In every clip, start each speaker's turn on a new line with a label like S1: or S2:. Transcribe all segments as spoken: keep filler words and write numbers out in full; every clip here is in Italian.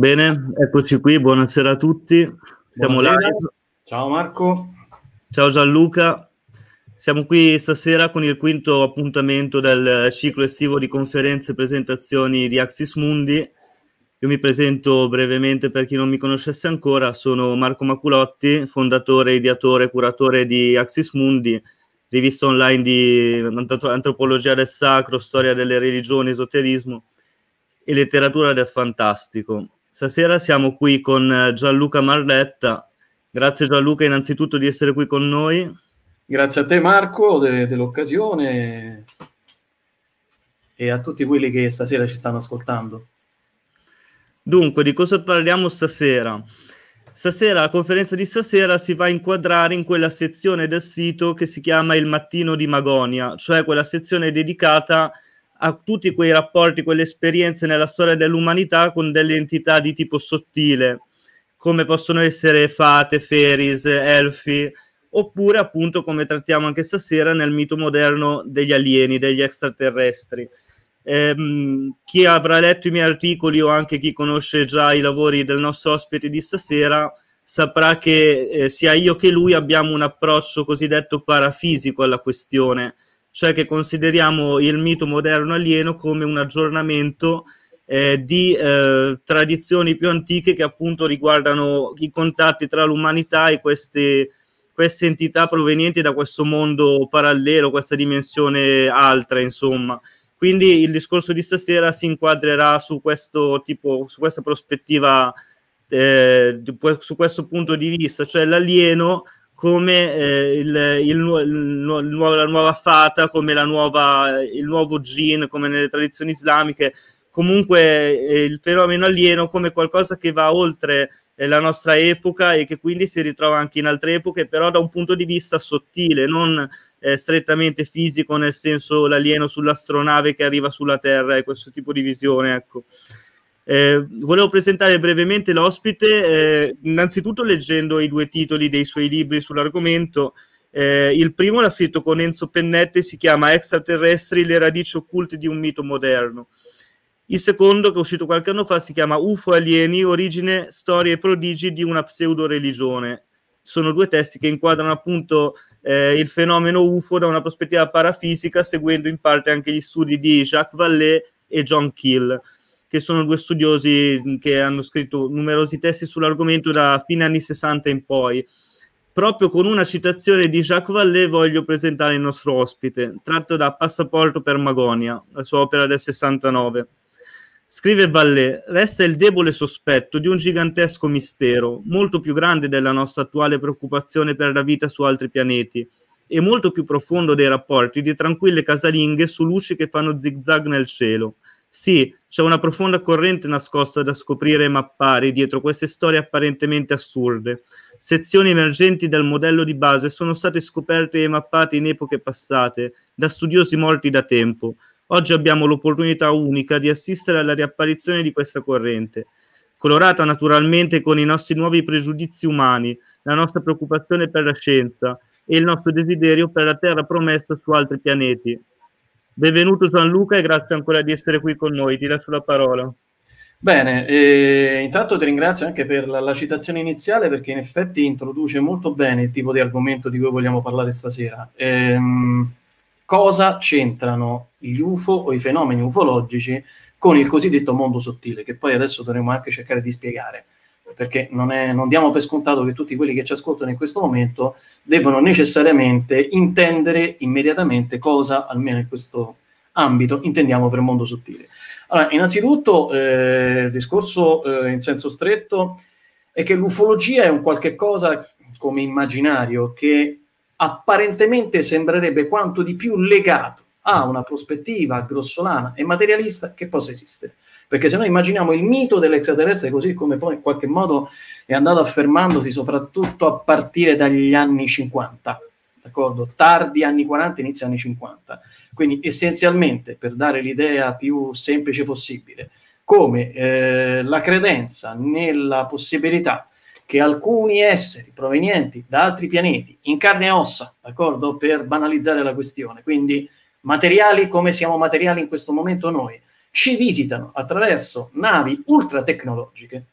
S1: Bene, eccoci qui, buonasera a tutti. Siamo
S2: Buonasera.
S1: live.
S2: Ciao Marco.
S1: Ciao Gianluca. Siamo qui stasera con il quinto appuntamento del ciclo estivo di conferenze e presentazioni di Axis Mundi. Io mi presento brevemente per chi non mi conoscesse ancora, sono Marco Maculotti, fondatore, ideatore e curatore di Axis Mundi, rivista online di antropologia del sacro, storia delle religioni, esoterismo e letteratura del fantastico. Stasera siamo qui con Gianluca Marletta. Grazie Gianluca innanzitutto di essere qui con noi.
S2: Grazie a te Marco de- dell'occasione e a tutti quelli che stasera ci stanno ascoltando.
S1: Dunque, di cosa parliamo stasera? Stasera, la conferenza di stasera si va a inquadrare in quella sezione del sito che si chiama Il Mattino di Magonia, cioè quella sezione dedicata a tutti quei rapporti, quelle esperienze nella storia dell'umanità con delle entità di tipo sottile, come possono essere fate, feris, elfi, oppure appunto come trattiamo anche stasera nel mito moderno degli alieni, degli extraterrestri. Eh, chi avrà letto i miei articoli o anche chi conosce già i lavori del nostro ospite di stasera saprà che eh, sia io che lui abbiamo un approccio cosiddetto parafisico alla questione, cioè che consideriamo il mito moderno alieno come un aggiornamento eh, di eh, tradizioni più antiche che appunto riguardano i contatti tra l'umanità e queste, queste entità provenienti da questo mondo parallelo, questa dimensione altra, insomma. Quindi il discorso di stasera si inquadrerà su questo tipo, su questa prospettiva, eh, su questo punto di vista, cioè l'alieno come eh, il, il, il, il, la nuova fata, come la nuova, il nuovo jinn, come nelle tradizioni islamiche, comunque eh, il fenomeno alieno come qualcosa che va oltre eh, la nostra epoca e che quindi si ritrova anche in altre epoche, però da un punto di vista sottile, non eh, strettamente fisico, nel senso l'alieno sull'astronave che arriva sulla Terra e questo tipo di visione, ecco. Eh, volevo presentare brevemente l'ospite, eh, innanzitutto leggendo i due titoli dei suoi libri sull'argomento. Eh, il primo l'ha scritto con Enzo Pennette, si chiama Extraterrestri, le radici occulte di un mito moderno. Il secondo, che è uscito qualche anno fa, si chiama U F O Alieni, origine, storie e prodigi di una pseudo-religione. Sono due testi che inquadrano appunto eh, il fenomeno U F O da una prospettiva parafisica, seguendo in parte anche gli studi di Jacques Vallée e John Keel, che sono due studiosi che hanno scritto numerosi testi sull'argomento da fine anni sessanta in poi. Proprio con una citazione di Jacques Vallée voglio presentare il nostro ospite, tratto da Passaporto per Magonia, la sua opera del sessantanove. Scrive Vallée, resta il debole sospetto di un gigantesco mistero, molto più grande della nostra attuale preoccupazione per la vita su altri pianeti, e molto più profondo dei rapporti di tranquille casalinghe su luci che fanno zigzag nel cielo. Sì, c'è una profonda corrente nascosta da scoprire e mappare dietro queste storie apparentemente assurde. Sezioni emergenti del modello di base sono state scoperte e mappate in epoche passate, da studiosi morti da tempo. Oggi abbiamo l'opportunità unica di assistere alla riapparizione di questa corrente, colorata naturalmente con i nostri nuovi pregiudizi umani, la nostra preoccupazione per la scienza e il nostro desiderio per la terra promessa su altri pianeti. Benvenuto Gianluca e grazie ancora di essere qui con noi, ti lascio la parola.
S2: Bene, eh, intanto ti ringrazio anche per la, la citazione iniziale, perché in effetti introduce molto bene il tipo di argomento di cui vogliamo parlare stasera. Ehm, cosa c'entrano gli U F O o i fenomeni ufologici con il cosiddetto mondo sottile, che poi adesso dovremo anche cercare di spiegare, perché non, è, non diamo per scontato che tutti quelli che ci ascoltano in questo momento debbano necessariamente intendere immediatamente cosa, almeno in questo ambito, intendiamo per mondo sottile. Allora, innanzitutto eh, il discorso eh, in senso stretto è che l'ufologia è un qualche cosa come immaginario che apparentemente sembrerebbe quanto di più legato a una prospettiva grossolana e materialista che possa esistere. Perché se noi immaginiamo il mito dell'extraterrestre così come poi in qualche modo è andato affermandosi soprattutto a partire dagli anni cinquanta, d'accordo? Tardi anni quaranta, inizio anni cinquanta. Quindi essenzialmente, per dare l'idea più semplice possibile, come eh, la credenza nella possibilità che alcuni esseri provenienti da altri pianeti, in carne e ossa, d'accordo? Per banalizzare la questione, quindi materiali come siamo materiali in questo momento noi, ci visitano attraverso navi ultra tecnologiche,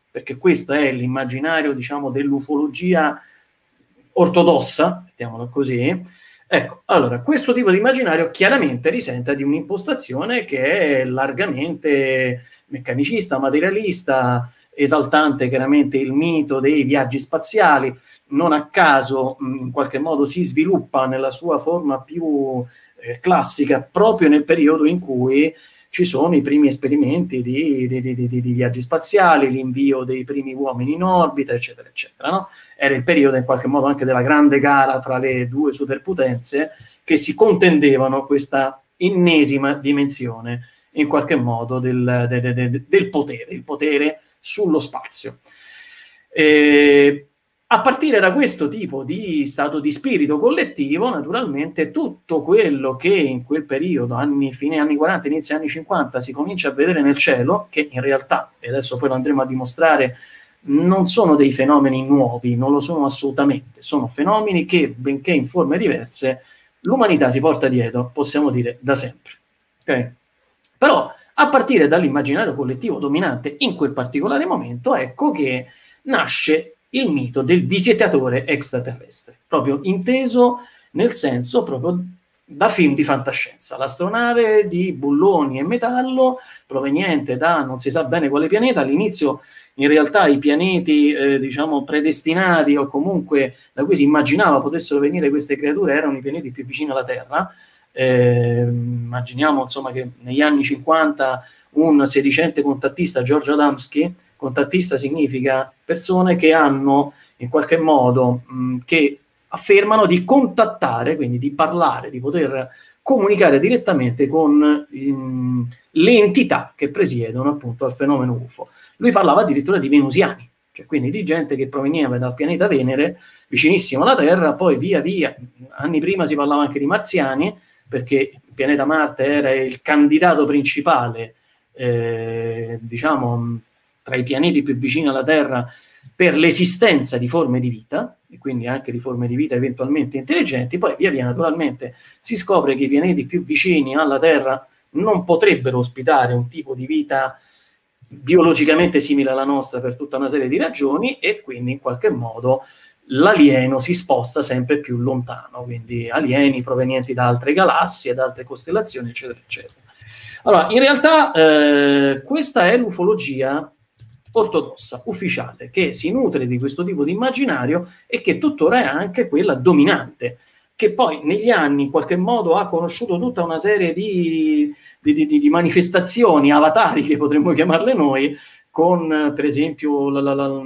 S2: perché questo è l'immaginario, diciamo, dell'ufologia ortodossa, mettiamola così. Ecco, allora, questo tipo di immaginario chiaramente risente di un'impostazione che è largamente meccanicista, materialista, esaltante chiaramente il mito dei viaggi spaziali. Non a caso, in qualche modo, si sviluppa nella sua forma più eh, classica proprio nel periodo in cui ci sono i primi esperimenti di, di, di, di, di viaggi spaziali, l'invio dei primi uomini in orbita, eccetera, eccetera, no? Era il periodo in qualche modo anche della grande gara tra le due superpotenze che si contendevano questa ennesima dimensione, in qualche modo, del, de, de, de, del potere, il potere sullo spazio. E a partire da questo tipo di stato di spirito collettivo, naturalmente, tutto quello che in quel periodo, anni, fine anni quaranta, inizio anni cinquanta, si comincia a vedere nel cielo, che in realtà, e adesso poi lo andremo a dimostrare, non sono dei fenomeni nuovi, non lo sono assolutamente, sono fenomeni che, benché in forme diverse, l'umanità si porta dietro, possiamo dire, da sempre. Okay? Però, a partire dall'immaginario collettivo dominante in quel particolare momento, ecco che nasce il mito del visitatore extraterrestre, proprio inteso nel senso proprio da film di fantascienza. L'astronave di bulloni e metallo proveniente da non si sa bene quale pianeta. All'inizio in realtà i pianeti eh, diciamo predestinati, o comunque da cui si immaginava potessero venire queste creature, erano i pianeti più vicini alla Terra. Eh, immaginiamo insomma che negli anni cinquanta un sedicente contattista, George Adamski, contattista significa persone che hanno in qualche modo mh, che affermano di contattare, quindi di parlare, di poter comunicare direttamente con mh, le entità che presiedono appunto al fenomeno U F O. Lui parlava addirittura di venusiani, cioè quindi di gente che proveniva dal pianeta Venere, vicinissimo alla Terra. Poi via via, anni prima si parlava anche di marziani, perché il pianeta Marte era il candidato principale, eh, diciamo, tra i pianeti più vicini alla Terra per l'esistenza di forme di vita, e quindi anche di forme di vita eventualmente intelligenti. Poi via via naturalmente si scopre che i pianeti più vicini alla Terra non potrebbero ospitare un tipo di vita biologicamente simile alla nostra per tutta una serie di ragioni, e quindi in qualche modo l'alieno si sposta sempre più lontano, quindi alieni provenienti da altre galassie, da altre costellazioni, eccetera, eccetera. Allora, in realtà eh, questa è l'ufologia ortodossa, ufficiale, che si nutre di questo tipo di immaginario e che tuttora è anche quella dominante, che poi negli anni in qualche modo ha conosciuto tutta una serie di, di, di, di manifestazioni avatariche, potremmo chiamarle noi, con per esempio la, la, la,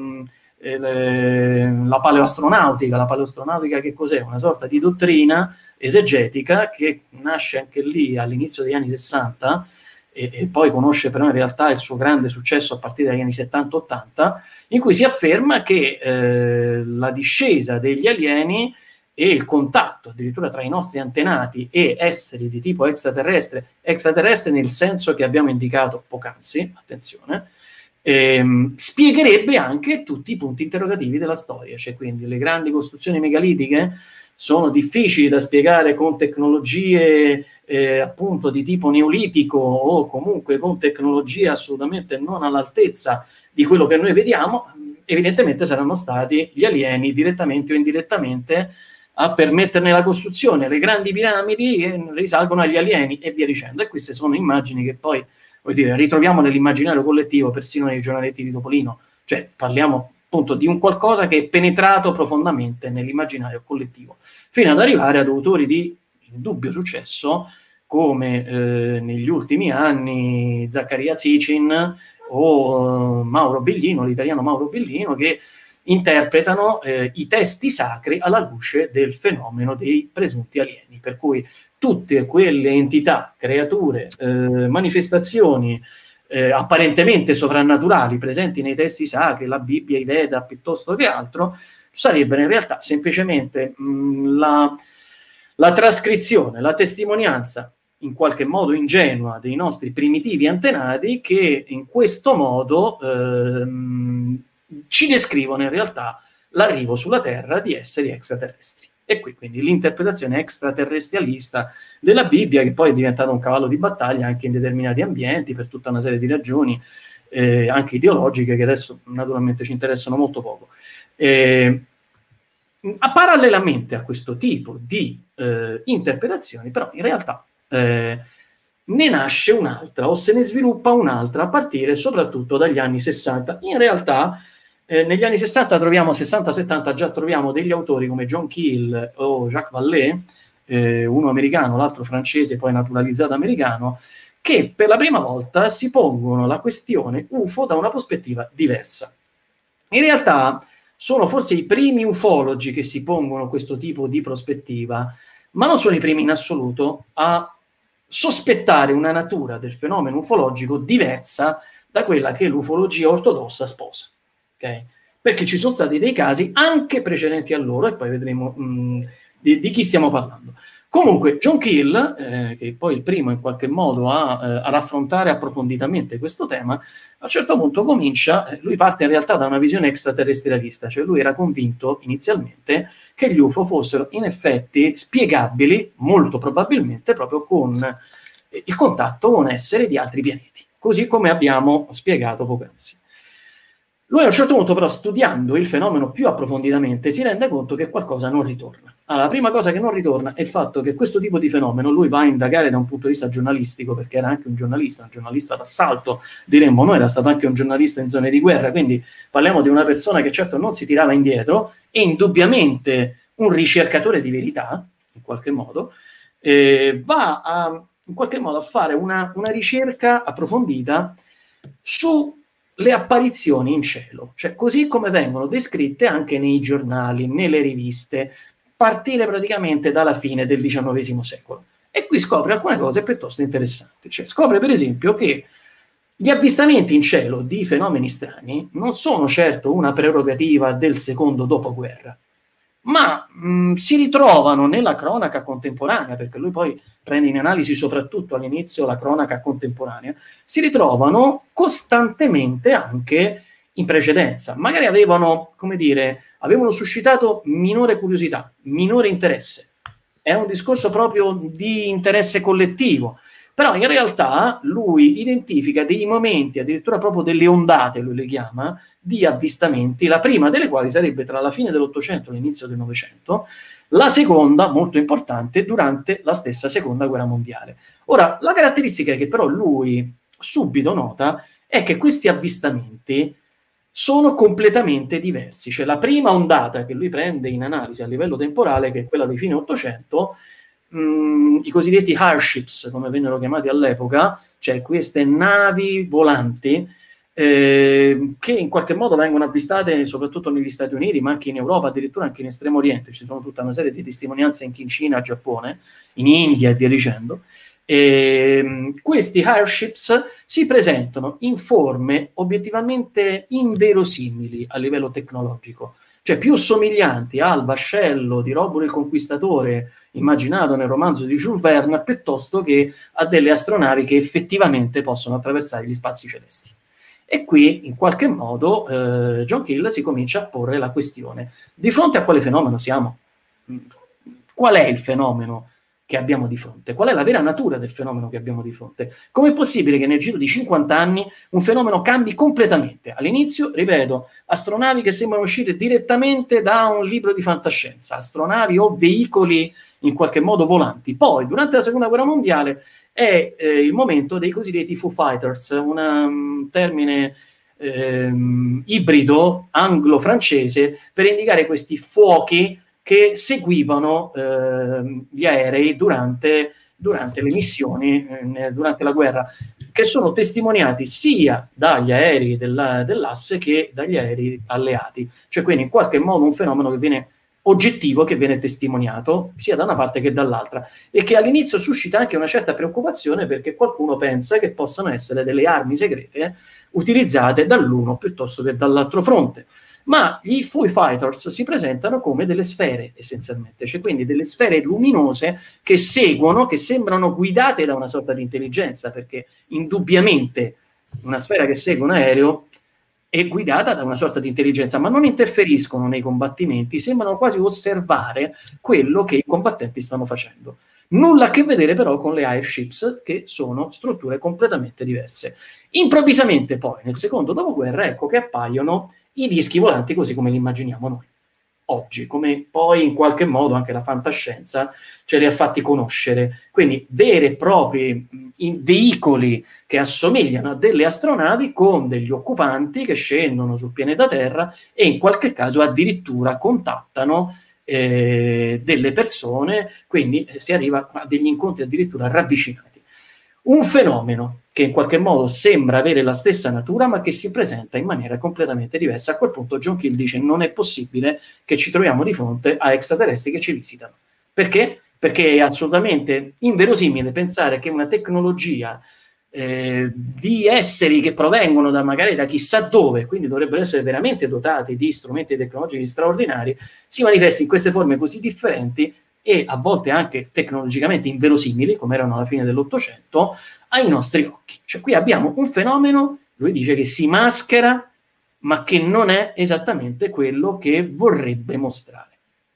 S2: la paleoastronautica. La paleoastronautica che cos'è? Una sorta di dottrina esegetica che nasce anche lì all'inizio degli anni sessanta, e, e poi conosce però in realtà il suo grande successo a partire dagli anni settanta ottanta, in cui si afferma che eh, la discesa degli alieni e il contatto addirittura tra i nostri antenati e esseri di tipo extraterrestre, extraterrestre nel senso che abbiamo indicato poc'anzi, attenzione, ehm, spiegherebbe anche tutti i punti interrogativi della storia. Cioè, quindi le grandi costruzioni megalitiche sono difficili da spiegare con tecnologie eh, appunto di tipo neolitico, o comunque con tecnologie assolutamente non all'altezza di quello che noi vediamo. Evidentemente saranno stati gli alieni, direttamente o indirettamente, a permetterne la costruzione. Le grandi piramidi eh, risalgono agli alieni e via dicendo. E queste sono immagini che poi, vuol dire, ritroviamo nell'immaginario collettivo, persino nei giornaletti di Topolino. Cioè parliamo appunto di un qualcosa che è penetrato profondamente nell'immaginario collettivo, fino ad arrivare ad autori di indubbio successo come eh, negli ultimi anni Zaccaria Sitchin o uh, Mauro Bellino, l'italiano Mauro Bellino, che interpretano eh, i testi sacri alla luce del fenomeno dei presunti alieni, per cui tutte quelle entità, creature, eh, manifestazioni eh, apparentemente sovrannaturali presenti nei testi sacri, la Bibbia, i Veda, piuttosto che altro, sarebbero in realtà semplicemente mh, la, la trascrizione, la testimonianza in qualche modo ingenua dei nostri primitivi antenati, che in questo modo ehm, ci descrivono in realtà l'arrivo sulla Terra di esseri extraterrestri. E qui quindi l'interpretazione extraterrestrialista della Bibbia, che poi è diventata un cavallo di battaglia anche in determinati ambienti per tutta una serie di ragioni, eh, anche ideologiche, che adesso naturalmente ci interessano molto poco. Eh, a parallelamente a questo tipo di eh, interpretazioni, però in realtà eh, ne nasce un'altra o se ne sviluppa un'altra a partire soprattutto dagli anni sessanta. In realtà eh, negli anni sessanta troviamo, sessanta settanta, già troviamo degli autori come John Keel o Jacques Vallée, eh, uno americano, l'altro francese, poi naturalizzato americano, che per la prima volta si pongono la questione U F O da una prospettiva diversa. In realtà sono forse i primi ufologi che si pongono questo tipo di prospettiva, ma non sono i primi in assoluto a sospettare una natura del fenomeno ufologico diversa da quella che l'ufologia ortodossa sposa. Okay? Perché ci sono stati dei casi anche precedenti a loro, e poi vedremo mh, di, di chi stiamo parlando. Comunque, John Keel, eh, che è poi il primo in qualche modo a, eh, ad affrontare approfonditamente questo tema, a un certo punto comincia, eh, lui parte in realtà da una visione extraterrestrialista, cioè lui era convinto inizialmente che gli U F O fossero in effetti spiegabili, molto probabilmente, proprio con eh, il contatto con esseri di altri pianeti, così come abbiamo spiegato poc'anzi. Lui a un certo punto però, studiando il fenomeno più approfonditamente, si rende conto che qualcosa non ritorna. Allora, la prima cosa che non ritorna è il fatto che questo tipo di fenomeno lui va a indagare da un punto di vista giornalistico, perché era anche un giornalista, un giornalista d'assalto, diremmo noi, era stato anche un giornalista in zone di guerra, quindi parliamo di una persona che certo non si tirava indietro, e indubbiamente un ricercatore di verità, in qualche modo, eh, va a, in qualche modo a fare una, una ricerca approfondita su le apparizioni in cielo, cioè così come vengono descritte anche nei giornali, nelle riviste, partire praticamente dalla fine del diciannovesimo secolo. E qui scopre alcune cose piuttosto interessanti. Cioè, scopre per esempio che gli avvistamenti in cielo di fenomeni strani non sono certo una prerogativa del secondo dopoguerra, ma mh, si ritrovano nella cronaca contemporanea, perché lui poi prende in analisi soprattutto all'inizio la cronaca contemporanea, si ritrovano costantemente anche in precedenza. Magari avevano, come dire, avevano suscitato minore curiosità, minore interesse. È un discorso proprio di interesse collettivo. Però in realtà lui identifica dei momenti, addirittura proprio delle ondate, lui le chiama, di avvistamenti, la prima delle quali sarebbe tra la fine dell'Ottocento e l'inizio del Novecento, la seconda, molto importante, durante la stessa Seconda Guerra Mondiale. Ora, la caratteristica che però lui subito nota è che questi avvistamenti sono completamente diversi. Cioè la prima ondata che lui prende in analisi a livello temporale, che è quella dei fine Ottocento, mh, i cosiddetti airships, come vennero chiamati all'epoca, cioè queste navi volanti, eh, che in qualche modo vengono avvistate soprattutto negli Stati Uniti, ma anche in Europa, addirittura anche in Estremo Oriente. Ci sono tutta una serie di testimonianze anche in Cina, Giappone, in India e via dicendo. E questi airships si presentano in forme obiettivamente inverosimili a livello tecnologico, cioè più somiglianti al vascello di Romolo il Conquistatore immaginato nel romanzo di Jules Verne, piuttosto che a delle astronavi che effettivamente possono attraversare gli spazi celesti. E qui in qualche modo eh, John Keel si comincia a porre la questione: di fronte a quale fenomeno siamo? Qual è il fenomeno che abbiamo di fronte? Qual è la vera natura del fenomeno che abbiamo di fronte? Com'è possibile che nel giro di cinquanta anni un fenomeno cambi completamente? All'inizio, ripeto, astronavi che sembrano uscire direttamente da un libro di fantascienza, astronavi o veicoli in qualche modo volanti. Poi, durante la Seconda Guerra Mondiale, è eh, il momento dei cosiddetti Foo Fighters, una, un termine ehm, ibrido anglo-francese per indicare questi fuochi che seguivano eh, gli aerei durante, durante le missioni, eh, durante la guerra, che sono testimoniati sia dagli aerei della, dell'asse che dagli aerei alleati. Cioè quindi in qualche modo un fenomeno che viene oggettivo, che viene testimoniato sia da una parte che dall'altra, e che all'inizio suscita anche una certa preoccupazione, perché qualcuno pensa che possano essere delle armi segrete utilizzate dall'uno piuttosto che dall'altro fronte. Ma gli Foo Fighters si presentano come delle sfere, essenzialmente, cioè quindi delle sfere luminose che seguono, che sembrano guidate da una sorta di intelligenza, perché indubbiamente una sfera che segue un aereo è guidata da una sorta di intelligenza, ma non interferiscono nei combattimenti, sembrano quasi osservare quello che i combattenti stanno facendo. Nulla a che vedere però con le airships, che sono strutture completamente diverse. Improvvisamente poi, nel secondo dopoguerra, ecco che appaiono i dischi volanti così come li immaginiamo noi oggi, come poi in qualche modo anche la fantascienza ce li ha fatti conoscere. Quindi veri e propri in veicoli che assomigliano a delle astronavi con degli occupanti che scendono sul pianeta Terra e in qualche caso addirittura contattano eh, delle persone, quindi eh, si arriva a degli incontri addirittura ravvicinati. Un fenomeno che in qualche modo sembra avere la stessa natura ma che si presenta in maniera completamente diversa. A quel punto John Keel dice: non è possibile che ci troviamo di fronte a extraterrestri che ci visitano. Perché? Perché è assolutamente inverosimile pensare che una tecnologia eh, di esseri che provengono da magari da chissà dove, quindi dovrebbero essere veramente dotati di strumenti tecnologici straordinari, si manifesti in queste forme così differenti e a volte anche tecnologicamente inverosimili, come erano alla fine dell'Ottocento, ai nostri occhi. Cioè qui abbiamo un fenomeno, lui dice, che si maschera, ma che non è esattamente quello che vorrebbe mostrare.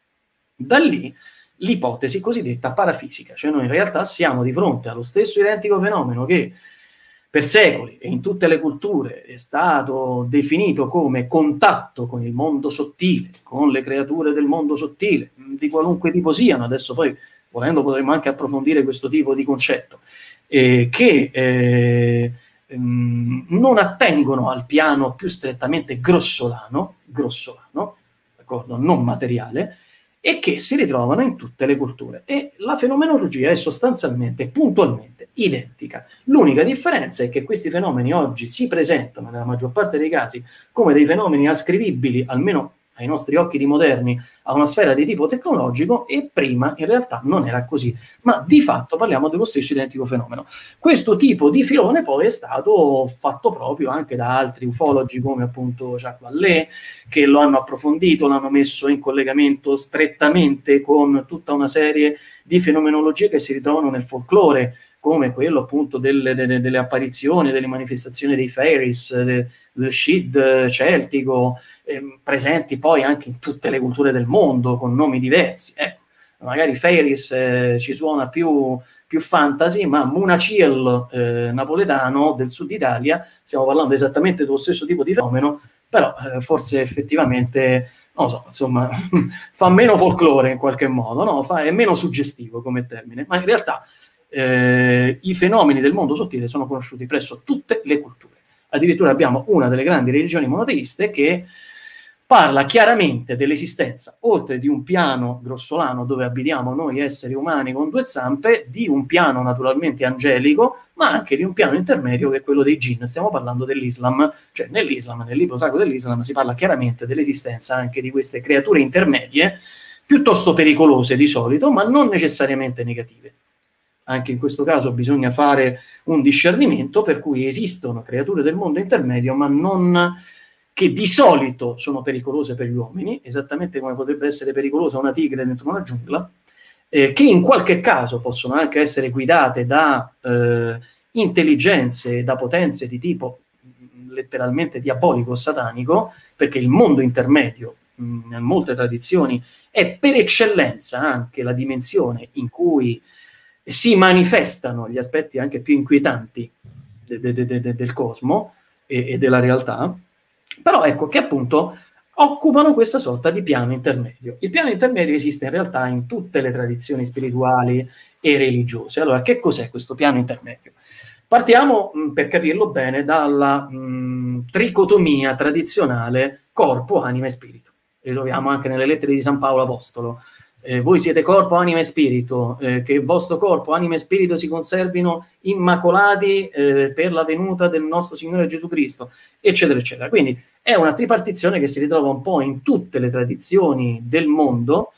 S2: Da lì l'ipotesi cosiddetta parafisica, cioè noi in realtà siamo di fronte allo stesso identico fenomeno che per secoli e in tutte le culture è stato definito come contatto con il mondo sottile, con le creature del mondo sottile, di qualunque tipo siano. Adesso poi, volendo, potremmo anche approfondire questo tipo di concetto, eh, che eh, ehm, non attengono al piano più strettamente grossolano, grossolano, d'accordo, non materiale, e che si ritrovano in tutte le culture. E la fenomenologia è sostanzialmente, puntualmente, identica. L'unica differenza è che questi fenomeni oggi si presentano, nella maggior parte dei casi, come dei fenomeni ascrivibili, almeno ai nostri occhi di moderni, a una sfera di tipo tecnologico, e prima in realtà non era così. Ma di fatto parliamo dello stesso identico fenomeno. Questo tipo di filone poi è stato fatto proprio anche da altri ufologi come appunto Jacques Vallée, che lo hanno approfondito, l'hanno messo in collegamento strettamente con tutta una serie di fenomenologie che si ritrovano nel folklore, come quello appunto delle, delle, delle apparizioni, delle manifestazioni dei fairies, de, del Shid celtico, eh, presenti poi anche in tutte le culture del mondo con nomi diversi. Ecco, magari fairies eh, ci suona più, più fantasy, ma Munaciel eh, napoletano del sud Italia, stiamo parlando esattamente dello stesso tipo di fenomeno, però eh, forse effettivamente, non lo so, insomma, fa meno folklore in qualche modo, no? Fa, è meno suggestivo come termine, ma in realtà Eh, i fenomeni del mondo sottile sono conosciuti presso tutte le culture. Addirittura abbiamo una delle grandi religioni monoteiste che parla chiaramente dell'esistenza, oltre di un piano grossolano dove abitiamo noi esseri umani con due zampe, di un piano naturalmente angelico, ma anche di un piano intermedio che è quello dei jinn. Stiamo parlando dell'Islam, cioè nell'Islam, nel libro sacro dell'Islam, si parla chiaramente dell'esistenza anche di queste creature intermedie, piuttosto pericolose di solito, ma non necessariamente negative. Anche in questo caso bisogna fare un discernimento, per cui esistono creature del mondo intermedio, ma non che di solito sono pericolose per gli uomini, esattamente come potrebbe essere pericolosa una tigre dentro una giungla, eh, che in qualche caso possono anche essere guidate da eh, intelligenze, da potenze di tipo mh, letteralmente diabolico o satanico, perché il mondo intermedio, mh, in molte tradizioni, è per eccellenza anche la dimensione in cui si manifestano gli aspetti anche più inquietanti de, de, de, de, del cosmo e, e della realtà, però ecco che appunto occupano questa sorta di piano intermedio. Il piano intermedio esiste in realtà in tutte le tradizioni spirituali e religiose. Allora, che cos'è questo piano intermedio? Partiamo, mh, per capirlo bene, dalla mh, tricotomia tradizionale corpo, anima e spirito. Le troviamo anche nelle lettere di San Paolo Apostolo. Eh, voi siete corpo, anima e spirito, eh, che il vostro corpo, anima e spirito si conservino immacolati eh, per la venuta del nostro Signore Gesù Cristo, eccetera, eccetera. Quindi è una tripartizione che si ritrova un po' in tutte le tradizioni del mondo.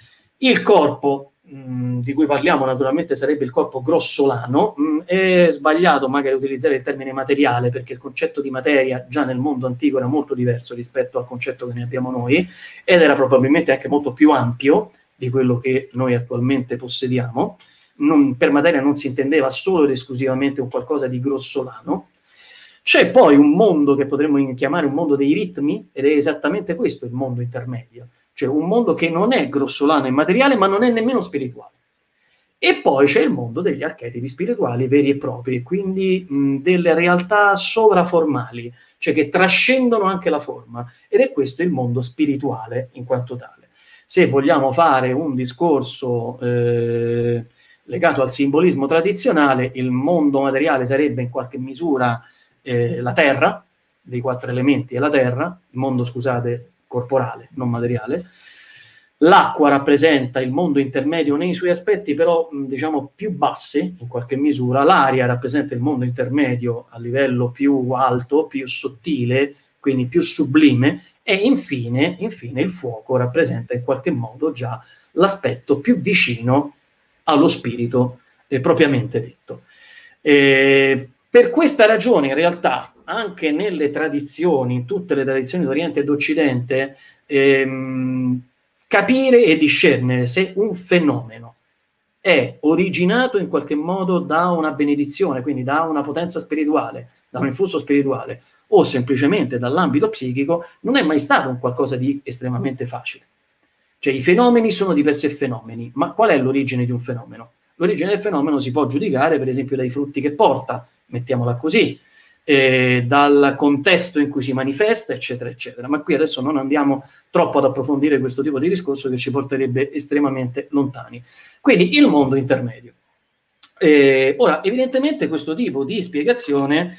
S2: Il corpo, mh, di cui parliamo naturalmente sarebbe il corpo grossolano. Mh, è sbagliato magari utilizzare il termine materiale, perché il concetto di materia già nel mondo antico era molto diverso rispetto al concetto che ne abbiamo noi, ed era probabilmente anche molto più ampio di quello che noi attualmente possediamo. Non, per materia non si intendeva solo ed esclusivamente un qualcosa di grossolano. C'è poi un mondo che potremmo chiamare un mondo dei ritmi, ed è esattamente questo il mondo intermedio, cioè un mondo che non è grossolano e materiale, ma non è nemmeno spirituale. E poi c'è il mondo degli archetipi spirituali veri e propri, quindi mh, delle realtà sovraformali, cioè che trascendono anche la forma, ed è questo il mondo spirituale in quanto tale. Se vogliamo fare un discorso eh, legato al simbolismo tradizionale, il mondo materiale sarebbe in qualche misura eh, la terra, dei quattro elementi è la terra, il mondo, scusate, corporale, non materiale. L'acqua rappresenta il mondo intermedio nei suoi aspetti però diciamo più bassi in qualche misura, l'aria rappresenta il mondo intermedio a livello più alto, più sottile, quindi più sublime, e infine, infine il fuoco rappresenta in qualche modo già l'aspetto più vicino allo spirito eh, propriamente detto. Eh, per questa ragione in realtà anche nelle tradizioni, in tutte le tradizioni d'Oriente e d'Occidente, ehm, capire e discernere se un fenomeno è originato in qualche modo da una benedizione, quindi da una potenza spirituale, da un influsso spirituale, o semplicemente dall'ambito psichico, non è mai stato un qualcosa di estremamente facile. Cioè i fenomeni sono di per sé fenomeni, ma qual è l'origine di un fenomeno? L'origine del fenomeno si può giudicare per esempio dai frutti che porta, mettiamola così, Eh, dal contesto in cui si manifesta, eccetera, eccetera. Ma qui adesso non andiamo troppo ad approfondire questo tipo di discorso che ci porterebbe estremamente lontani. Quindi il mondo intermedio. Eh, ora, evidentemente questo tipo di spiegazione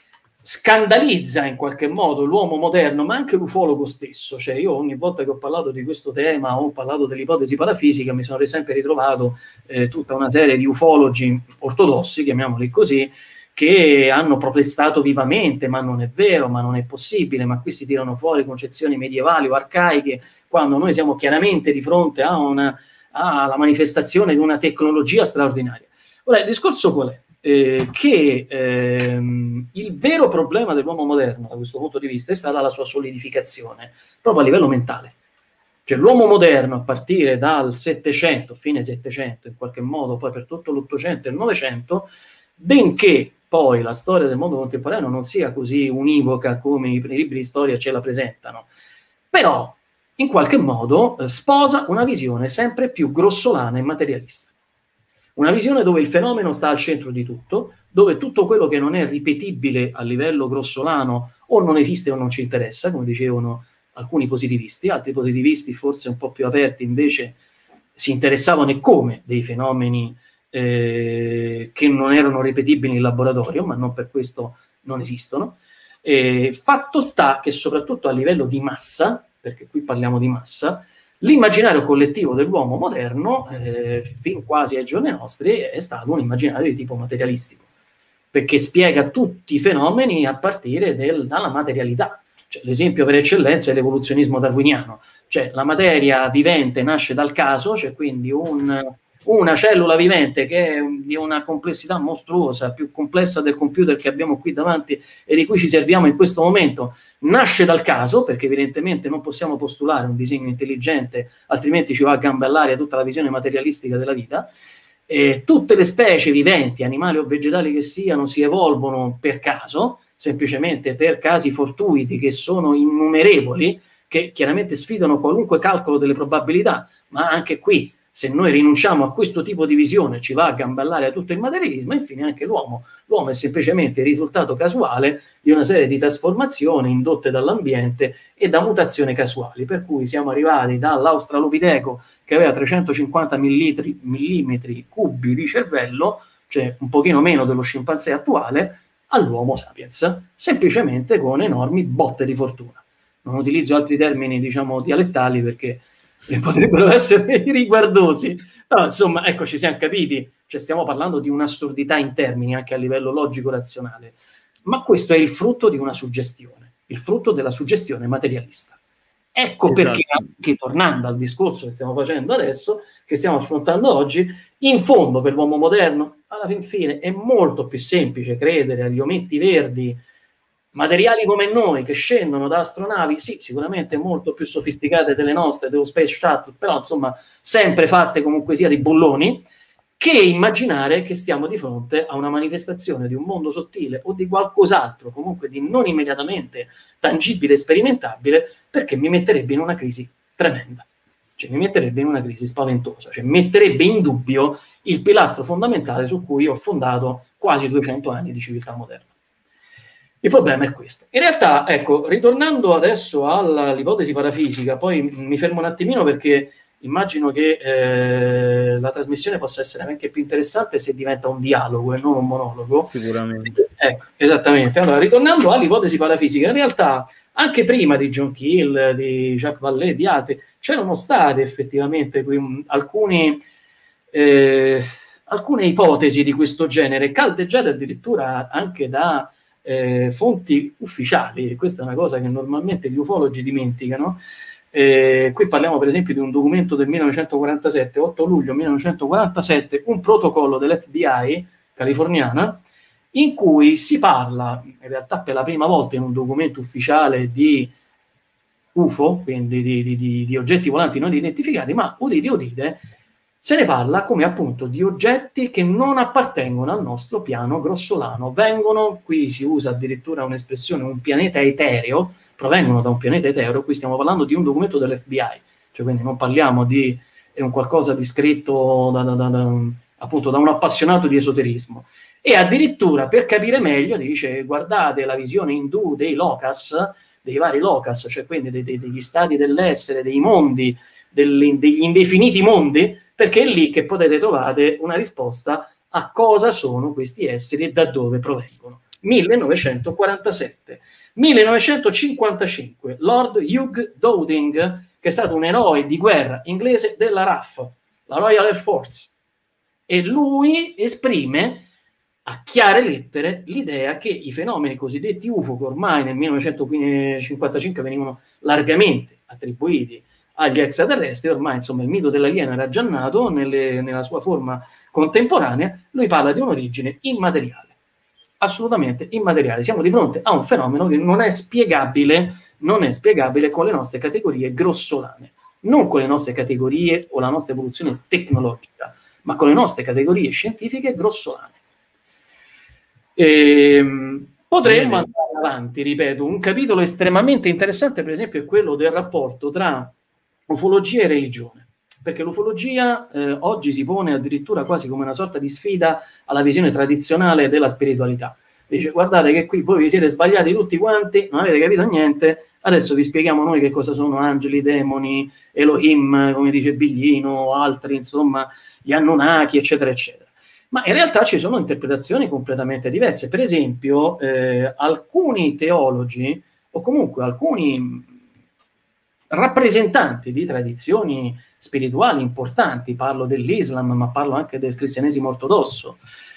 S2: scandalizza in qualche modo l'uomo moderno, ma anche l'ufologo stesso. Cioè io ogni volta che ho parlato di questo tema o ho parlato dell'ipotesi parafisica mi sono sempre ritrovato eh, tutta una serie di ufologi ortodossi, chiamiamoli così, che hanno protestato vivamente, ma non è vero, ma non è possibile, ma qui si tirano fuori concezioni medievali o arcaiche, quando noi siamo chiaramente di fronte a una, alla manifestazione di una tecnologia straordinaria. Ora, il discorso qual è? Eh, che ehm, il vero problema dell'uomo moderno, da questo punto di vista, è stata la sua solidificazione, proprio a livello mentale. Cioè l'uomo moderno, a partire dal Settecento, fine Settecento, in qualche modo, poi per tutto l'Ottocento e il Novecento, benché poi la storia del mondo contemporaneo non sia così univoca come i libri di storia ce la presentano, però in qualche modo eh, sposa una visione sempre più grossolana e materialista. Una visione dove il fenomeno sta al centro di tutto, dove tutto quello che non è ripetibile a livello grossolano o non esiste o non ci interessa, come dicevano alcuni positivisti, altri positivisti forse un po' più aperti invece si interessavano e come dei fenomeni Eh, che non erano ripetibili in laboratorio, ma non per questo non esistono. Eh, fatto sta che soprattutto a livello di massa, perché qui parliamo di massa, l'immaginario collettivo dell'uomo moderno, eh, fin quasi ai giorni nostri, è stato un immaginario di tipo materialistico, perché spiega tutti i fenomeni a partire del, dalla materialità. Cioè, l'esempio per eccellenza è l'evoluzionismo darwiniano, cioè la materia vivente nasce dal caso, cioè quindi un una cellula vivente che è di una complessità mostruosa, più complessa del computer che abbiamo qui davanti e di cui ci serviamo in questo momento, nasce dal caso, perché evidentemente non possiamo postulare un disegno intelligente, altrimenti ci va a gambe all'aria tutta la visione materialistica della vita. E tutte le specie viventi, animali o vegetali che siano, si evolvono per caso, semplicemente per casi fortuiti che sono innumerevoli, che chiaramente sfidano qualunque calcolo delle probabilità, ma anche qui se noi rinunciamo a questo tipo di visione ci va a gambellare a tutto il materialismo. E infine anche l'uomo. L'uomo è semplicemente il risultato casuale di una serie di trasformazioni indotte dall'ambiente e da mutazioni casuali, per cui siamo arrivati dall'australopiteco che aveva trecentocinquanta millimetri cubi di cervello, cioè un pochino meno dello scimpanzé attuale, all'uomo sapiens, semplicemente con enormi botte di fortuna. Non utilizzo altri termini, diciamo, dialettali perché potrebbero essere riguardosi, però insomma, ecco, ci siamo capiti, cioè stiamo parlando di un'assurdità in termini anche a livello logico-razionale, ma questo è il frutto di una suggestione, il frutto della suggestione materialista. Ecco esatto. Perché, anche tornando al discorso che stiamo facendo adesso, che stiamo affrontando oggi, in fondo per l'uomo moderno, alla fin fine, è molto più semplice credere agli ometti verdi materiali come noi che scendono da astronavi, sì, sicuramente molto più sofisticate delle nostre, dello Space Shuttle, però insomma sempre fatte comunque sia di bulloni, che immaginare che stiamo di fronte a una manifestazione di un mondo sottile o di qualcos'altro, comunque di non immediatamente tangibile e sperimentabile, perché mi metterebbe in una crisi tremenda. cioè mi metterebbe in una crisi spaventosa, cioè metterebbe in dubbio il pilastro fondamentale su cui ho fondato quasi duecento anni di civiltà moderna. Il problema è questo. In realtà, ecco, ritornando adesso all'ipotesi parafisica, poi mi fermo un attimino perché immagino che eh, la trasmissione possa essere anche più interessante se diventa un dialogo e non un monologo.
S1: Sicuramente.
S2: Ecco, esattamente. Allora, ritornando all'ipotesi parafisica, in realtà anche prima di John Keel, di Jacques Vallée, di altri, c'erano state effettivamente qui, alcuni, eh, alcune ipotesi di questo genere, caldeggiate addirittura anche da eh, fonti ufficiali. Questa è una cosa che normalmente gli ufologi dimenticano. Eh, qui parliamo per esempio di un documento del millenovecentoquarantasette, otto luglio millenovecentoquarantasette, un protocollo dell'F B I californiana, in cui si parla, in realtà per la prima volta in un documento ufficiale, di U F O, quindi di, di, di, di oggetti volanti non identificati, ma udite udite, se ne parla come appunto di oggetti che non appartengono al nostro piano grossolano, vengono, qui si usa addirittura un'espressione, un pianeta etereo, provengono da un pianeta etereo, qui stiamo parlando di un documento dell'F B I, cioè quindi non parliamo di è un qualcosa di scritto da, da, da, da, appunto da un appassionato di esoterismo. E addirittura, per capire meglio, dice: guardate la visione indù dei locus, dei vari locus, cioè quindi dei, dei, degli stati dell'essere, dei mondi, degli, degli indefiniti mondi, perché è lì che potete trovare una risposta a cosa sono questi esseri e da dove provengono. millenovecentoquarantasette. millenovecentocinquantacinque, Lord Hugh Dowding, che è stato un eroe di guerra inglese della R A F, la Royal Air Force, e lui esprime a chiare lettere l'idea che i fenomeni cosiddetti U F O, che ormai nel millenovecentocinquantacinque venivano largamente attribuiti agli extraterrestri, ormai insomma il mito dell'alieno era già nato nelle, nella sua forma contemporanea, lui parla di un'origine immateriale, assolutamente immateriale. Siamo di fronte a un fenomeno che non è spiegabile, non è spiegabile con le nostre categorie grossolane, non con le nostre categorie o la nostra evoluzione tecnologica, ma con le nostre categorie scientifiche grossolane. Ehm, potremmo andare avanti, ripeto, un capitolo estremamente interessante per esempio è quello del rapporto tra ufologia e religione, perché l'ufologia eh, oggi si pone addirittura quasi come una sorta di sfida alla visione tradizionale della spiritualità. Dice: guardate che qui voi vi siete sbagliati tutti quanti, non avete capito niente, adesso vi spieghiamo noi che cosa sono angeli, demoni, Elohim, come dice Biglino, altri, insomma, gli Anunnaki, eccetera, eccetera. Ma in realtà ci sono interpretazioni completamente diverse. Per esempio, eh, alcuni teologi, o comunque alcuni rappresentanti di tradizioni spirituali importanti, parlo dell'Islam, ma parlo anche del cristianesimo ortodosso,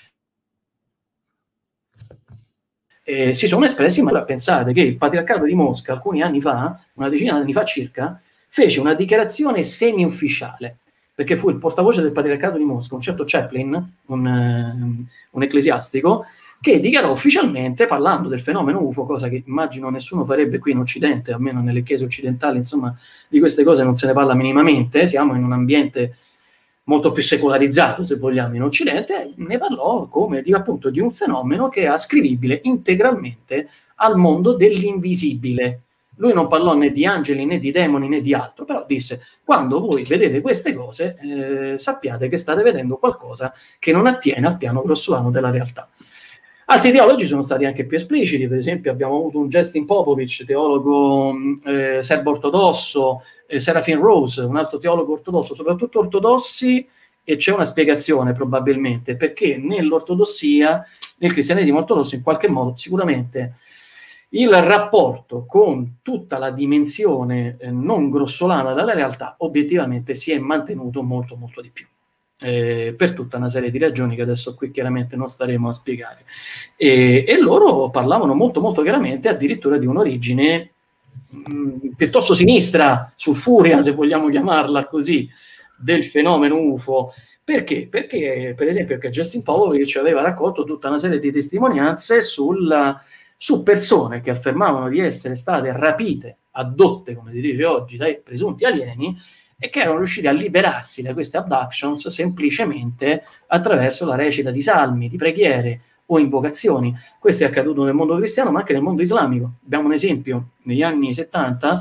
S2: eh, si sono espressi, ma pensate che il Patriarcato di Mosca alcuni anni fa, una decina di anni fa circa, fece una dichiarazione semi-ufficiale, perché fu il portavoce del Patriarcato di Mosca, un certo Chaplin, un, um, un ecclesiastico, che dichiarò ufficialmente, parlando del fenomeno U F O, cosa che immagino nessuno farebbe qui in Occidente, almeno nelle chiese occidentali, insomma, di queste cose non se ne parla minimamente, siamo in un ambiente molto più secolarizzato, se vogliamo, in Occidente, ne parlò come di, appunto, di un fenomeno che è ascrivibile integralmente al mondo dell'invisibile. Lui non parlò né di angeli, né di demoni, né di altro, però disse: quando voi vedete queste cose, eh, sappiate che state vedendo qualcosa che non attiene al piano grossolano della realtà. Altri teologi sono stati anche più espliciti, per esempio abbiamo avuto un Justin Popovich, teologo eh, serbo-ortodosso, eh, Serafin Rose, un altro teologo ortodosso, soprattutto ortodossi, e c'è una spiegazione probabilmente, perché nell'ortodossia, nel cristianesimo ortodosso, in qualche modo, sicuramente, il rapporto con tutta la dimensione eh, non grossolana della realtà obiettivamente si è mantenuto molto molto di più. Eh, per tutta una serie di ragioni che adesso qui chiaramente non staremo a spiegare, e, e loro parlavano molto molto chiaramente addirittura di un'origine mh, piuttosto sinistra, sulfurea, se vogliamo chiamarla così, del fenomeno U F O. Perché? Perché per esempio che Justin Popovich aveva raccolto tutta una serie di testimonianze sul, su persone che affermavano di essere state rapite, addotte, come si dice oggi, dai presunti alieni, e che erano riusciti a liberarsi da queste abductions semplicemente attraverso la recita di salmi, di preghiere o invocazioni. Questo è accaduto nel mondo cristiano, ma anche nel mondo islamico. Abbiamo un esempio: negli anni settanta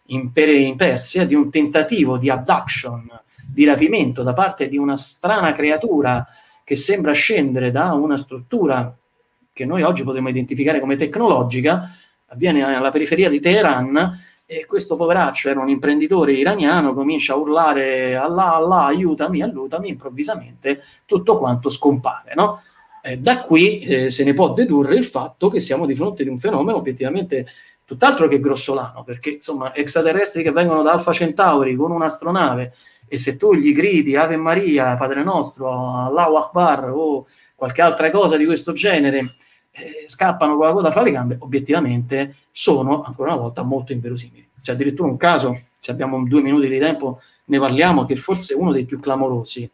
S2: in, per, in Persia di un tentativo di abduction, di rapimento da parte di una strana creatura che sembra scendere da una struttura che noi oggi potremmo identificare come tecnologica, avviene alla periferia di Teheran, e questo poveraccio era un imprenditore iraniano, comincia a urlare Allah, Allah, aiutami, aiutami, improvvisamente tutto quanto scompare, no? Eh, da qui eh, se ne può dedurre il fatto che siamo di fronte ad un fenomeno obiettivamente tutt'altro che grossolano, perché insomma extraterrestri che vengono da Alfa Centauri con un'astronave, e se tu gli gridi Ave Maria, Padre Nostro, Allahu Akbar o qualche altra cosa di questo genere, eh, scappano con la coda fra le gambe, obiettivamente sono ancora una volta molto inverosimili. C'è addirittura un caso, se abbiamo due minuti di tempo ne parliamo, che forse è uno dei più clamorosi.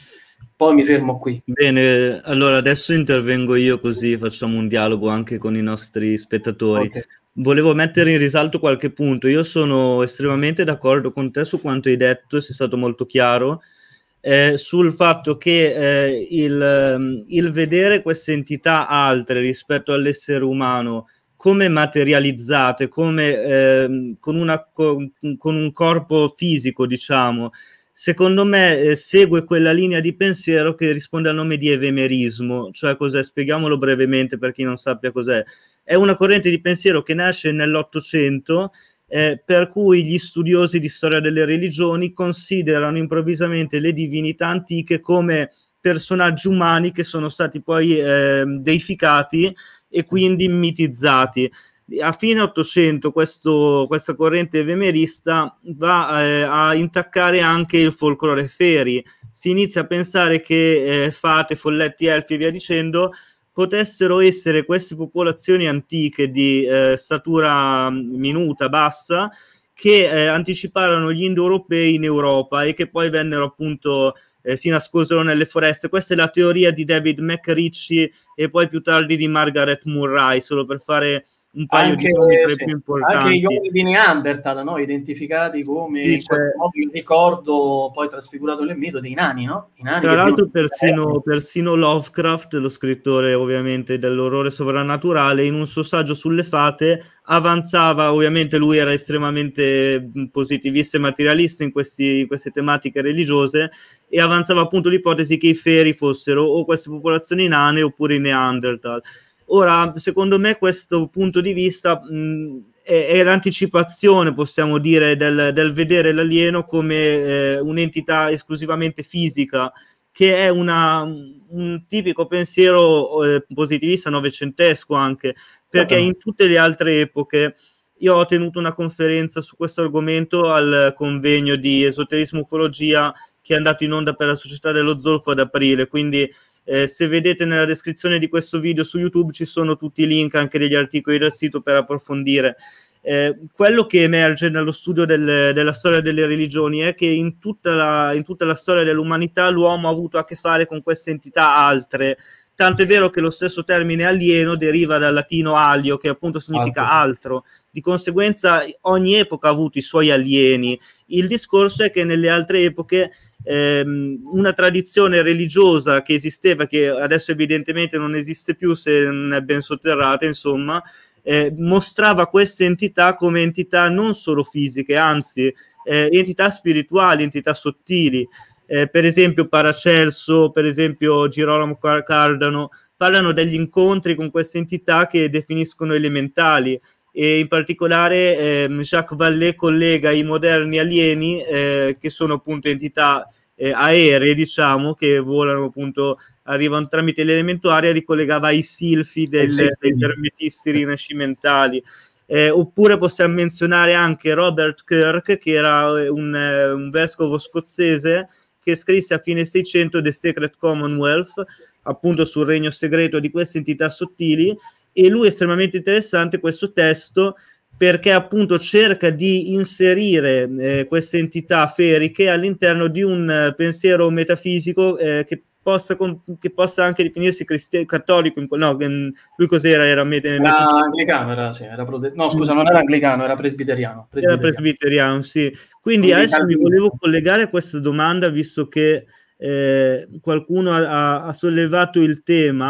S2: Poi mi fermo qui.
S1: Bene, allora adesso intervengo io, così facciamo un dialogo anche con i nostri spettatori. Okay. Volevo mettere in risalto qualche punto. Io sono estremamente d'accordo con te su quanto hai detto, sei stato molto chiaro, eh, sul fatto che eh, il, il vedere queste entità altre rispetto all'essere umano come materializzate, come eh, con, una, con, con un corpo fisico, diciamo, secondo me eh, segue quella linea di pensiero che risponde al nome di evemerismo. Cioè cos'è? Spieghiamolo brevemente per chi non sappia cos'è. È una corrente di pensiero che nasce nell'Ottocento, eh, per cui gli studiosi di storia delle religioni considerano improvvisamente le divinità antiche come personaggi umani che sono stati poi eh, deificati e quindi mitizzati. A fine Ottocento questo, questa corrente evemerista va eh, a intaccare anche il folklore fairy. Si inizia a pensare che eh, fate, folletti, elfi e via dicendo potessero essere queste popolazioni antiche di eh, statura minuta, bassa, che eh, anticiparono gli indoeuropei in Europa e che poi vennero appunto, eh, si nascosero nelle foreste. Questa è la teoria di David McRitchie e poi più tardi di Margaret Murray, solo per fare un paio
S2: anche,
S1: di nomi tra i
S2: sì,
S1: più importanti.
S2: Anche gli uomini di Neanderthal, no? Identificati come,
S1: sì, cioè,
S2: il ricordo poi trasfigurato nel mito dei nani, no? I nani
S1: tra l'altro persino, persino Lovecraft, lo scrittore ovviamente dell'orrore sovrannaturale, in un suo saggio sulle fate avanzava, ovviamente lui era estremamente positivista e materialista in, questi, in queste tematiche religiose, e avanzava appunto l'ipotesi che i feri fossero o queste popolazioni nane oppure i Neanderthal. Ora, secondo me questo punto di vista mh, è, è l'anticipazione, possiamo dire, del, del vedere l'alieno come eh, un'entità esclusivamente fisica, che è una, un tipico pensiero eh, positivista novecentesco anche, perché in tutte le altre epoche, io ho tenuto una conferenza su questo argomento al convegno di esoterismo ufologia che è andato in onda per la Società dello Zolfo ad aprile, quindi Eh, se vedete nella descrizione di questo video su YouTube ci sono tutti i link anche degli articoli del sito per approfondire. Eh, quello che emerge nello studio del, della storia delle religioni è che in tutta, la, in tutta la storia dell'umanità l'uomo ha avuto a che fare con queste entità altre, tanto è vero che lo stesso termine alieno deriva dal latino alio, che appunto significa altro. Di conseguenza ogni epoca ha avuto i suoi alieni. Il discorso è che nelle altre epoche ehm, una tradizione religiosa che esisteva, che adesso evidentemente non esiste più se non è ben sotterrata, insomma, eh, mostrava queste entità come entità non solo fisiche, anzi eh, entità spirituali, entità sottili. Eh, per esempio Paracelso, per esempio Girolamo Cardano, parlano degli incontri con queste entità che definiscono elementali, e in particolare eh, Jacques Vallée collega i moderni alieni, eh, che sono appunto entità eh, aeree, diciamo, che volano appunto, arrivano tramite l'elemento aria, ricollegava ai silfi del, dei permetisti rinascimentali. Eh, oppure possiamo menzionare anche Robert Kirk, che era un, un vescovo scozzese che scrisse a fine Seicento The Secret Commonwealth, appunto sul regno segreto di queste entità sottili, e lui è estremamente interessante questo testo perché appunto cerca di inserire eh, queste entità feriche all'interno di un eh, pensiero metafisico eh, che possa, che possa anche definirsi cristiano, cattolico. No, lui cos'era? Era, met-
S2: era anglicano, era, sì, era prote- no scusa, non era anglicano, era presbiteriano. presbiteriano.
S1: Era presbiteriano, sì. Quindi, Quindi adesso mi volevo collegare a questa domanda, visto che eh, qualcuno ha, ha sollevato il tema.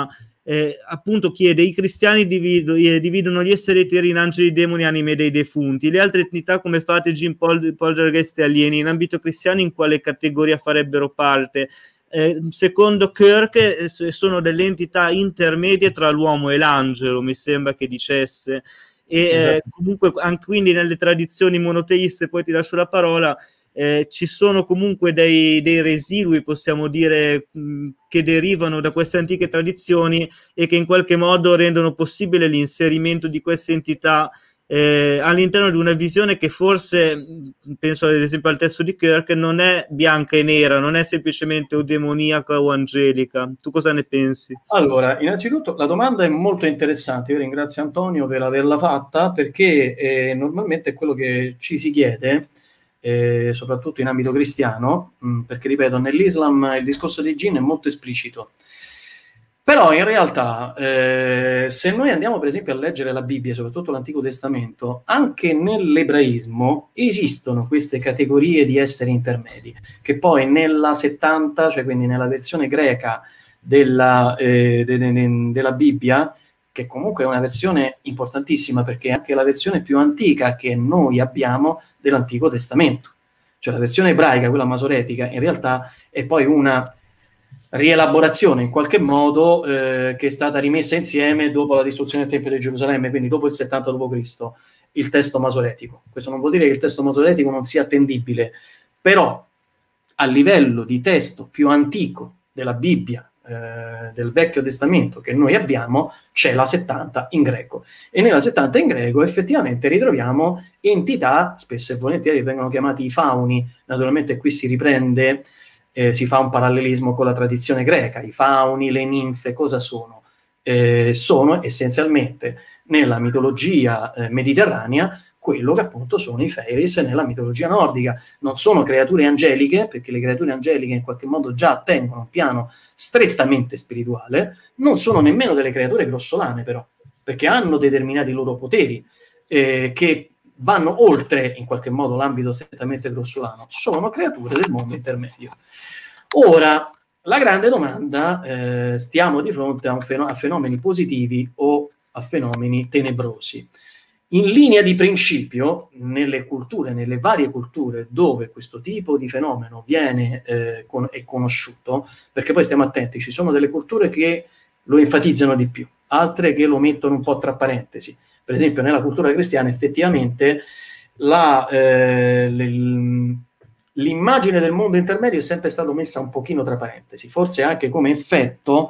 S1: eh, appunto chiede: i cristiani divido, eh, dividono gli esseri eteri in angeli, demoni, anime dei defunti. Le altre entità come fate, Jim, Pol- poltergeist e alieni, in ambito cristiano in quale categoria farebbero parte? Eh, secondo Kirk eh, sono delle entità intermedie tra l'uomo e l'angelo, mi sembra che dicesse. E eh, comunque anche, quindi nelle tradizioni monoteiste, poi ti lascio la parola, eh, ci sono comunque dei, dei residui, possiamo dire, mh, che derivano da queste antiche tradizioni e che in qualche modo rendono possibile l'inserimento di queste entità eh, all'interno di una visione che forse, penso ad esempio al testo di Kirk, non è bianca e nera, non è semplicemente o demoniaca o angelica. Tu cosa ne pensi?
S2: Allora, innanzitutto la domanda è molto interessante, io ringrazio Antonio per averla fatta, perché eh, normalmente è quello che ci si chiede, eh, soprattutto in ambito cristiano, mh, perché ripeto, nell'Islam il discorso di Jinn è molto esplicito. Però in realtà, eh, se noi andiamo per esempio a leggere la Bibbia, soprattutto l'Antico Testamento, anche nell'ebraismo esistono queste categorie di esseri intermedi, che poi nella settanta, cioè quindi nella versione greca della, eh, de, de, de, della Bibbia, che comunque è una versione importantissima perché è anche la versione più antica che noi abbiamo dell'Antico Testamento. Cioè la versione ebraica, quella masoretica, in realtà è poi una rielaborazione in qualche modo eh, che è stata rimessa insieme dopo la distruzione del Tempio di Gerusalemme, quindi dopo il settanta dopo Cristo, il testo masoretico. Questo non vuol dire che il testo masoretico non sia attendibile, però a livello di testo più antico della Bibbia, eh, del Vecchio Testamento che noi abbiamo, c'è la settanta in greco. E nella settanta in greco effettivamente ritroviamo entità, spesso e volentieri vengono chiamati i fauni, naturalmente qui si riprende Eh, si fa un parallelismo con la tradizione greca. I fauni, le ninfe, cosa sono? Eh, sono essenzialmente nella mitologia eh, mediterranea quello che appunto sono i fairies nella mitologia nordica. Non sono creature angeliche, perché le creature angeliche in qualche modo già attengono a un piano strettamente spirituale, non sono nemmeno delle creature grossolane però, perché hanno determinati loro poteri eh, che vanno oltre in qualche modo l'ambito strettamente grossolano, sono creature del mondo intermedio. Ora, la grande domanda, eh, stiamo di fronte a, un fenom- a fenomeni positivi o a fenomeni tenebrosi? In linea di principio, nelle culture, nelle varie culture dove questo tipo di fenomeno viene eh, con- è conosciuto, perché poi stiamo attenti, ci sono delle culture che lo enfatizzano di più, altre che lo mettono un po' tra parentesi. Per esempio nella cultura cristiana effettivamente la, eh, l'immagine del mondo intermedio è sempre stata messa un pochino tra parentesi, forse anche come effetto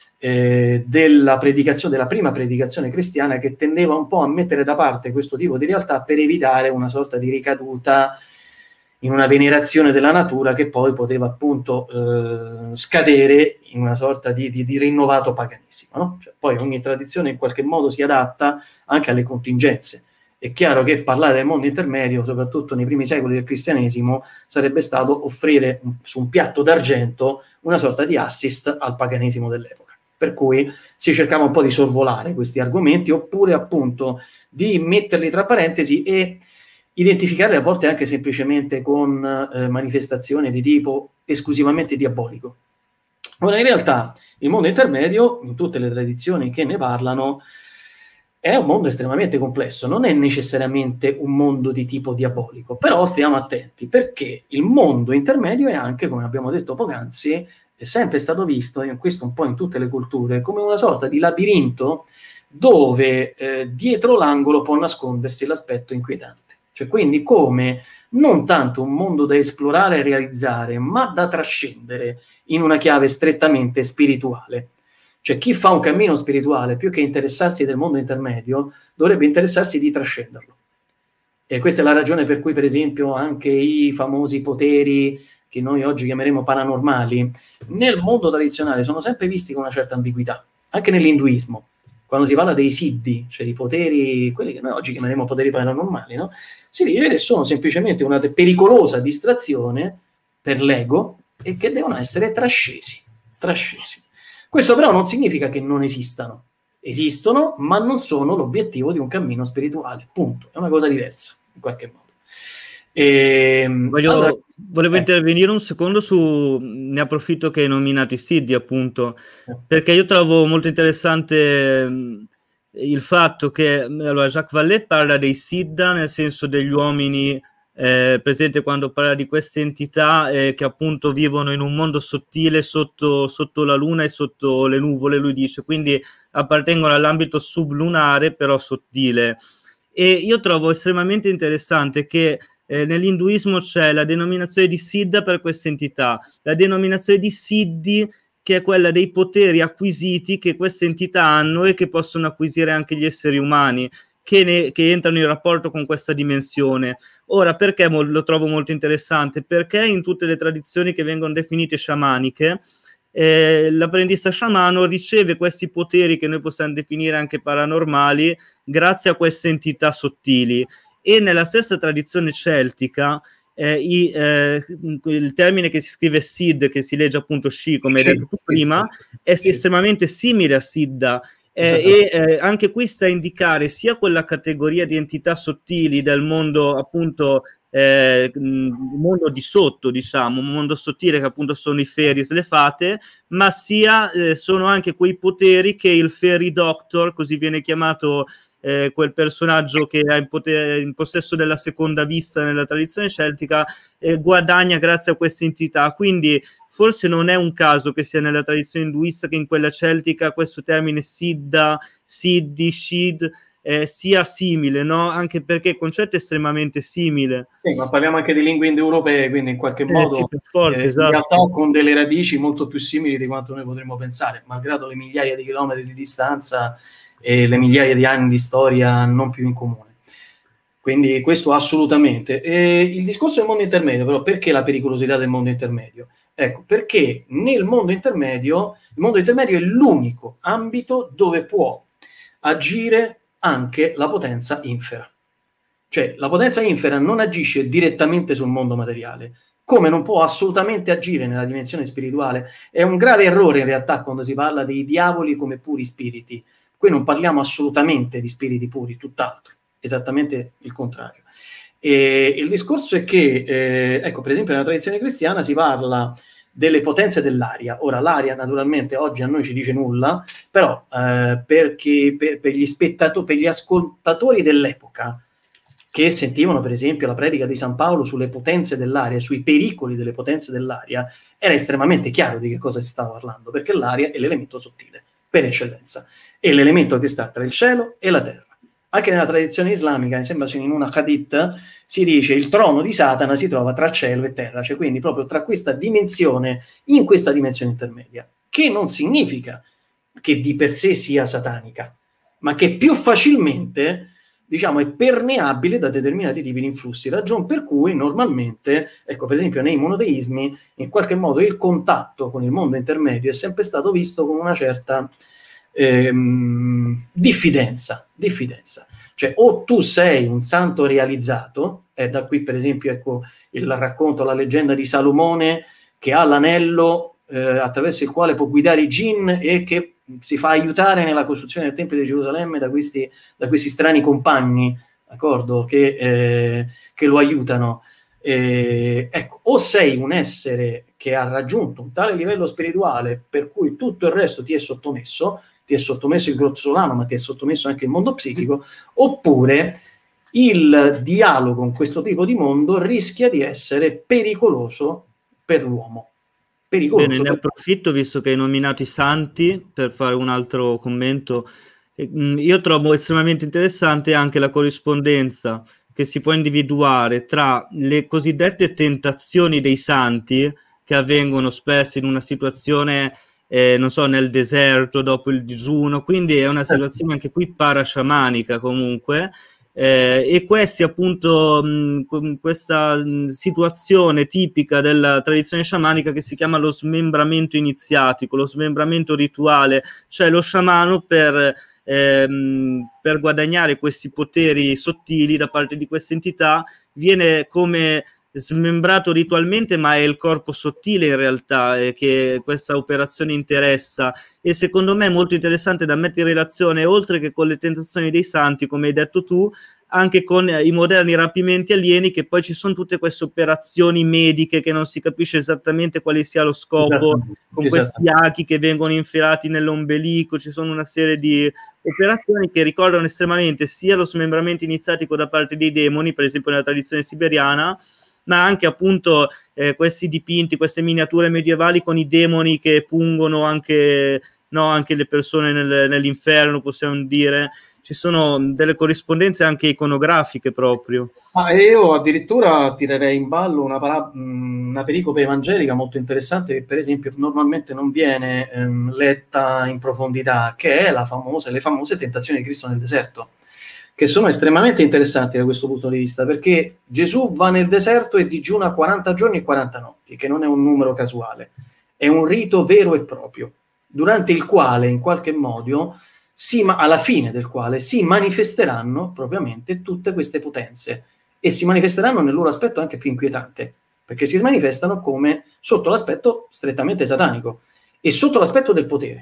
S2: eh, della predicazione, della prima predicazione cristiana, che tendeva un po' a mettere da parte questo tipo di realtà per evitare una sorta di ricaduta in una venerazione della natura che poi poteva appunto eh, scadere in una sorta di, di, di rinnovato paganesimo, no? Cioè, poi ogni tradizione in qualche modo si adatta anche alle contingenze. È chiaro che parlare del mondo intermedio, soprattutto nei primi secoli del cristianesimo, sarebbe stato offrire un, su un piatto d'argento una sorta di assist al paganesimo dell'epoca. Per cui si cercava un po' di sorvolare questi argomenti, oppure appunto di metterli tra parentesi e identificarli a volte anche semplicemente con eh, manifestazioni di tipo esclusivamente diabolico. Ora, in realtà, il mondo intermedio, in tutte le tradizioni che ne parlano, è un mondo estremamente complesso, non è necessariamente un mondo di tipo diabolico, però stiamo attenti, perché il mondo intermedio è anche, come abbiamo detto poc'anzi, è sempre stato visto, in questo un po' in tutte le culture, come una sorta di labirinto dove eh, dietro l'angolo può nascondersi l'aspetto inquietante. Cioè, quindi come non tanto un mondo da esplorare e realizzare, ma da trascendere in una chiave strettamente spirituale. Cioè, chi fa un cammino spirituale, più che interessarsi del mondo intermedio, dovrebbe interessarsi di trascenderlo. E questa è la ragione per cui, per esempio, anche i famosi poteri che noi oggi chiameremo paranormali, nel mondo tradizionale sono sempre visti con una certa ambiguità, anche nell'induismo. Quando si parla dei siddhi, cioè i poteri, quelli che noi oggi chiameremo poteri paranormali, no? Si dice che sono semplicemente una pericolosa distrazione per l'ego e che devono essere trascesi, trascesi. Questo però non significa che non esistano. Esistono, ma non sono l'obiettivo di un cammino spirituale, punto. È una cosa diversa, in qualche modo. E,
S1: Voglio,
S2: allora,
S1: volevo
S2: eh,
S1: intervenire un secondo su, ne approfitto che hai nominato i Siddi, appunto,
S2: eh,
S1: perché io trovo molto interessante mh, il fatto che allora, Jacques Vallée parla dei Siddha nel senso degli uomini, eh, presente quando parla di queste entità eh, che appunto vivono in un mondo sottile sotto, sotto la luna e sotto le nuvole, lui dice, quindi appartengono all'ambito sublunare però sottile. E io trovo estremamente interessante che eh, nell'induismo c'è la denominazione di Siddha per questa entità, la denominazione di Siddhi che è quella dei poteri acquisiti che queste entità hanno e che possono acquisire anche gli esseri umani, che, ne, che entrano in rapporto con questa dimensione. Ora, perché mo- lo trovo molto interessante? Perché in tutte le tradizioni che vengono definite sciamaniche, eh, l'apprendista sciamano riceve questi poteri che noi possiamo definire anche paranormali grazie a queste entità sottili. E nella stessa tradizione celtica eh, i, eh, il termine che si scrive Sid, che si legge appunto Sci, come hai
S2: sì,
S1: detto tu
S2: sì, sì,
S1: prima, è
S2: sì,
S1: estremamente simile a Siddha. Eh,
S2: esattamente.
S1: e eh, anche qui sta a indicare sia quella categoria di entità sottili del mondo appunto eh, mondo di sotto, diciamo, un mondo sottile che appunto sono i Fairies, le fate, ma sia eh, sono anche quei poteri che il Fairy Doctor, così viene chiamato eh, quel personaggio che è in, potere, in possesso della seconda vista nella tradizione celtica, eh, guadagna grazie a questa entità. Quindi forse non è un caso che sia nella tradizione induista che in quella celtica questo termine Siddha, Siddhi, Shid eh, sia simile, no? Anche perché il concetto è estremamente simile.
S2: Sì, ma parliamo anche di lingue indoeuropee, quindi in qualche
S1: Eh, sì,
S2: modo
S1: per forza,
S2: eh, in realtà
S1: esatto.
S2: con delle radici molto più simili di quanto noi potremmo pensare, malgrado le migliaia di chilometri di distanza e le migliaia di anni di storia non più in comune. Quindi questo assolutamente. E il discorso del mondo intermedio, però, perché la pericolosità del mondo intermedio? Ecco, perché nel mondo intermedio, il mondo intermedio è l'unico ambito dove può agire anche la potenza infera. Cioè, la potenza infera non agisce direttamente sul mondo materiale, come non può assolutamente agire nella dimensione spirituale. È un grave errore in realtà quando si parla dei diavoli come puri spiriti. Qui non parliamo assolutamente di spiriti puri, tutt'altro, esattamente il contrario. E il discorso è che, eh, ecco, per esempio nella tradizione cristiana si parla delle potenze dell'aria. Ora, l'aria naturalmente oggi a noi ci dice nulla, però eh, perché per, per gli spettatori, per gli ascoltatori dell'epoca, che sentivano per esempio la predica di San Paolo sulle potenze dell'aria, sui pericoli delle potenze dell'aria, era estremamente chiaro di che cosa si stava parlando, perché l'aria è l'elemento sottile, per eccellenza, è l'elemento che sta tra il cielo e la terra. Anche nella tradizione islamica, mi sembra in una hadith, si dice il trono di Satana si trova tra cielo e terra, cioè quindi proprio tra questa dimensione, in questa dimensione intermedia, che non significa che di per sé sia satanica, ma che più facilmente diciamo, è permeabile da determinati tipi di influssi, ragion per cui normalmente, ecco, per esempio nei monoteismi, in qualche modo il contatto con il mondo intermedio è sempre stato visto con una certa ehm, diffidenza, diffidenza. Cioè, o tu sei un santo realizzato, e da qui per esempio ecco il racconto, la leggenda di Salomone che ha l'anello eh, attraverso il quale può guidare i jinn e che si fa aiutare nella costruzione del Tempio di Gerusalemme da questi, da questi strani compagni, d'accordo, che, eh, che lo aiutano. Eh, ecco, o sei un essere che ha raggiunto un tale livello spirituale per cui tutto il resto ti è sottomesso, ti è sottomesso il grossolano, ma ti è sottomesso anche il mondo psichico, oppure il dialogo con questo tipo di mondo rischia di essere pericoloso per l'uomo.
S1: Bene,
S2: Pericoloso
S1: ne
S2: per
S1: approfitto visto che hai nominato i santi per fare un altro commento. E, mh, io trovo estremamente interessante anche la corrispondenza che si può individuare tra le cosiddette tentazioni dei santi che avvengono spesso in una situazione, eh, non so, nel deserto dopo il digiuno, quindi è una situazione anche qui parasciamanica comunque. Eh, e questi appunto mh, questa mh, situazione tipica della tradizione sciamanica che si chiama lo smembramento iniziatico, lo smembramento rituale, cioè lo sciamano per, ehm, per guadagnare questi poteri sottili da parte di questa entità viene come smembrato ritualmente, ma è il corpo sottile in realtà eh, che questa operazione interessa, e secondo me è molto interessante da mettere in relazione, oltre che con le tentazioni dei santi come hai detto tu, anche con i moderni rapimenti alieni, che poi ci sono tutte queste operazioni mediche che non si capisce esattamente quale sia lo scopo, con questi achi che vengono infilati nell'ombelico, ci sono una serie di operazioni che ricordano estremamente sia lo smembramento iniziatico da parte dei demoni, per esempio nella tradizione siberiana, ma anche appunto eh, questi dipinti, queste miniature medievali con i demoni che pungono anche, no, anche le persone nel, nell'inferno, possiamo dire. Ci sono delle corrispondenze anche iconografiche proprio.
S2: Ma io addirittura tirerei in ballo una, una pericope evangelica molto interessante, che per esempio normalmente non viene ehm, letta in profondità, che è la famosa, le famose tentazioni di Cristo nel deserto, che sono estremamente interessanti da questo punto di vista, perché Gesù va nel deserto e digiuna quaranta giorni e quaranta notti, che non è un numero casuale, è un rito vero e proprio, durante il quale in qualche modo Si, ma alla fine del quale si manifesteranno propriamente tutte queste potenze, e si manifesteranno nel loro aspetto anche più inquietante, perché si manifestano come sotto l'aspetto strettamente satanico e sotto l'aspetto del potere.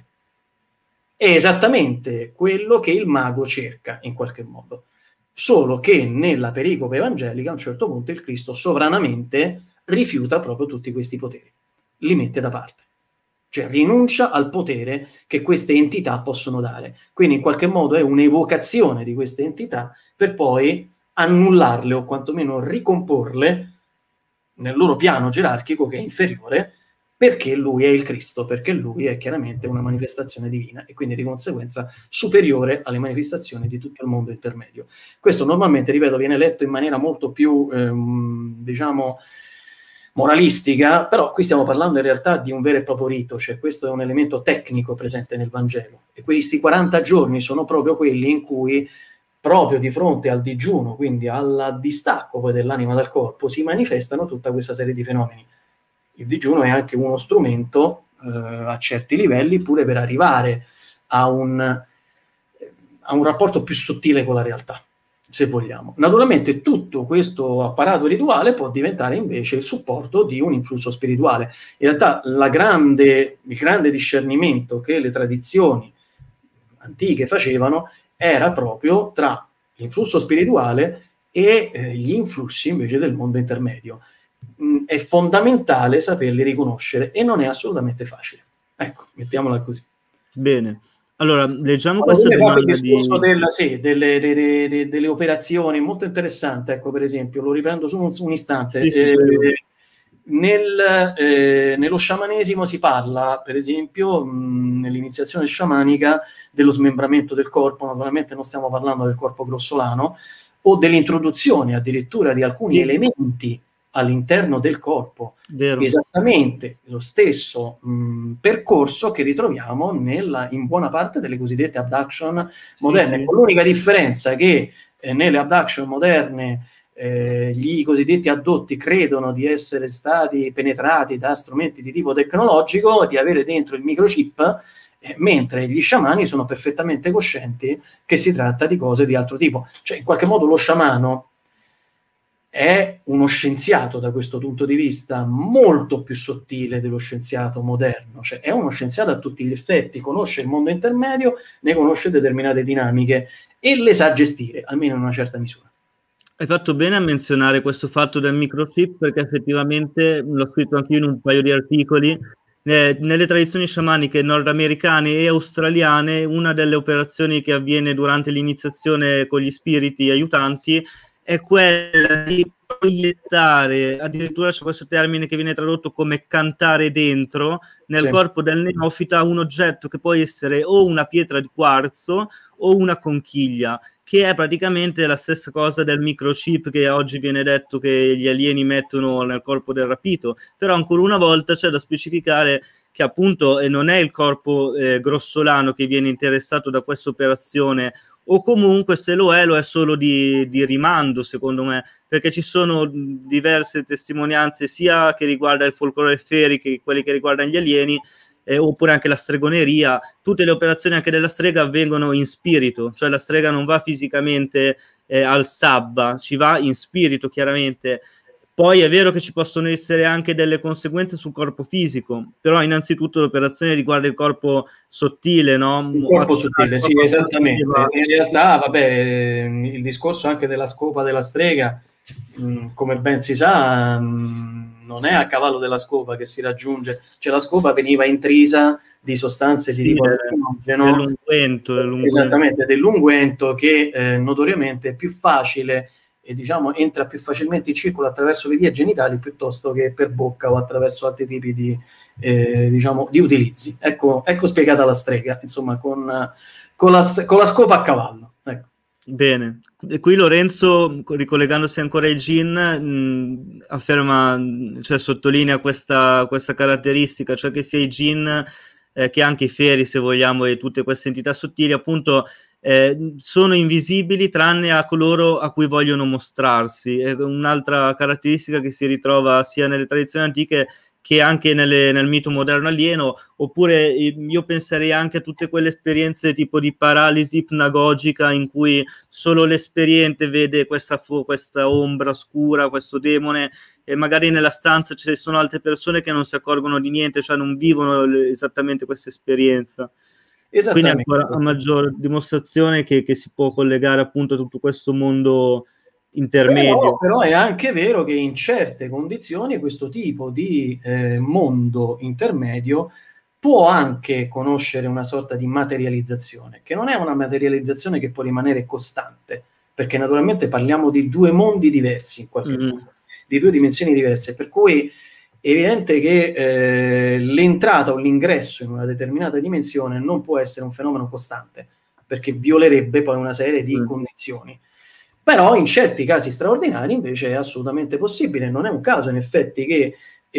S2: È esattamente quello che il mago cerca in qualche modo, solo che nella pericope evangelica a un certo punto il Cristo sovranamente rifiuta proprio tutti questi poteri, li mette da parte. Cioè rinuncia al potere che queste entità possono dare. Quindi in qualche modo è un'evocazione di queste entità per poi annullarle o quantomeno ricomporle nel loro piano gerarchico che è inferiore, perché lui è il Cristo, perché lui è chiaramente una manifestazione divina e quindi di conseguenza superiore alle manifestazioni di tutto il mondo intermedio. Questo normalmente, ripeto, viene letto in maniera molto più, ehm, diciamo, moralistica, però qui stiamo parlando in realtà di un vero e proprio rito, cioè questo è un elemento tecnico presente nel Vangelo, e questi quaranta giorni sono proprio quelli in cui, proprio di fronte al digiuno, quindi al distacco poi dell'anima dal corpo, si manifestano tutta questa serie di fenomeni. Il digiuno è anche uno strumento eh, a certi livelli pure per arrivare a un, a un rapporto più sottile con la realtà, se vogliamo. Naturalmente tutto questo apparato rituale può diventare invece il supporto di un influsso spirituale. In realtà la grande, il grande discernimento che le tradizioni antiche facevano era proprio tra l'influsso spirituale e eh, gli influssi invece del mondo intermedio. Mm, è fondamentale saperli riconoscere e non è assolutamente facile. Ecco, mettiamola così.
S1: Bene. Allora, leggiamo
S2: allora,
S1: questa domanda
S2: il discorso
S1: di...
S2: del, sì, delle, delle, delle, delle operazioni, molto interessante, ecco, per esempio, lo riprendo su un, un istante.
S1: Sì, sì,
S2: eh, nel, eh, nello sciamanesimo si parla, per esempio, mh, nell'iniziazione sciamanica, dello smembramento del corpo. Naturalmente non stiamo parlando del corpo grossolano, o dell'introduzione addirittura di alcuni sì. elementi all'interno del corpo.
S1: Vero.
S2: Esattamente lo stesso mh, percorso che ritroviamo nella, in buona parte delle cosiddette abduction moderne, sì, sì. con l'unica differenza che eh, nelle abduction moderne eh, gli cosiddetti addotti credono di essere stati penetrati da strumenti di tipo tecnologico, di avere dentro il microchip, eh, mentre gli sciamani sono perfettamente coscienti che si tratta di cose di altro tipo. Cioè, in qualche modo lo sciamano è uno scienziato da questo punto di vista molto più sottile dello scienziato moderno, cioè è uno scienziato a tutti gli effetti, conosce il mondo intermedio, ne conosce determinate dinamiche e le sa gestire, almeno in una certa misura.
S1: Hai fatto bene a menzionare questo fatto del microchip, perché effettivamente l'ho scritto anche io in un paio di articoli. Eh, nelle tradizioni sciamaniche nordamericane e australiane, una delle operazioni che avviene durante l'iniziazione con gli spiriti aiutanti è quella di proiettare, addirittura c'è questo termine che viene tradotto come cantare dentro, nel sì. corpo del neofita un oggetto che può essere o una pietra di quarzo o una conchiglia, che è praticamente la stessa cosa del microchip che oggi viene detto che gli alieni mettono nel corpo del rapito. Però ancora una volta c'è da specificare che appunto eh, non è il corpo eh, grossolano che viene interessato da questa operazione, o comunque se lo è, lo è solo di, di rimando, secondo me, perché ci sono diverse testimonianze sia che riguarda il folklore fairy che quelli che riguardano gli alieni, eh, oppure anche la stregoneria. Tutte le operazioni anche della strega avvengono in spirito, cioè la strega non va fisicamente eh, al sabba, ci va in spirito chiaramente, Poi è vero che ci possono essere anche delle conseguenze sul corpo fisico, però innanzitutto l'operazione riguarda il corpo sottile, no?
S2: Il corpo sottile, sì, esattamente. In realtà, vabbè, il discorso anche della scopa della strega, mh, come ben si sa, mh, non è a cavallo della scopa che si raggiunge, cioè la scopa veniva intrisa di sostanze sì, di tipo allucinogeno,
S1: dell'unguento, dell'unguento.
S2: Esattamente, dell'unguento che eh, notoriamente è più facile e diciamo entra più facilmente in circolo attraverso le vie genitali piuttosto che per bocca o attraverso altri tipi di, eh, diciamo, di utilizzi. Ecco, ecco spiegata la strega, insomma, con, con, la, con la scopa a cavallo. Ecco.
S1: Bene, e qui Lorenzo, ricollegandosi ancora ai gin, mh, afferma, cioè sottolinea questa, questa caratteristica, cioè che sia i gin eh, che anche i feri, se vogliamo, e tutte queste entità sottili, appunto, eh, sono invisibili tranne a coloro a cui vogliono mostrarsi. È un'altra caratteristica che si ritrova sia nelle tradizioni antiche che anche nelle, nel mito moderno alieno, oppure io penserei anche a tutte quelle esperienze tipo di paralisi ipnagogica in cui solo l'esperiente vede questa, questa ombra scura, questo demone, e magari nella stanza ci sono altre persone che non si accorgono di niente, cioè non vivono esattamente questa esperienza. Quindi ancora a maggior dimostrazione che, che si può collegare appunto a tutto questo mondo intermedio.
S2: Però, però è anche vero che in certe condizioni questo tipo di eh, mondo intermedio può anche conoscere una sorta di materializzazione, che non è una materializzazione che può rimanere costante, perché naturalmente parliamo di due mondi diversi in qualche mm. modo, di due dimensioni diverse, per cui è evidente che eh, l'entrata o l'ingresso in una determinata dimensione non può essere un fenomeno costante, perché violerebbe poi una serie di mm. condizioni. Però in certi casi straordinari invece è assolutamente possibile. Non è un caso in effetti che,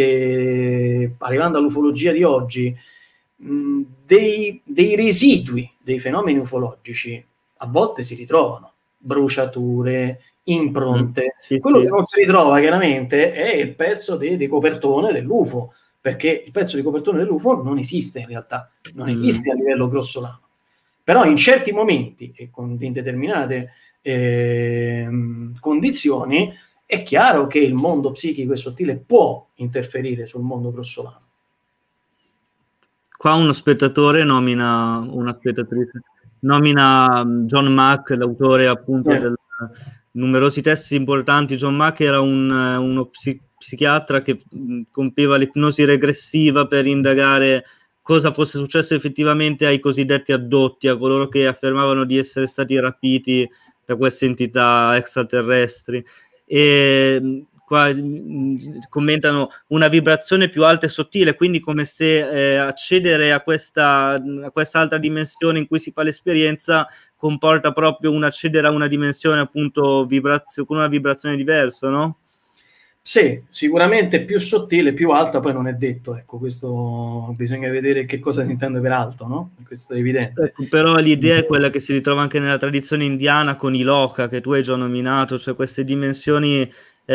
S2: eh, arrivando all'ufologia di oggi, mh, dei, dei residui dei fenomeni ufologici a volte si ritrovano, bruciature, impronte. Mm, sì, Quello sì. che non si ritrova chiaramente è il pezzo di, di copertone dell'U F O, perché il pezzo di copertone dell'U F O non esiste in realtà, non esiste mm. a livello grossolano. Però in certi momenti e con in determinate eh, condizioni è chiaro che il mondo psichico e sottile può interferire sul mondo grossolano.
S1: Qua uno spettatore nomina una spettatrice nomina John Mack, l'autore appunto eh. del numerosi testi importanti. John Mack era un, uno psi, psichiatra che compiva l'ipnosi regressiva per indagare cosa fosse successo effettivamente ai cosiddetti addotti, a coloro che affermavano di essere stati rapiti da queste entità extraterrestri. E qua mh, commentano una vibrazione più alta e sottile, quindi come se eh, accedere a questa, a questa altra dimensione in cui si fa l'esperienza comporta proprio un accedere a una dimensione appunto vibrazio, con una vibrazione diversa, no?
S2: Sì, sicuramente più sottile, più alta, poi non è detto, ecco, questo bisogna vedere che cosa si intende per alto, no? Questo è evidente.
S1: Ecco, però l'idea è quella che si ritrova anche nella tradizione indiana con i loka, che tu hai già nominato, cioè queste dimensioni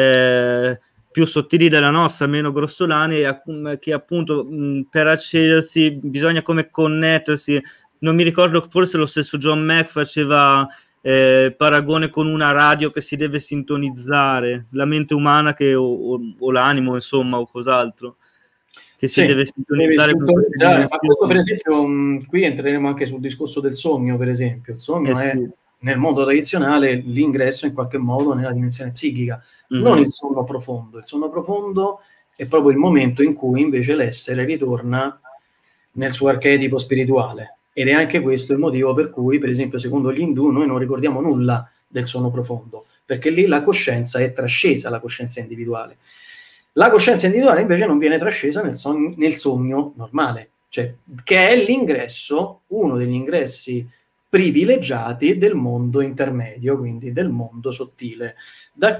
S1: eh, più sottili della nostra, meno grossolane, che appunto mh, per accedersi bisogna come connettersi. Non mi ricordo, forse lo stesso John Mack faceva Eh, paragone con una radio che si deve sintonizzare, la mente umana che, o, o, o l'animo, insomma, o cos'altro che si
S2: sì,
S1: deve sintonizzare,
S2: deve sintonizzare. Ma questo, per esempio, mh, qui entreremo anche sul discorso del sogno, per esempio. Il sogno eh è sì. nel mondo tradizionale l'ingresso in qualche modo nella dimensione psichica, mm-hmm. non il sonno profondo. Il sonno profondo è proprio il momento in cui invece l'essere ritorna nel suo archetipo spirituale. Ed è anche questo il motivo per cui, per esempio, secondo gli indù, noi non ricordiamo nulla del sonno profondo, perché lì la coscienza è trascesa, la coscienza individuale. La coscienza individuale invece non viene trascesa nel sogno, nel sogno normale, cioè che è l'ingresso, uno degli ingressi privilegiati del mondo intermedio, quindi del mondo sottile. Da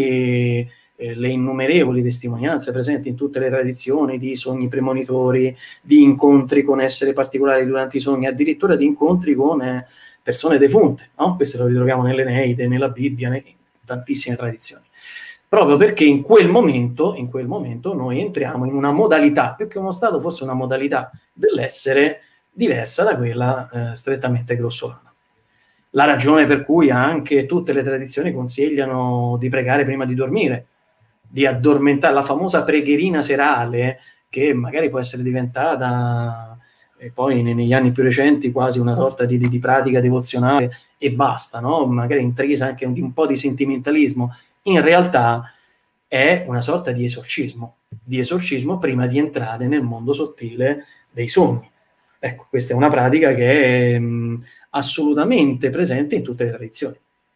S2: qui Eh, le innumerevoli testimonianze presenti in tutte le tradizioni di sogni premonitori, di incontri con esseri particolari durante i sogni, addirittura di incontri con eh, persone defunte, no? Questo lo ritroviamo nell'Eneide, nella Bibbia, in tantissime tradizioni. Proprio perché in quel momento, in quel momento noi entriamo in una modalità, più che uno stato, forse una modalità dell'essere diversa da quella eh, strettamente grossolana. La ragione per cui anche tutte le tradizioni consigliano di pregare prima di dormire, di addormentare, la famosa pregherina serale, che magari può essere diventata, e poi negli anni più recenti, quasi una sorta di, di, di pratica devozionale e basta, no? Magari intrisa anche di un po' di sentimentalismo. In realtà è una sorta di esorcismo, di esorcismo prima di entrare nel mondo sottile dei sogni. Ecco, questa è una pratica che è mh, assolutamente presente in tutte le tradizioni.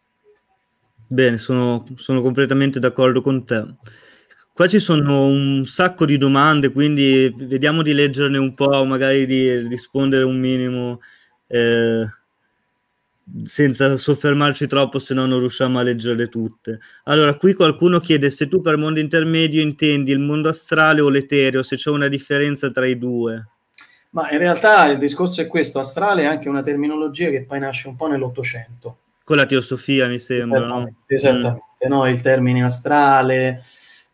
S1: Bene, sono, sono completamente d'accordo con te. Qua ci sono un sacco di domande, quindi vediamo di leggerne un po', magari di rispondere un minimo, eh, senza soffermarci troppo, se no non riusciamo a leggerle tutte. Allora, qui qualcuno chiede se tu per mondo intermedio intendi il mondo astrale o l'etereo, se c'è una differenza tra i due.
S2: Ma in realtà il discorso è questo: astrale è anche una terminologia che poi nasce un po' nell'Ottocento.
S1: Con la teosofia, mi sembra,
S2: Esattamente,
S1: no?
S2: esattamente, mm. no? Il termine astrale,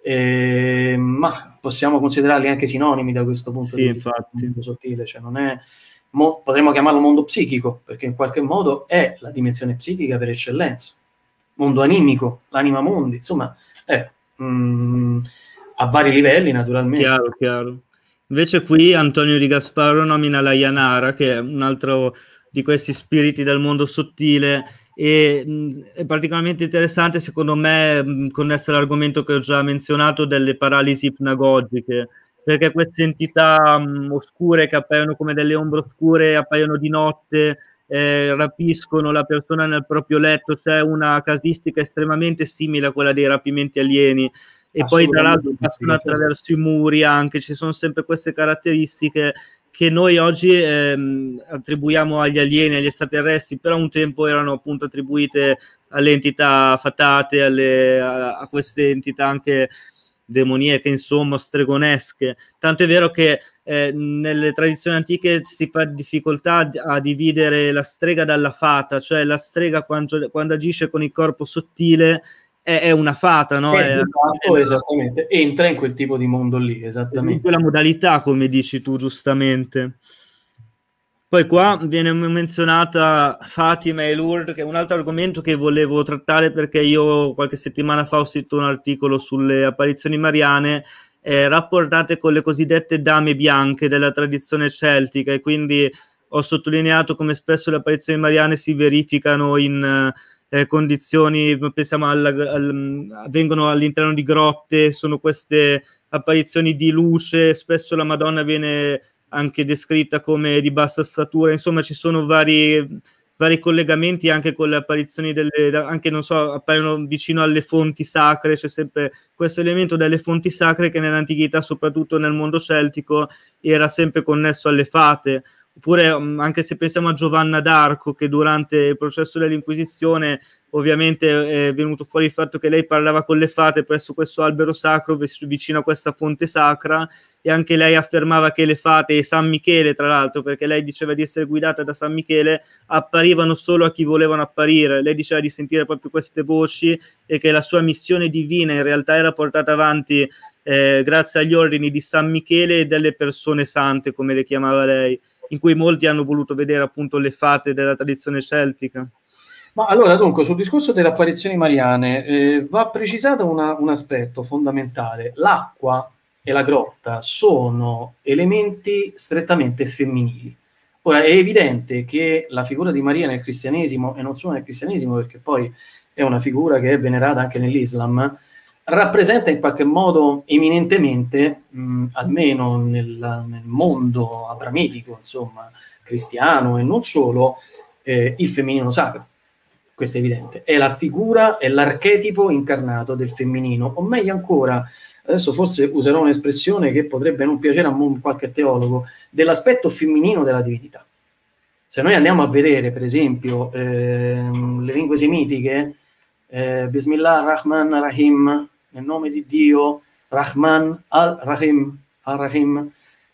S2: eh, ma possiamo considerarli anche sinonimi da questo punto
S1: sì,
S2: di vista.
S1: Infatti.
S2: Mondo sottile, cioè non è, mo, potremmo chiamarlo mondo psichico, perché in qualche modo è la dimensione psichica per eccellenza. Mondo animico, l'anima mondi, insomma, è, mh, a vari livelli naturalmente.
S1: Chiaro, chiaro. Invece qui Antonio Di Gasparo nomina la Yanara, che è un altro di questi spiriti del mondo sottile, e mh, è particolarmente interessante secondo me, mh, connesso all'argomento che ho già menzionato delle paralisi ipnagogiche, perché queste entità mh, oscure che appaiono come delle ombre oscure, appaiono di notte, eh, rapiscono la persona nel proprio letto, c'è una casistica estremamente simile a quella dei rapimenti alieni, e poi tra l'altro passano attraverso i muri anche, ci sono sempre queste caratteristiche che noi oggi ehm, attribuiamo agli alieni, agli extraterrestri, però un tempo erano appunto attribuite alle entità fatate, alle, a, a queste entità anche demoniache, insomma, stregonesche. Tanto è vero che eh, nelle tradizioni antiche si fa difficoltà a dividere la strega dalla fata, cioè la strega quando, quando agisce con il corpo sottile è, è una fata, no?
S2: È,
S1: è,
S2: esatto,
S1: è,
S2: esattamente, entra in quel tipo di mondo lì, esattamente.
S1: In quella modalità, come dici tu giustamente. Poi qua viene menzionata Fatima e Lourdes, che è un altro argomento che volevo trattare, perché io qualche settimana fa ho scritto un articolo sulle apparizioni mariane eh, rapportate con le cosiddette dame bianche della tradizione celtica, e quindi ho sottolineato come spesso le apparizioni mariane si verificano in eh, condizioni, pensiamo alla, al, avvengono all'interno di grotte, sono queste apparizioni di luce, spesso la Madonna viene anche descritta come di bassa statura, insomma ci sono vari, vari collegamenti anche con le apparizioni delle, anche non so, appaiono vicino alle fonti sacre, c'è sempre questo elemento delle fonti sacre che nell'antichità, soprattutto nel mondo celtico, era sempre connesso alle fate. Oppure anche se pensiamo a Giovanna d'Arco, che durante il processo dell'Inquisizione ovviamente è venuto fuori il fatto che lei parlava con le fate presso questo albero sacro vicino a questa fonte sacra, e anche lei affermava che le fate e San Michele, tra l'altro, perché lei diceva di essere guidata da San Michele, apparivano solo a chi volevano apparire. Lei diceva di sentire proprio queste voci e che la sua missione divina in realtà era portata avanti eh, grazie agli ordini di San Michele e delle persone sante, come le chiamava lei, in cui molti hanno voluto vedere appunto le fate della tradizione celtica.
S2: Ma allora, dunque, sul discorso delle apparizioni mariane eh, va precisato una, un aspetto fondamentale. L'acqua e la grotta sono elementi strettamente femminili. Ora, è evidente che la figura di Maria nel cristianesimo, e non solo nel cristianesimo, perché poi è una figura che è venerata anche nell'Islam, rappresenta in qualche modo eminentemente, mh, almeno nel, nel mondo abramitico, insomma, cristiano e non solo, eh, il femminino sacro. Questo è evidente. È la figura, è l'archetipo incarnato del femminino, o meglio ancora, adesso forse userò un'espressione che potrebbe non piacere a qualche teologo, dell'aspetto femminino della divinità. Se noi andiamo a vedere, per esempio, ehm, le lingue semitiche, eh, Bismillah Rahman Rahim, nel nome di Dio, Rahman al-Rahim, al-Rahim.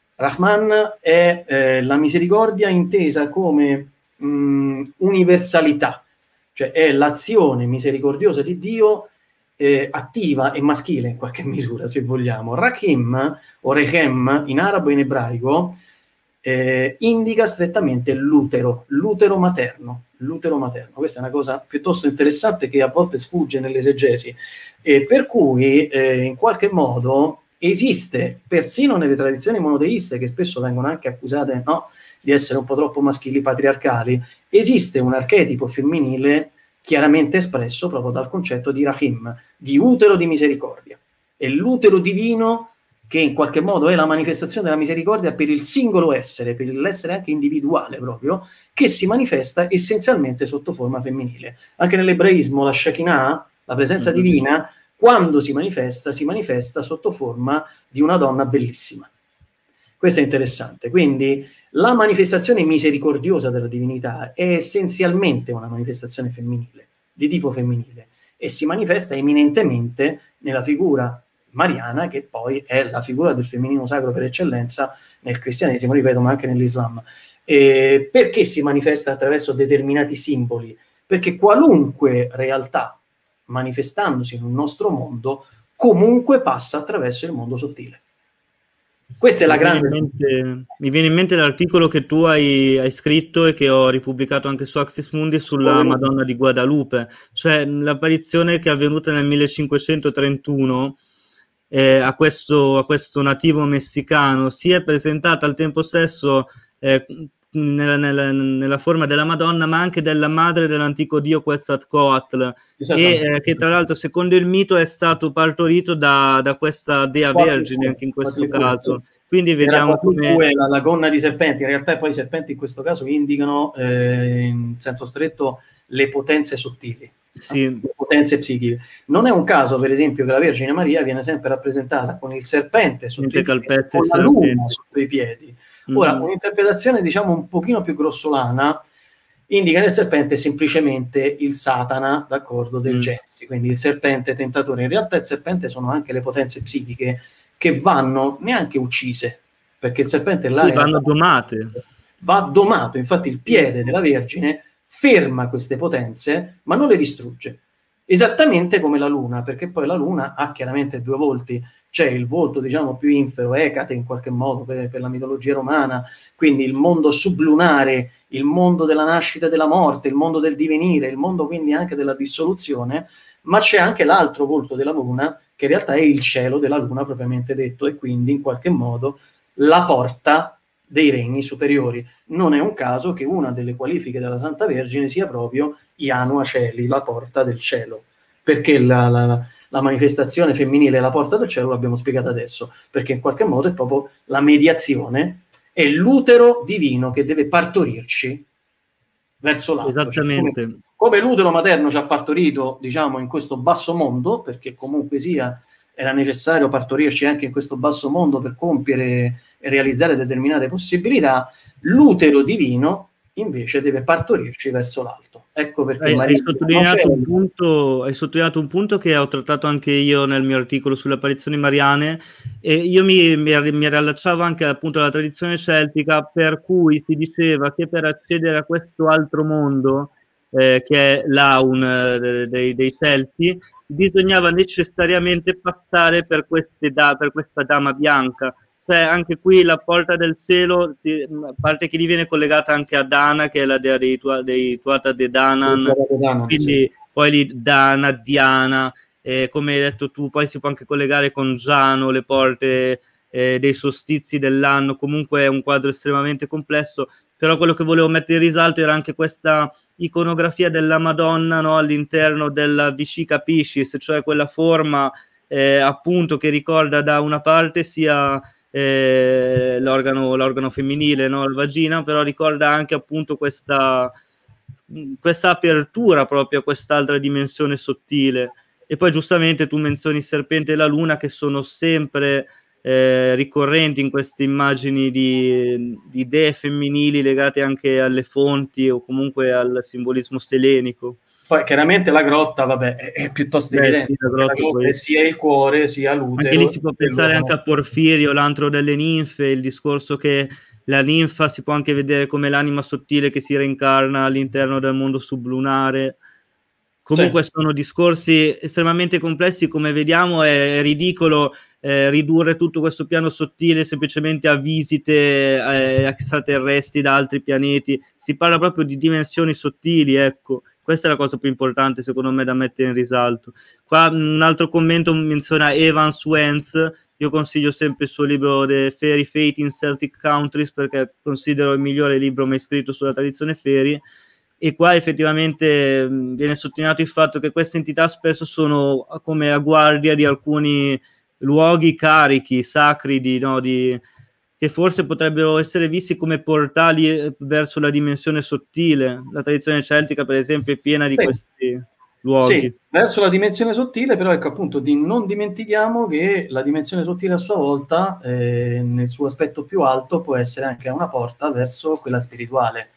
S2: Rahman è eh, la misericordia intesa come mh, universalità, cioè è l'azione misericordiosa di Dio eh, attiva e maschile in qualche misura, se vogliamo. Rahim o Rechem in arabo e in ebraico eh, indica strettamente l'utero, l'utero materno, l'utero materno. Questa è una cosa piuttosto interessante che a volte sfugge nell'esegesi, e per cui eh, in qualche modo esiste, persino nelle tradizioni monoteiste, che spesso vengono anche accusate, no, di essere un po' troppo maschili, patriarcali, esiste un archetipo femminile chiaramente espresso proprio dal concetto di Rahim, di utero di misericordia. È l'utero divino che in qualche modo è la manifestazione della misericordia per il singolo essere, per l'essere anche individuale proprio, che si manifesta essenzialmente sotto forma femminile. Anche nell'ebraismo la Shekinah, la presenza mm-hmm. divina, quando si manifesta, si manifesta sotto forma di una donna bellissima. Questo è interessante. Quindi la manifestazione misericordiosa della divinità è essenzialmente una manifestazione femminile, di tipo femminile, e si manifesta eminentemente nella figura mariana, che poi è la figura del femminino sacro per eccellenza nel cristianesimo, ripeto, ma anche nell'Islam. E perché si manifesta attraverso determinati simboli? Perché qualunque realtà manifestandosi in un nostro mondo comunque passa attraverso il mondo sottile. Questa è la
S1: mi
S2: grande...
S1: Viene mente, mi viene in mente l'articolo che tu hai, hai scritto e che ho ripubblicato anche su Axis Mundi sulla Madonna di Guadalupe, cioè l'apparizione che è avvenuta nel millecinquecentotrentuno eh, a, questo, a questo nativo messicano si è presentata al tempo stesso eh, nella, nella, nella forma della Madonna, ma anche della madre dell'antico dio Quetzalcoatl, e eh, che tra l'altro secondo il mito è stato partorito da, da questa dea vergine anche in questo caso. Quindi vediamo come
S2: la, la gonna di serpenti, in realtà poi i serpenti in questo caso indicano eh, in senso stretto le potenze sottili,
S1: sì.
S2: le potenze psichiche. Non è un caso, per esempio, che la Vergine Maria viene sempre rappresentata con il serpente sotto i piedi, con la luna sotto i piedi. Ora, mm-hmm. un'interpretazione diciamo un pochino più grossolana indica che il serpente è semplicemente il Satana, d'accordo, del mm. Genesi, quindi il serpente tentatore. In realtà il serpente sono anche le potenze psichiche che vanno neanche uccise, perché il serpente là
S1: sì, vanno domate.
S2: Va domato, infatti il piede della Vergine ferma queste potenze, ma non le distrugge. Esattamente come la Luna, perché poi la Luna ha chiaramente due volti. C'è il volto, diciamo, più infero, Ecate in qualche modo, per, per la mitologia romana, quindi il mondo sublunare, il mondo della nascita e della morte, il mondo del divenire, il mondo quindi anche della dissoluzione, ma c'è anche l'altro volto della Luna, che in realtà è il cielo della Luna propriamente detto, e quindi in qualche modo la porta dei regni superiori. Non è un caso che una delle qualifiche della Santa Vergine sia proprio Ianua Celi, la porta del cielo. Perché la, la, la manifestazione femminile è la porta del cielo, l'abbiamo spiegato adesso, perché in qualche modo è proprio la mediazione, è l'utero divino che deve partorirci verso l'alto.
S1: Esattamente.
S2: Cioè, come, come l'utero materno ci ha partorito, diciamo, in questo basso mondo, perché comunque sia era necessario partorirci anche in questo basso mondo per compiere e realizzare determinate possibilità, l'utero divino invece deve partorirci verso l'alto. Ecco perché
S1: hai,
S2: Maria
S1: hai, sottolineato un punto, hai sottolineato un punto che ho trattato anche io nel mio articolo sulle apparizioni mariane, e io mi, mi, mi riallacciavo anche appunto alla tradizione celtica, per cui si diceva che per accedere a questo altro mondo, eh, che è l'Aun eh, dei, dei Celti, bisognava necessariamente passare per, queste da, per questa dama bianca. Cioè anche qui la porta del cielo, a parte che lì viene collegata anche a Dana, che è la dea dei, tua, dei Tuatha De Danann, quindi sì. Poi lì Dana, Diana, eh, come hai detto tu, poi si può anche collegare con Giano, le porte eh, dei solstizi dell'anno. Comunque è un quadro estremamente complesso, però quello che volevo mettere in risalto era anche questa iconografia della Madonna, no, all'interno della Vishika Piscis, cioè quella forma eh, appunto che ricorda da una parte sia Eh, l'organo, l'organo femminile, no? La vagina, però ricorda anche appunto questa, questa apertura proprio a quest'altra dimensione sottile. E poi giustamente tu menzioni il serpente e la luna, che sono sempre eh, ricorrenti in queste immagini di, di dee femminili legate anche alle fonti o comunque al simbolismo selenico.
S2: Poi chiaramente la grotta, vabbè, è, è piuttosto Beh, evidente, sì, la grotta, la grotta è sia il cuore, sia l'utero.
S1: Anche lì si può pensare anche a Porfirio, l'antro delle ninfe, il discorso che la ninfa si può anche vedere come l'anima sottile che si reincarna all'interno del mondo sublunare. Comunque
S2: sì.
S1: sono discorsi estremamente complessi, come vediamo è ridicolo eh, ridurre tutto questo piano sottile semplicemente a visite eh, extraterrestri da altri pianeti. Si parla proprio di dimensioni sottili, ecco, questa è la cosa più importante secondo me da mettere in risalto. Qua un altro commento menziona Evans Wentz. Io consiglio sempre il suo libro The Fairy Fate in Celtic Countries, perché considero il migliore libro mai scritto sulla tradizione fairy. E qua effettivamente mh, viene sottolineato il fatto che queste entità spesso sono come a guardia di alcuni luoghi carichi, sacri, di, no, di, che forse potrebbero essere visti come portali eh, verso la dimensione sottile. La tradizione celtica, per esempio, è piena di
S2: Sì.
S1: questi luoghi.
S2: Sì, verso la dimensione sottile, però ecco appunto di non dimentichiamo che la dimensione sottile a sua volta, eh, nel suo aspetto più alto, può essere anche una porta verso quella spirituale.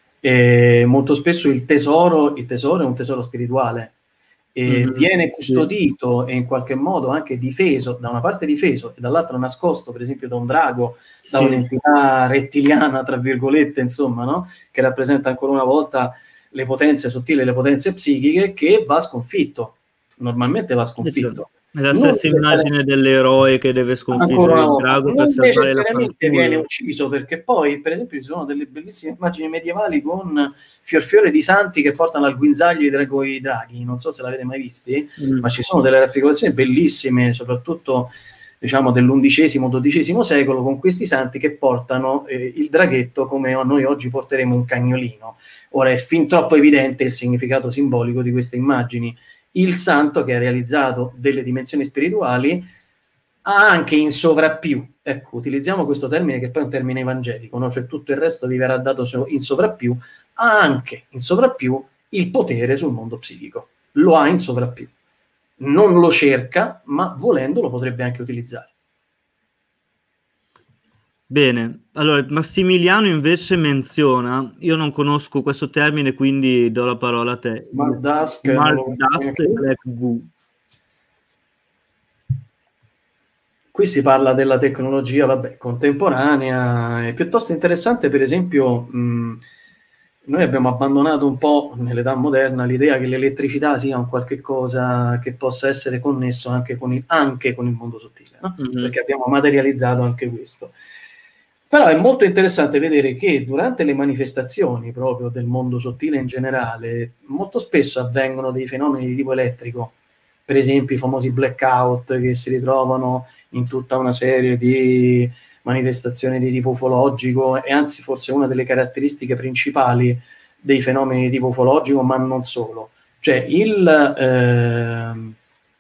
S2: E molto spesso il tesoro, il tesoro è un tesoro spirituale e
S1: Mm-hmm.
S2: viene custodito e in qualche modo anche difeso, da una parte difeso e dall'altra nascosto, per esempio da un drago,
S1: Sì.
S2: da un'entità rettiliana, tra virgolette, insomma, no? Che rappresenta ancora una volta le potenze sottili e le potenze psichiche, che va sconfitto, normalmente va sconfitto.
S1: È la
S2: Non
S1: stessa immagine dell'eroe che deve
S2: ancora
S1: sconfiggere
S2: una
S1: il
S2: volta,
S1: drago per
S2: non
S1: salvare la
S2: necessariamente viene
S1: fanciulla.
S2: ucciso, perché poi per esempio ci sono delle bellissime immagini medievali con fior fiore di santi che portano al guinzaglio i, con i draghi, non so se l'avete mai visti, mm. ma ci sono delle raffigurazioni bellissime, soprattutto diciamo dell'undicesimo dodicesimo secolo, con questi santi che portano eh, il draghetto come noi oggi porteremo un cagnolino. Ora è fin troppo evidente il significato simbolico di queste immagini. Il santo che ha realizzato delle dimensioni spirituali ha anche in sovrappiù, ecco, utilizziamo questo termine che poi è un termine evangelico, no? Cioè tutto il resto vi verrà dato in sovrappiù, ha anche in sovrappiù il potere sul mondo psichico, lo ha in sovrappiù. Non lo cerca, ma volendo lo potrebbe anche utilizzare.
S1: Bene, allora Massimiliano invece menziona, io non conosco questo termine, quindi do la parola a te.
S2: Smart Dusk,
S1: Smart Dust e Black Goo.
S2: Qui si parla della tecnologia, vabbè, contemporanea, è piuttosto interessante, per esempio, mh, noi abbiamo abbandonato un po' nell'età moderna l'idea che l'elettricità sia un qualche cosa che possa essere connesso anche con il, anche con il mondo sottile, no? Mm-hmm. Perché abbiamo materializzato anche questo. Però è molto interessante vedere che durante le manifestazioni proprio del mondo sottile in generale, molto spesso avvengono dei fenomeni di tipo elettrico, per esempio i famosi blackout che si ritrovano in tutta una serie di manifestazioni di tipo ufologico, e anzi forse una delle caratteristiche principali dei fenomeni di tipo ufologico, ma non solo. Cioè il... Eh,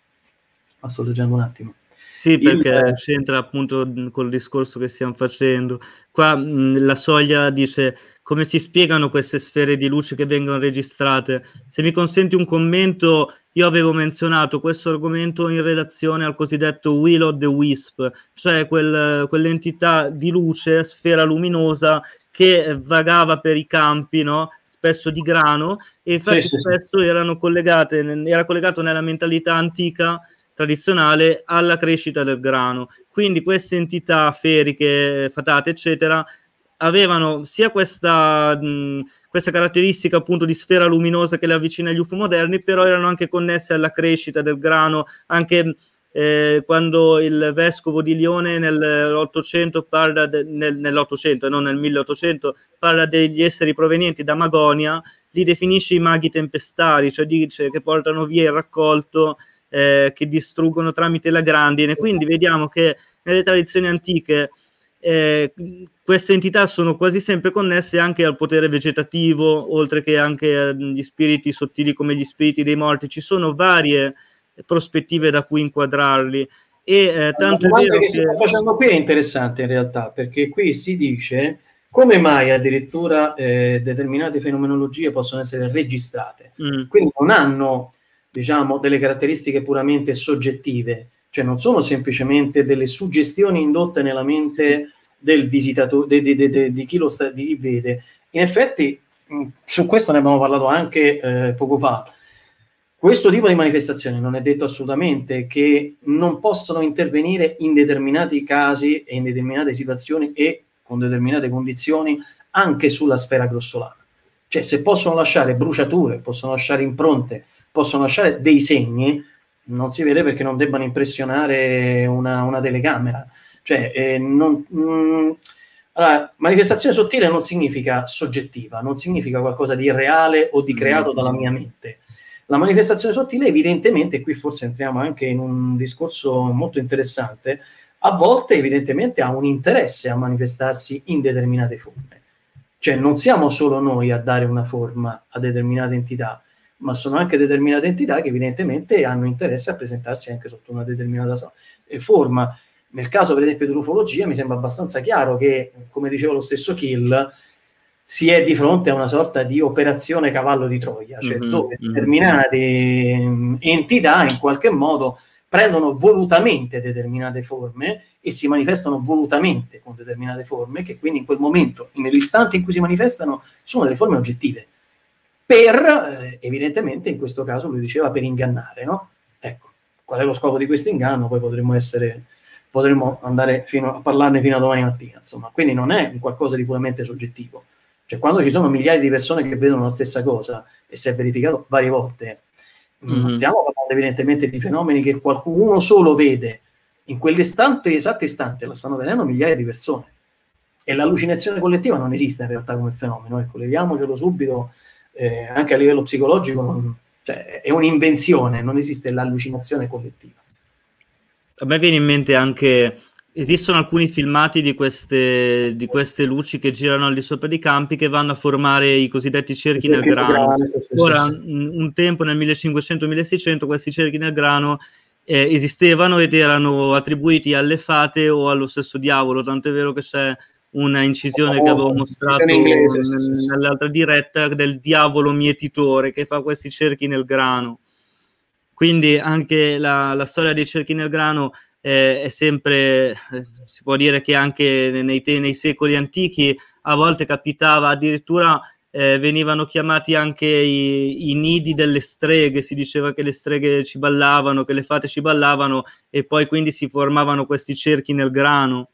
S2: ah, sto leggendo un attimo.
S1: Sì, perché il, c'entra appunto col discorso che stiamo facendo. Qua mh, la Soglia dice: come si spiegano queste sfere di luce che vengono registrate? Se mi consenti un commento, io avevo menzionato questo argomento in relazione al cosiddetto Will o' the Wisp, cioè quel, quell'entità di luce, sfera luminosa, che vagava per i campi, no? Spesso di grano, e infatti sì, spesso sì. erano collegate, era collegato nella mentalità antica tradizionale alla crescita del grano. Quindi queste entità feriche, fatate, eccetera, avevano sia questa, mh, questa caratteristica appunto di sfera luminosa che le avvicina agli U F O moderni, però erano anche connesse alla crescita del grano, anche eh, quando il vescovo di Lione nell'Ottocento parla de, nel, nell'Ottocento e non nel milleottocento parla degli esseri provenienti da Magonia, li definisce i maghi tempestari, cioè dice che portano via il raccolto, Eh, che distruggono tramite la grandine. Quindi vediamo che nelle tradizioni antiche eh, queste entità sono quasi sempre connesse anche al potere vegetativo, oltre che anche agli spiriti sottili come gli spiriti dei morti. Ci sono varie prospettive da cui inquadrarli. E eh, tanto
S2: la
S1: è vero
S2: che,
S1: che
S2: si sta facendo qui è interessante in realtà, perché qui si dice come mai addirittura eh, determinate fenomenologie possono essere registrate. Mm. Quindi non hanno, diciamo, delle caratteristiche puramente soggettive, cioè non sono semplicemente delle suggestioni indotte nella mente del visitatore, de, de, de, de, di chi lo sta, di chi vede. In effetti, mh, su questo ne abbiamo parlato anche eh, poco fa. Questo tipo di manifestazioni non è detto assolutamente che non possano intervenire in determinati casi e in determinate situazioni e con determinate condizioni anche sulla sfera grossolana. Cioè, se possono lasciare bruciature, possono lasciare impronte, possono lasciare dei segni, non si vede perché non debbano impressionare una, una telecamera. Cioè, eh, non, mh, allora, manifestazione sottile non significa soggettiva, non significa qualcosa di irreale o di creato dalla mia mente. La manifestazione sottile, evidentemente, e qui forse entriamo anche in un discorso molto interessante, a volte evidentemente ha un interesse a manifestarsi in determinate forme. Cioè non siamo solo noi a dare una forma a determinate entità, ma sono anche determinate entità che evidentemente hanno interesse a presentarsi anche sotto una determinata forma. Nel caso per esempio dell'ufologia mi sembra abbastanza chiaro che, come diceva lo stesso Kill, si è di fronte a una sorta di operazione cavallo di Troia, cioè mm-hmm, dove determinate mm-hmm. entità in qualche modo prendono volutamente determinate forme e si manifestano volutamente con determinate forme, che quindi in quel momento, nell'istante in cui si manifestano, sono delle forme oggettive. Per, eh, evidentemente, in questo caso lui diceva per ingannare, no? Ecco, qual è lo scopo di questo inganno? Poi potremmo essere, potremmo andare fino a parlarne fino a domani mattina, insomma. Quindi non è un qualcosa di puramente soggettivo. Cioè, quando ci sono migliaia di persone che vedono la stessa cosa, e si è verificato varie volte, Mm-hmm. stiamo parlando evidentemente di fenomeni che qualcuno solo vede in quell'istante, esatto istante, la stanno vedendo migliaia di persone, e l'allucinazione collettiva non esiste in realtà come fenomeno, ecco, leviamocelo subito, eh, anche a livello psicologico non, cioè, è un'invenzione, non esiste l'allucinazione collettiva.
S1: A me viene in mente anche, esistono alcuni filmati di queste, di queste luci che girano al di sopra dei campi, che vanno a formare i cosiddetti cerchi nel grano. Ora, un tempo nel millecinquecento milleseicento questi cerchi nel grano eh, esistevano ed erano attribuiti alle fate o allo stesso diavolo, tanto è vero che c'è una incisione oh, che avevo mostrato inglese, sì, sì, sì. nell'altra diretta del diavolo mietitore che fa questi cerchi nel grano. Quindi anche la, la storia dei cerchi nel grano Eh, è sempre, eh, si può dire che anche nei, nei secoli antichi a volte capitava, addirittura eh, venivano chiamati anche i, i nidi delle streghe, si diceva che le streghe ci ballavano, che le fate ci ballavano, e poi quindi si formavano questi cerchi nel grano.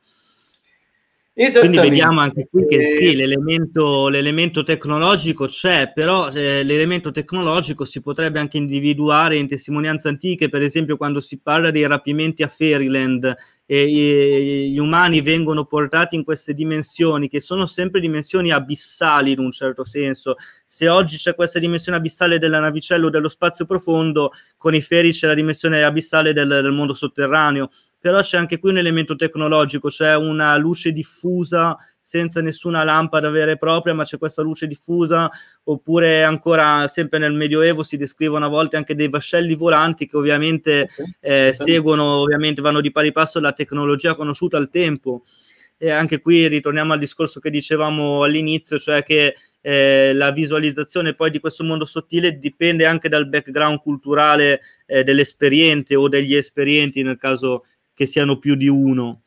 S1: Quindi vediamo anche qui che sì, l'elemento, l'elemento tecnologico c'è, però eh, l'elemento tecnologico si potrebbe anche individuare in testimonianze antiche, per esempio quando si parla dei rapimenti a Fairyland e, e gli umani vengono portati in queste dimensioni che sono sempre dimensioni abissali in un certo senso. Se oggi c'è questa dimensione abissale della navicella o dello spazio profondo, con i Fairy c'è la dimensione abissale del, del mondo sotterraneo. Però c'è anche qui un elemento tecnologico, c'è una luce diffusa senza nessuna lampada vera e propria, ma c'è questa luce diffusa, oppure ancora sempre nel Medioevo si descrivono a volte anche dei vascelli volanti che ovviamente eh, seguono, ovviamente vanno di pari passo alla tecnologia conosciuta al tempo. E anche qui ritorniamo al discorso che dicevamo all'inizio, cioè che eh, la visualizzazione poi di questo mondo sottile dipende anche dal background culturale eh, dell'esperiente o degli esperienti, nel caso che siano più di uno.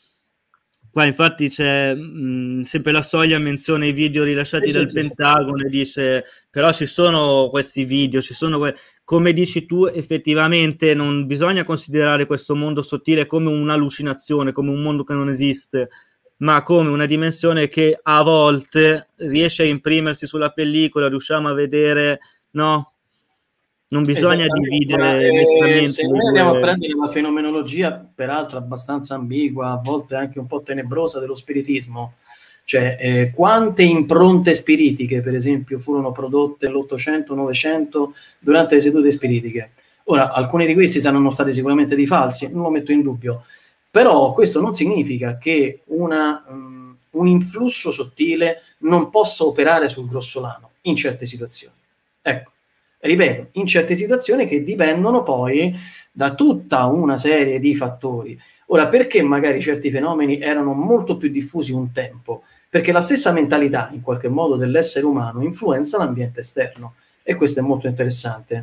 S1: Qua infatti c'è mh, sempre la Soglia menziona i video rilasciati sì, dal sì, Pentagono sì. E dice però ci sono questi video, ci sono que- come dici tu, effettivamente non bisogna considerare questo mondo sottile come un'allucinazione, come un mondo che non esiste, ma come una dimensione che a volte riesce a imprimersi sulla pellicola, riusciamo a vedere, no? Non bisogna dividere
S2: eh, se noi andiamo a prendere la fenomenologia, peraltro abbastanza ambigua, a volte anche un po' tenebrosa, dello spiritismo, cioè eh, quante impronte spiritiche per esempio furono prodotte nell'Ottocento, Novecento durante le sedute spiritiche. Ora, alcuni di questi saranno stati sicuramente dei falsi, non lo metto in dubbio, però questo non significa che una, um, un influsso sottile non possa operare sul grossolano in certe situazioni. Ecco. Ripeto, in certe situazioni che dipendono poi da tutta una serie di fattori. Ora, perché magari certi fenomeni erano molto più diffusi un tempo? Perché la stessa mentalità, in qualche modo, dell'essere umano influenza l'ambiente esterno, e questo è molto interessante.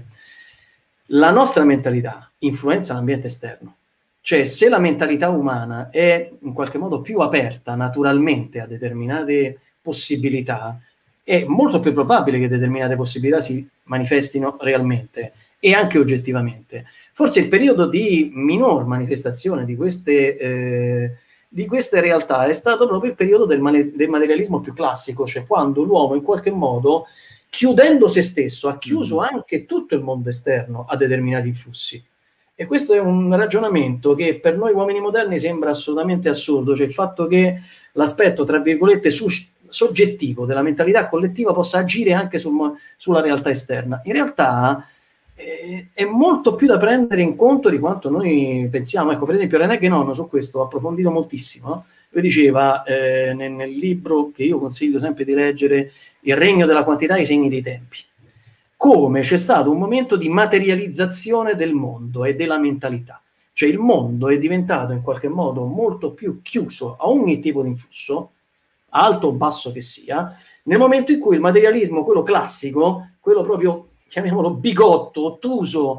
S2: La nostra mentalità influenza l'ambiente esterno. Cioè, se la mentalità umana è in qualche modo più aperta naturalmente a determinate possibilità, è molto più probabile che determinate possibilità si manifestino realmente e anche oggettivamente. Forse il periodo di minor manifestazione di queste, eh, di queste realtà è stato proprio il periodo del, mane- del materialismo più classico, cioè quando l'uomo in qualche modo, chiudendo se stesso, ha chiuso mm-hmm. anche tutto il mondo esterno a determinati influssi. E questo è un ragionamento che per noi uomini moderni sembra assolutamente assurdo, cioè il fatto che l'aspetto, tra virgolette, su- soggettivo della mentalità collettiva possa agire anche sul, sulla realtà esterna. In realtà eh, è molto più da prendere in conto di quanto noi pensiamo. Ecco, per esempio René Guénon su questo ha approfondito moltissimo, no? Lui diceva eh, nel, nel libro che io consiglio sempre di leggere, Il regno della quantità e i segni dei tempi, come c'è stato un momento di materializzazione del mondo e della mentalità, cioè il mondo è diventato in qualche modo molto più chiuso a ogni tipo di influsso, alto o basso che sia, nel momento in cui il materialismo, quello classico, quello proprio, chiamiamolo bigotto, ottuso,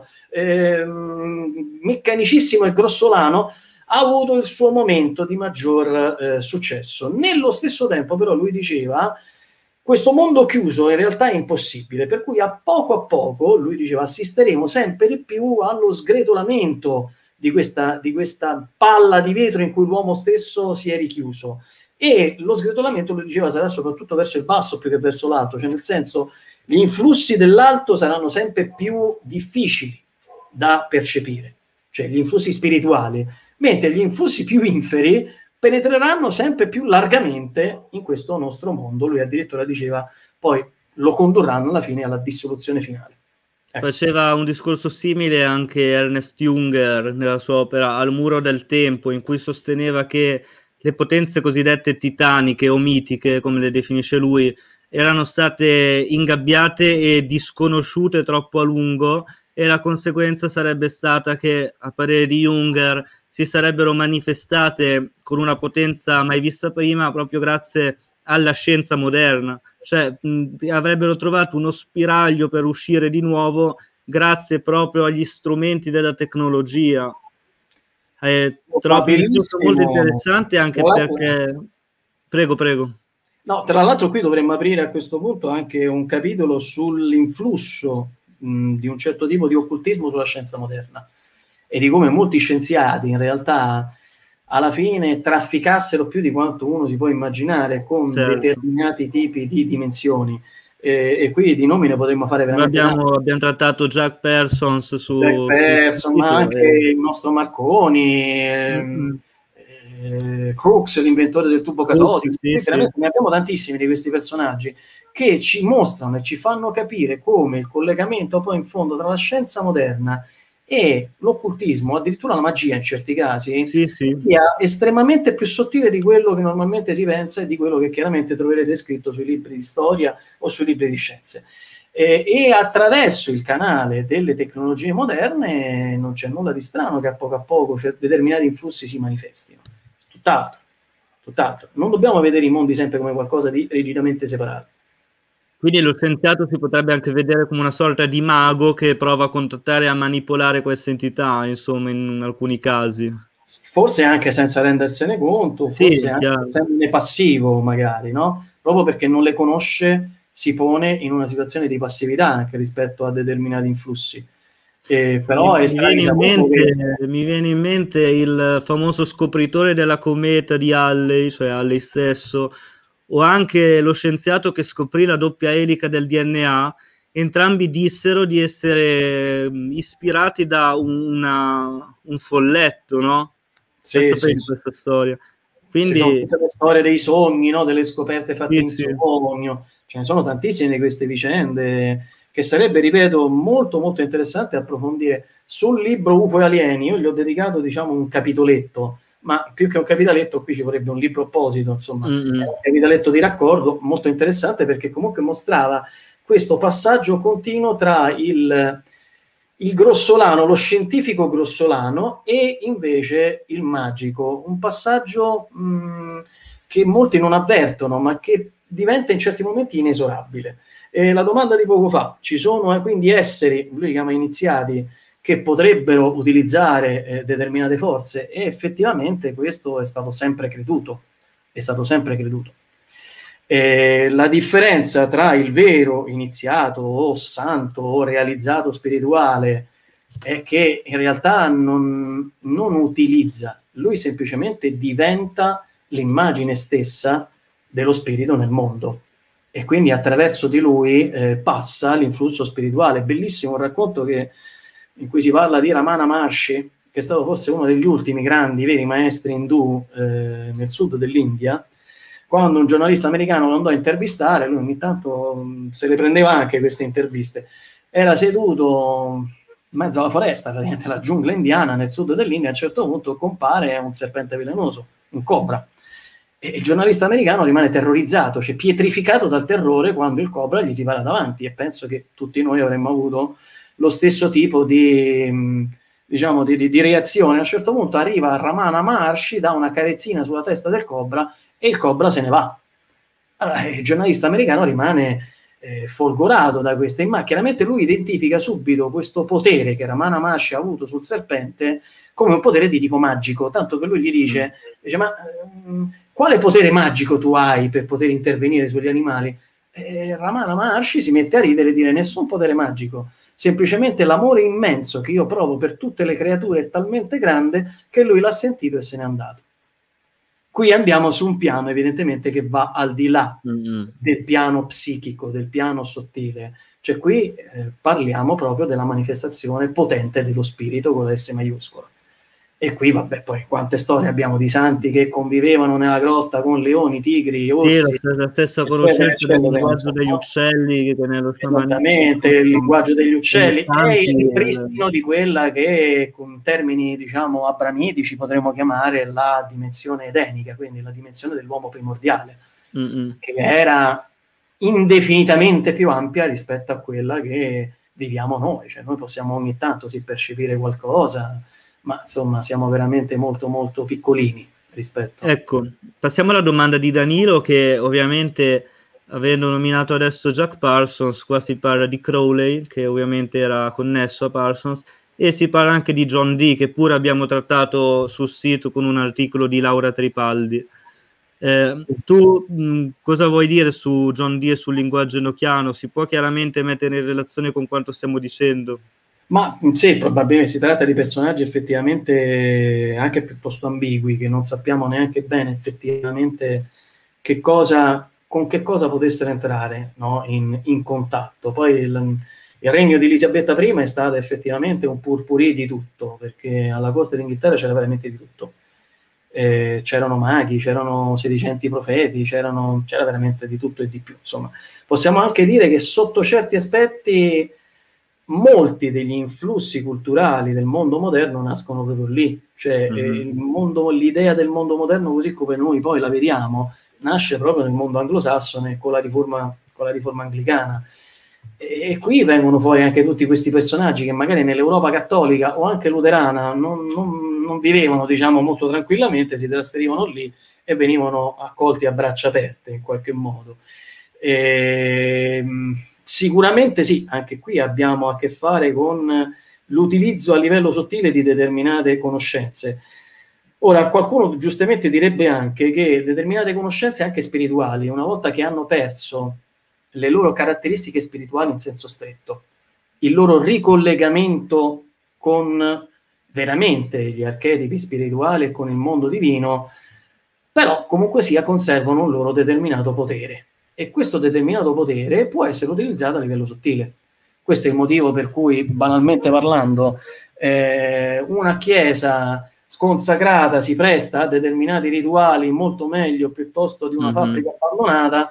S2: ehm, meccanicissimo e grossolano, ha avuto il suo momento di maggior eh, successo. Nello stesso tempo però lui diceva questo mondo chiuso in realtà è impossibile, per cui a poco a poco, lui diceva, assisteremo sempre di più allo sgretolamento di questa, di questa palla di vetro in cui l'uomo stesso si è richiuso. E lo sgretolamento, lui diceva, sarà soprattutto verso il basso più che verso l'alto, cioè nel senso gli influssi dell'alto saranno sempre più difficili da percepire, cioè gli influssi spirituali, mentre gli influssi più inferi penetreranno sempre più largamente in questo nostro mondo. Lui addirittura diceva, poi lo condurranno alla fine alla dissoluzione finale.
S1: Ecco. Faceva un discorso simile anche Ernest Junger nella sua opera Al muro del tempo, in cui sosteneva che le potenze cosiddette titaniche o mitiche, come le definisce lui, erano state ingabbiate e disconosciute troppo a lungo, e la conseguenza sarebbe stata che, a parere di Junger, si sarebbero manifestate con una potenza mai vista prima proprio grazie alla scienza moderna, cioè mh, avrebbero trovato uno spiraglio per uscire di nuovo grazie proprio agli strumenti della tecnologia. È troppo molto interessante anche perché... Prego, prego.
S2: No, tra l'altro qui dovremmo aprire a questo punto anche un capitolo sull'influsso mh, di un certo tipo di occultismo sulla scienza moderna e di come molti scienziati in realtà alla fine trafficassero più di quanto uno si può immaginare con certo. determinati tipi di dimensioni. E, e qui di nomi ne potremmo fare veramente
S1: abbiamo, abbiamo trattato Jack Parsons su
S2: Jack Parsons, ma anche e... il nostro Marconi,
S1: mm-hmm.
S2: eh, Crookes, l'inventore del tubo catodico.
S1: Sì, sì.
S2: Ne abbiamo tantissimi di questi personaggi che ci mostrano e ci fanno capire come il collegamento poi in fondo tra la scienza moderna e l'occultismo, addirittura la magia in certi casi,
S1: sì, sì.
S2: sia estremamente più sottile di quello che normalmente si pensa e di quello che chiaramente troverete scritto sui libri di storia o sui libri di scienze. Eh, e attraverso il canale delle tecnologie moderne non c'è nulla di strano che a poco a poco cioè, determinati influssi si manifestino. Tutt'altro, tutt'altro. Non dobbiamo vedere i mondi sempre come qualcosa di rigidamente separato.
S1: Quindi lo scienziato si potrebbe anche vedere come una sorta di mago che prova a contattare e a manipolare queste entità, insomma, in alcuni casi.
S2: Forse anche senza rendersene conto,
S1: sì,
S2: forse anche essendone passivo magari, no? Proprio perché non le conosce si pone in una situazione di passività anche rispetto a determinati influssi. Eh, però
S1: mi,
S2: è
S1: mi, viene in mente,
S2: che...
S1: mi viene in mente il famoso scopritore della cometa di Halley, cioè Halley stesso, o anche lo scienziato che scoprì la doppia elica del D N A. Entrambi dissero di essere ispirati da una, un folletto, no?
S2: Sì,
S1: Per
S2: sì.
S1: di questa storia. Quindi...
S2: Ci sono tutte le storie dei sogni, no? Delle scoperte fatte
S1: sì,
S2: in
S1: sì.
S2: sogno. Ce ne sono tantissime di queste vicende che sarebbe, ripeto, molto molto interessante approfondire. Sul libro U F O e alieni io gli ho dedicato, diciamo, un capitoletto, ma più che un capitoletto qui ci vorrebbe un libro apposito, insomma, mm-hmm. un capitoletto di raccordo molto interessante perché comunque mostrava questo passaggio continuo tra il, il grossolano, lo scientifico grossolano e invece il magico, un passaggio mh, che molti non avvertono ma che diventa in certi momenti inesorabile. E la domanda di poco fa, ci sono eh, quindi esseri, lui chiama iniziati, che potrebbero utilizzare eh, determinate forze e effettivamente questo è stato sempre creduto, è stato sempre creduto. Eh, la differenza tra il vero iniziato o santo o realizzato spirituale è che in realtà non, non utilizza, lui semplicemente diventa l'immagine stessa dello spirito nel mondo, e quindi attraverso di lui eh, passa l'influsso spirituale. Bellissimo un racconto che, in cui si parla di Ramana Maharshi, che è stato forse uno degli ultimi grandi, veri maestri indù eh, nel sud dell'India. Quando un giornalista americano lo andò a intervistare, lui ogni tanto mh, se le prendeva anche queste interviste, era seduto in mezzo alla foresta, praticamente la giungla indiana nel sud dell'India. A un certo punto compare un serpente velenoso, un cobra, e il giornalista americano rimane terrorizzato, cioè pietrificato dal terrore quando il cobra gli si para davanti, e penso che tutti noi avremmo avuto lo stesso tipo di, mh, diciamo, di, di, di reazione. A un certo punto arriva Ramana Maharshi, dà una carezzina sulla testa del cobra e il cobra se ne va. Allora, il giornalista americano rimane eh, folgorato da questa immagine. Chiaramente lui identifica subito questo potere che Ramana Maharshi ha avuto sul serpente come un potere di tipo magico, tanto che lui gli dice, dice ma um, quale potere magico tu hai per poter intervenire sugli animali? E Ramana Maharshi si mette a ridere e dire nessun potere magico, semplicemente l'amore immenso che io provo per tutte le creature è talmente grande che lui l'ha sentito e se n'è andato. Qui andiamo su un piano evidentemente che va al di là mm-hmm. del piano psichico, del piano sottile. Cioè qui eh, parliamo proprio della manifestazione potente dello spirito con la S maiuscola. E qui, vabbè, poi quante storie abbiamo di santi che convivevano nella grotta con leoni, tigri, orsi.
S1: Sì, la stessa conoscenza del linguaggio degli uccelli che nello
S2: esattamente, il linguaggio degli uccelli e il ripristino di quella che con termini, diciamo, abramitici potremmo chiamare la dimensione edenica, quindi la dimensione dell'uomo primordiale, mm-hmm. che era indefinitamente più ampia rispetto a quella che viviamo noi. Cioè noi possiamo ogni tanto sì percepire qualcosa, ma insomma siamo veramente molto molto piccolini rispetto.
S1: Ecco, passiamo alla domanda di Danilo, che ovviamente, avendo nominato adesso Jack Parsons, qua si parla di Crowley, che ovviamente era connesso a Parsons, e si parla anche di John Dee, che pure abbiamo trattato sul sito con un articolo di Laura Tripaldi. Eh, tu mh, cosa vuoi dire su John Dee e sul linguaggio enochiano? Si può chiaramente mettere in relazione con quanto stiamo dicendo?
S2: Ma sì, probabilmente si tratta di personaggi effettivamente anche piuttosto ambigui, che non sappiamo neanche bene effettivamente che cosa, con che cosa potessero entrare, no, in, in contatto. Poi il, il regno di Elisabetta prima è stato effettivamente un purpurì di tutto, perché alla corte d'Inghilterra c'era veramente di tutto. Eh, c'erano maghi, c'erano sedicenti profeti, c'erano, c'era veramente di tutto e di più. Insomma, possiamo anche dire che sotto certi aspetti molti degli influssi culturali del mondo moderno nascono proprio lì, cioè mm-hmm. eh, il mondo, l'idea del mondo moderno così come noi poi la vediamo nasce proprio nel mondo anglosassone con la riforma, con la riforma anglicana, e, e qui vengono fuori anche tutti questi personaggi che magari nell'Europa cattolica o anche luterana non, non, non vivevano, diciamo, molto tranquillamente, si trasferivano lì e venivano accolti a braccia aperte in qualche modo. E, sicuramente sì, anche qui abbiamo a che fare con l'utilizzo a livello sottile di determinate conoscenze. Ora, qualcuno giustamente direbbe anche che determinate conoscenze anche spirituali, una volta che hanno perso le loro caratteristiche spirituali in senso stretto, il loro ricollegamento con veramente gli archetipi spirituali e con il mondo divino, però comunque sia conservano un loro determinato potere. E questo determinato potere può essere utilizzato a livello sottile. Questo è il motivo per cui, banalmente parlando, eh, una chiesa sconsacrata si presta a determinati rituali molto meglio piuttosto di una mm-hmm. fabbrica abbandonata,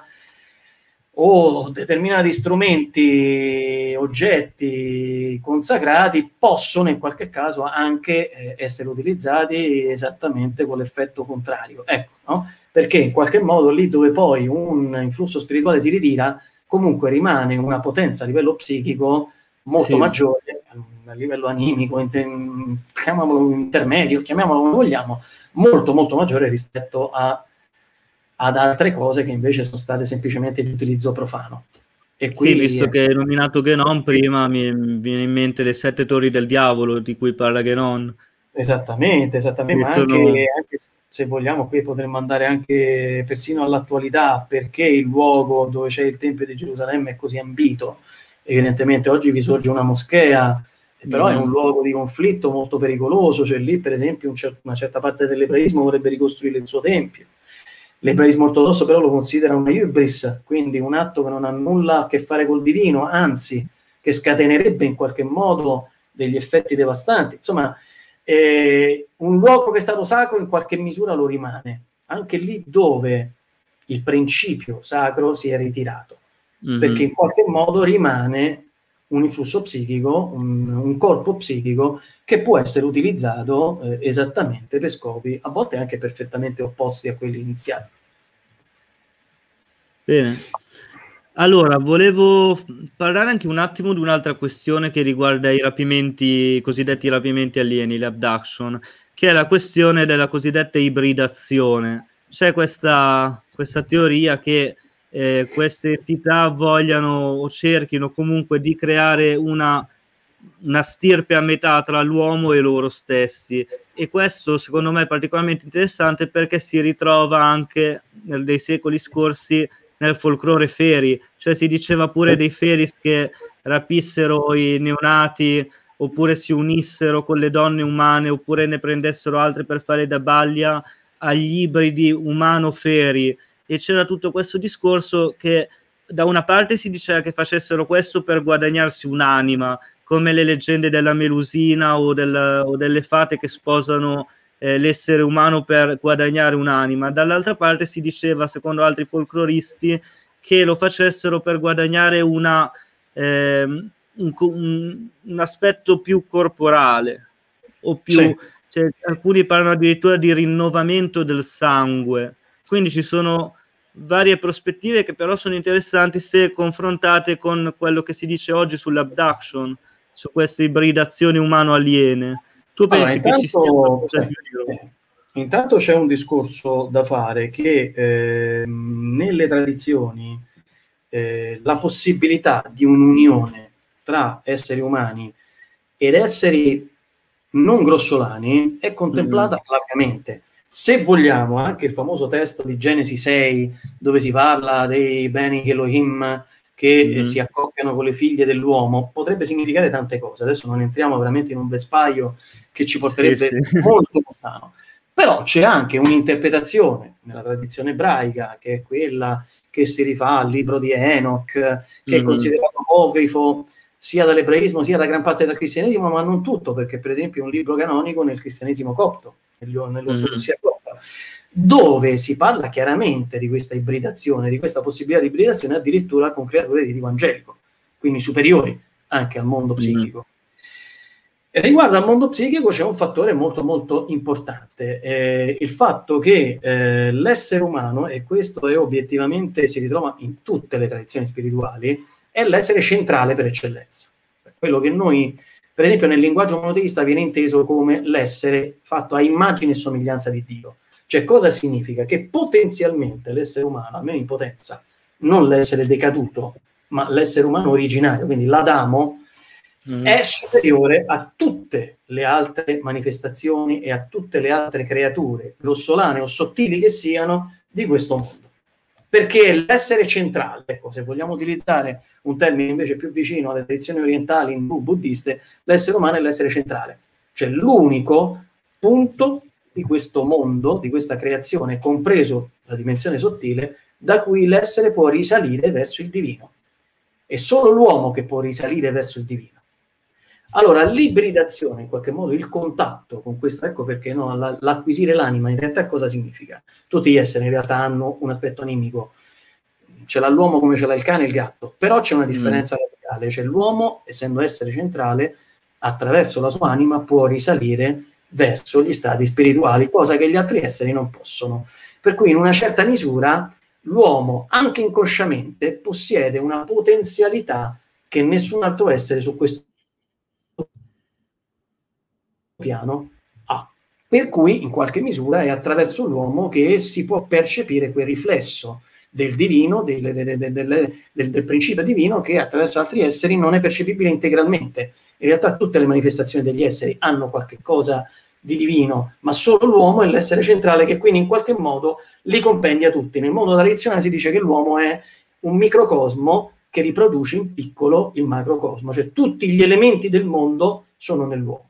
S2: o determinati strumenti, oggetti consacrati possono in qualche caso anche eh, essere utilizzati esattamente con l'effetto contrario. Ecco, no? Perché in qualche modo lì dove poi un influsso spirituale si ritira, comunque rimane una potenza a livello psichico molto sì. maggiore, a livello animico, inter- chiamiamolo intermedio, chiamiamolo come vogliamo, molto molto maggiore rispetto a, ad altre cose che invece sono state semplicemente di utilizzo profano. E qui,
S1: sì, visto che hai nominato Genon prima, mi viene in mente le sette torri del diavolo di cui parla Genon.
S2: Esattamente, esattamente, ma anche,
S1: sono...
S2: anche se vogliamo qui potremmo andare anche persino all'attualità, perché il luogo dove c'è il Tempio di Gerusalemme è così ambito. Evidentemente oggi vi sorge una moschea però
S1: mm.
S2: è un luogo di conflitto molto pericoloso, cioè lì per esempio un cer- una certa parte dell'ebraismo vorrebbe ricostruire il suo tempio. L'ebraismo ortodosso però lo considera una hybris, quindi un atto che non ha nulla a che fare col divino, anzi che scatenerebbe in qualche modo degli effetti devastanti. Insomma, eh, un luogo che è stato sacro in qualche misura lo rimane, anche lì dove il principio sacro si è ritirato, mm-hmm. perché in qualche modo rimane un influsso psichico, un, un corpo psichico che può essere utilizzato eh, esattamente per scopi a volte anche perfettamente opposti a quelli iniziali.
S1: Bene. Allora, volevo parlare anche un attimo di un'altra questione che riguarda i rapimenti, i cosiddetti rapimenti alieni, le abduction, che è la questione della cosiddetta ibridazione. C'è questa, questa teoria che eh, queste entità vogliano o cerchino comunque di creare una, una stirpe a metà tra l'uomo e loro stessi, e questo secondo me è particolarmente interessante perché si ritrova anche nel, nei secoli scorsi nel folklore feri, cioè si diceva pure dei feris che rapissero i neonati oppure si unissero con le donne umane oppure ne prendessero altre per fare da baglia agli ibridi umano-feri, e c'era tutto questo discorso che da una parte si diceva che facessero questo per guadagnarsi un'anima, come le leggende della Melusina o, del, o delle fate che sposano eh, l'essere umano per guadagnare un'anima. Dall'altra parte si diceva, secondo altri folcloristi, che lo facessero per guadagnare una, eh, un, un, un aspetto più corporale, o più, sì. Cioè, alcuni parlano addirittura di rinnovamento del sangue. Quindi ci sono varie prospettive che però sono interessanti se confrontate con quello che si dice oggi sull'abduction, su queste ibridazioni umano-aliene. Tu pensi
S2: allora,
S1: che ci sia qualcosa
S2: sì, di eh, intanto c'è un discorso da fare che eh, nelle tradizioni eh, la possibilità di un'unione tra esseri umani ed esseri non grossolani è contemplata mm. largamente. Se vogliamo, anche il famoso testo di Genesi sei, dove si parla dei Beni Elohim che mm-hmm. eh, si accoppiano con le figlie dell'uomo, potrebbe significare tante cose. Adesso non entriamo veramente in un vespaio che ci porterebbe sì, sì. molto lontano. Però c'è anche un'interpretazione nella tradizione ebraica, che è quella che si rifà al libro di Enoch, che mm-hmm. è considerato apocrifo sia dall'ebraismo sia da gran parte del cristianesimo, ma non tutto, perché per esempio è un libro canonico nel cristianesimo copto, nell'ortodossia mm-hmm. copta, dove si parla chiaramente di questa ibridazione, di questa possibilità di ibridazione addirittura con creature di tipo angelico, quindi superiori anche al mondo psichico. Mm-hmm. Riguardo al mondo psichico c'è un fattore molto molto importante, eh, il fatto che eh, l'essere umano, e questo è obiettivamente, si ritrova in tutte le tradizioni spirituali, è l'essere centrale per eccellenza. Quello che noi, per esempio nel linguaggio monoteista, viene inteso come l'essere fatto a immagine e somiglianza di Dio. Cioè cosa significa? Che potenzialmente l'essere umano, almeno in potenza, non l'essere decaduto, ma l'essere umano originario, quindi l'Adamo, mm. è superiore a tutte le altre manifestazioni e a tutte le altre creature, grossolane o sottili che siano, di questo mondo. Perché l'essere centrale, ecco, se vogliamo utilizzare un termine invece più vicino alle tradizioni orientali indù buddiste, l'essere umano è l'essere centrale, cioè l'unico punto di questo mondo, di questa creazione, compreso la dimensione sottile, da cui l'essere può risalire verso il divino. È solo l'uomo che può risalire verso il divino. Allora, l'ibridazione, in qualche modo, il contatto con questo, ecco perché no, l'acquisire l'anima, in realtà cosa significa? Tutti gli esseri in realtà hanno un aspetto animico, ce l'ha l'uomo come ce l'ha il cane e il gatto, però c'è una differenza mm. radicale, cioè l'uomo, essendo essere centrale, attraverso la sua anima può risalire verso gli stati spirituali, cosa che gli altri esseri non possono. Per cui in una certa misura l'uomo, anche inconsciamente, possiede una potenzialità che nessun altro essere su questo piano ha, per cui in qualche misura è attraverso l'uomo che si può percepire quel riflesso del divino, del, del, del, del, del principio divino, che attraverso altri esseri non è percepibile integralmente. In realtà tutte le manifestazioni degli esseri hanno qualche cosa di divino, ma solo l'uomo è l'essere centrale che quindi in qualche modo li compendia tutti. Nel mondo tradizionale si dice che l'uomo è un microcosmo che riproduce in piccolo il macrocosmo, cioè tutti gli elementi del mondo sono nell'uomo.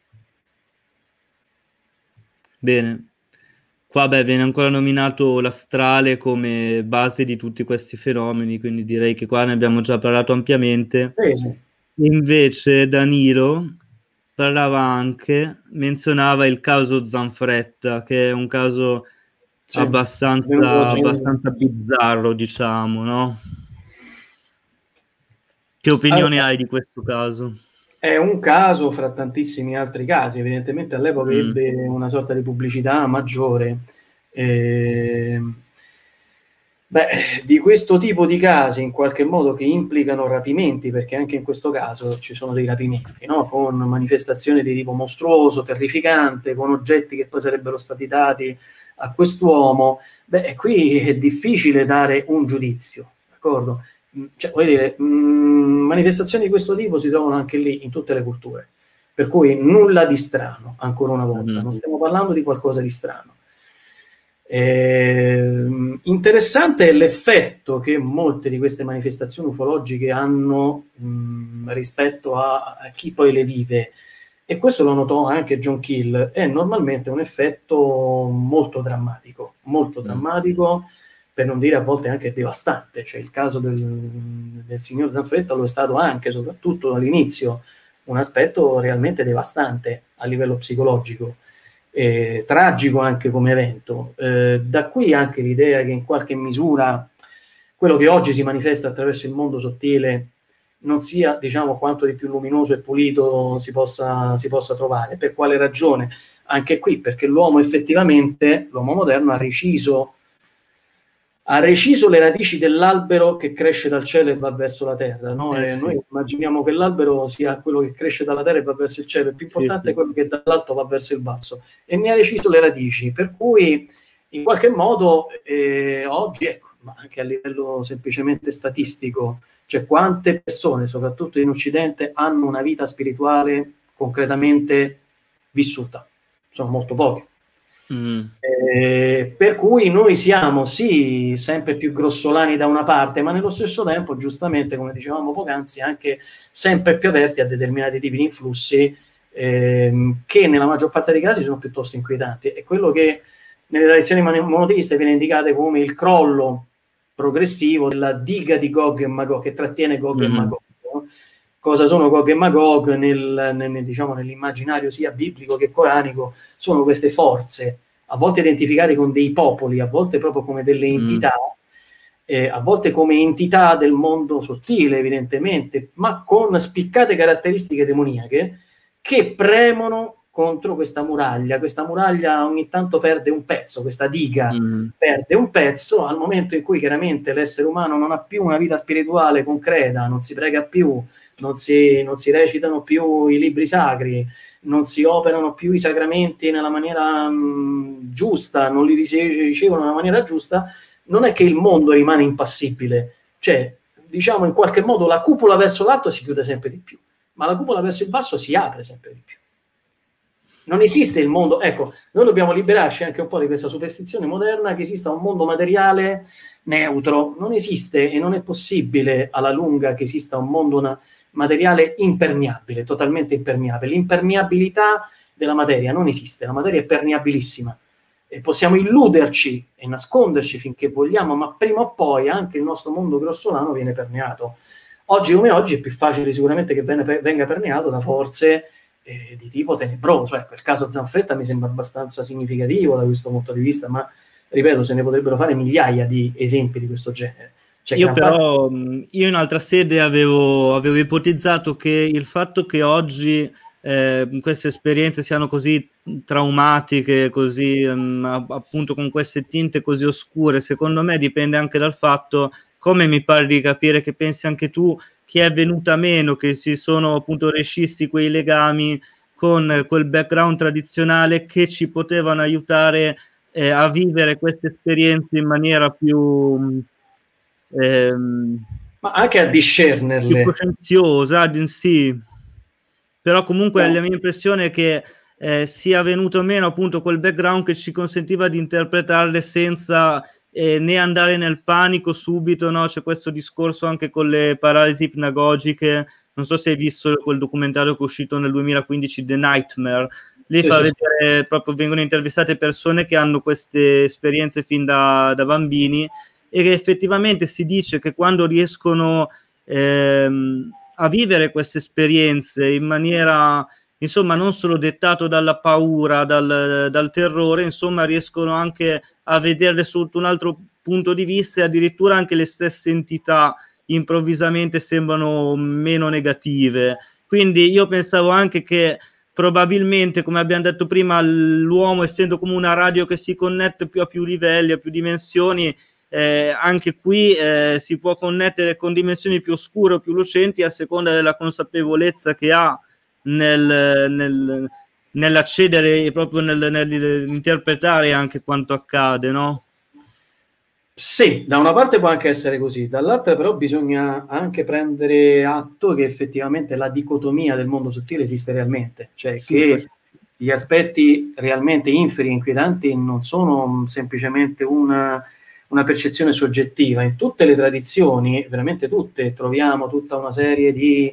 S1: Bene. Qua beh, viene ancora nominato l'astrale come base di tutti questi fenomeni, quindi direi che qua ne abbiamo già parlato ampiamente.
S2: Sì, sì.
S1: Invece Danilo parlava anche, menzionava il caso Zanfretta, che è un caso
S2: Sì,
S1: abbastanza, abbastanza bizzarro, diciamo, no? Che opinione
S2: allora,
S1: hai di questo caso?
S2: È un caso fra tantissimi altri casi, evidentemente all'epoca mm. ebbe una sorta di pubblicità maggiore. Eh, beh, di questo tipo di casi, in qualche modo, che implicano rapimenti, perché anche in questo caso ci sono dei rapimenti, no? Con manifestazioni di tipo mostruoso, terrificante, con oggetti che poi sarebbero stati dati a quest'uomo, beh, qui è difficile dare un giudizio, d'accordo? Cioè, voglio dire, mh, manifestazioni di questo tipo si trovano anche lì in tutte le culture, per cui nulla di strano, ancora una volta, mm-hmm. non stiamo parlando di qualcosa di strano. Eh, interessante è l'effetto che molte di queste manifestazioni ufologiche hanno mh, rispetto a, a chi poi le vive, e questo lo notò anche John Keel. È normalmente un effetto molto drammatico, molto drammatico, per non dire a volte anche devastante. Cioè il caso del, del signor Zanfretta lo è stato anche, soprattutto all'inizio, un aspetto realmente devastante a livello psicologico, eh, tragico anche come evento. Eh, da qui anche l'idea che in qualche misura quello che oggi si manifesta attraverso il mondo sottile non sia, diciamo, quanto di più luminoso e pulito si possa, si possa trovare. Per quale ragione? Anche qui perché l'uomo effettivamente, l'uomo moderno, ha reciso ha reciso le radici dell'albero che cresce dal cielo e va verso la terra, no?
S1: Eh,
S2: e
S1: sì.
S2: Noi immaginiamo che l'albero sia quello che cresce dalla terra e va verso il cielo, il più importante sì, è quello che dall'alto va verso il basso, e ne ha reciso le radici, per cui in qualche modo eh, oggi, ecco, ma anche a livello semplicemente statistico, cioè quante persone, soprattutto in Occidente, hanno una vita spirituale concretamente vissuta? Sono molto poche. Mm. Eh, per cui noi siamo sì sempre più grossolani da una parte, ma nello stesso tempo, giustamente, come dicevamo poc'anzi, anche sempre più aperti a determinati tipi di influssi ehm, che nella maggior parte dei casi sono piuttosto inquietanti. È quello che nelle tradizioni monoteiste viene indicato come il crollo progressivo della diga di Gog e Magog, che trattiene Gog mm-hmm. e Magog. No? Cosa sono Gog e Magog nel, nel, diciamo, nell'immaginario sia biblico che coranico? Sono queste forze, a volte identificate con dei popoli, a volte proprio come delle entità, mm. eh, a volte come entità del mondo sottile, evidentemente, ma con spiccate caratteristiche demoniache, che premono contro questa muraglia. Questa muraglia ogni tanto perde un pezzo, questa diga mm. perde un pezzo al momento in cui chiaramente l'essere umano non ha più una vita spirituale concreta, non si prega più, non si, non si recitano più i libri sacri, non si operano più i sacramenti nella maniera mh, giusta, non li ricevono nella maniera giusta. Non è che il mondo rimane impassibile, cioè, diciamo, in qualche modo la cupola verso l'alto si chiude sempre di più, ma la cupola verso il basso si apre sempre di più. Non esiste il mondo, ecco, noi dobbiamo liberarci anche un po' di questa superstizione moderna che esista un mondo materiale neutro. Non esiste, e non è possibile alla lunga che esista un mondo una, materiale impermeabile, totalmente impermeabile. L'impermeabilità della materia non esiste, la materia è permeabilissima. E possiamo illuderci e nasconderci finché vogliamo, ma prima o poi anche il nostro mondo grossolano viene permeato. Oggi come oggi è più facile sicuramente che venga permeato da forze eh, di tipo tenebroso. Ecco, il caso Zanfretta mi sembra abbastanza significativo da questo punto di vista, ma ripeto, se ne potrebbero fare migliaia di esempi di questo genere. Cioè,
S1: io però, parte... io in altra sede avevo, avevo ipotizzato che il fatto che oggi eh, queste esperienze siano così traumatiche, così um, appunto con queste tinte così oscure, secondo me dipende anche dal fatto, come mi pare di capire che pensi anche tu, che è venuta meno, che si sono appunto rescissi quei legami con quel background tradizionale che ci potevano aiutare eh, a vivere queste esperienze in maniera più... Ehm,
S2: ma anche a discernerle,
S1: più coscienziosa, sì. Però comunque no. La mia impressione è che eh, sia venuto meno appunto quel background che ci consentiva di interpretarle senza eh, né andare nel panico subito, no? C'è questo discorso anche con le paralisi ipnagogiche, non so se hai visto quel documentario che è uscito nel duemilaquindici, The Nightmare. Lì
S2: Sì,
S1: fa
S2: sì,
S1: vedere, proprio vengono intervistate persone che hanno queste esperienze fin da, da bambini, e che effettivamente si dice che quando riescono ehm, a vivere queste esperienze in maniera, insomma, non solo dettato dalla paura, dal, dal terrore, insomma, riescono anche a vederle sotto un altro punto di vista, e addirittura anche le stesse entità improvvisamente sembrano meno negative. Quindi io pensavo anche che probabilmente, come abbiamo detto prima, l'uomo, essendo come una radio che si connette più a più livelli, a più dimensioni, eh, anche qui eh, si può connettere con dimensioni più oscure o più lucenti a seconda della consapevolezza che ha nel, nel, nell'accedere e proprio nel, nell'interpretare anche quanto accade, no?
S2: Sì, da una parte può anche essere così, dall'altra però bisogna anche prendere atto che effettivamente la dicotomia del mondo sottile esiste realmente, cioè
S1: Super.
S2: che gli aspetti realmente inferi e inquietanti non sono semplicemente una, una percezione soggettiva. In tutte le tradizioni, veramente tutte, troviamo tutta una serie di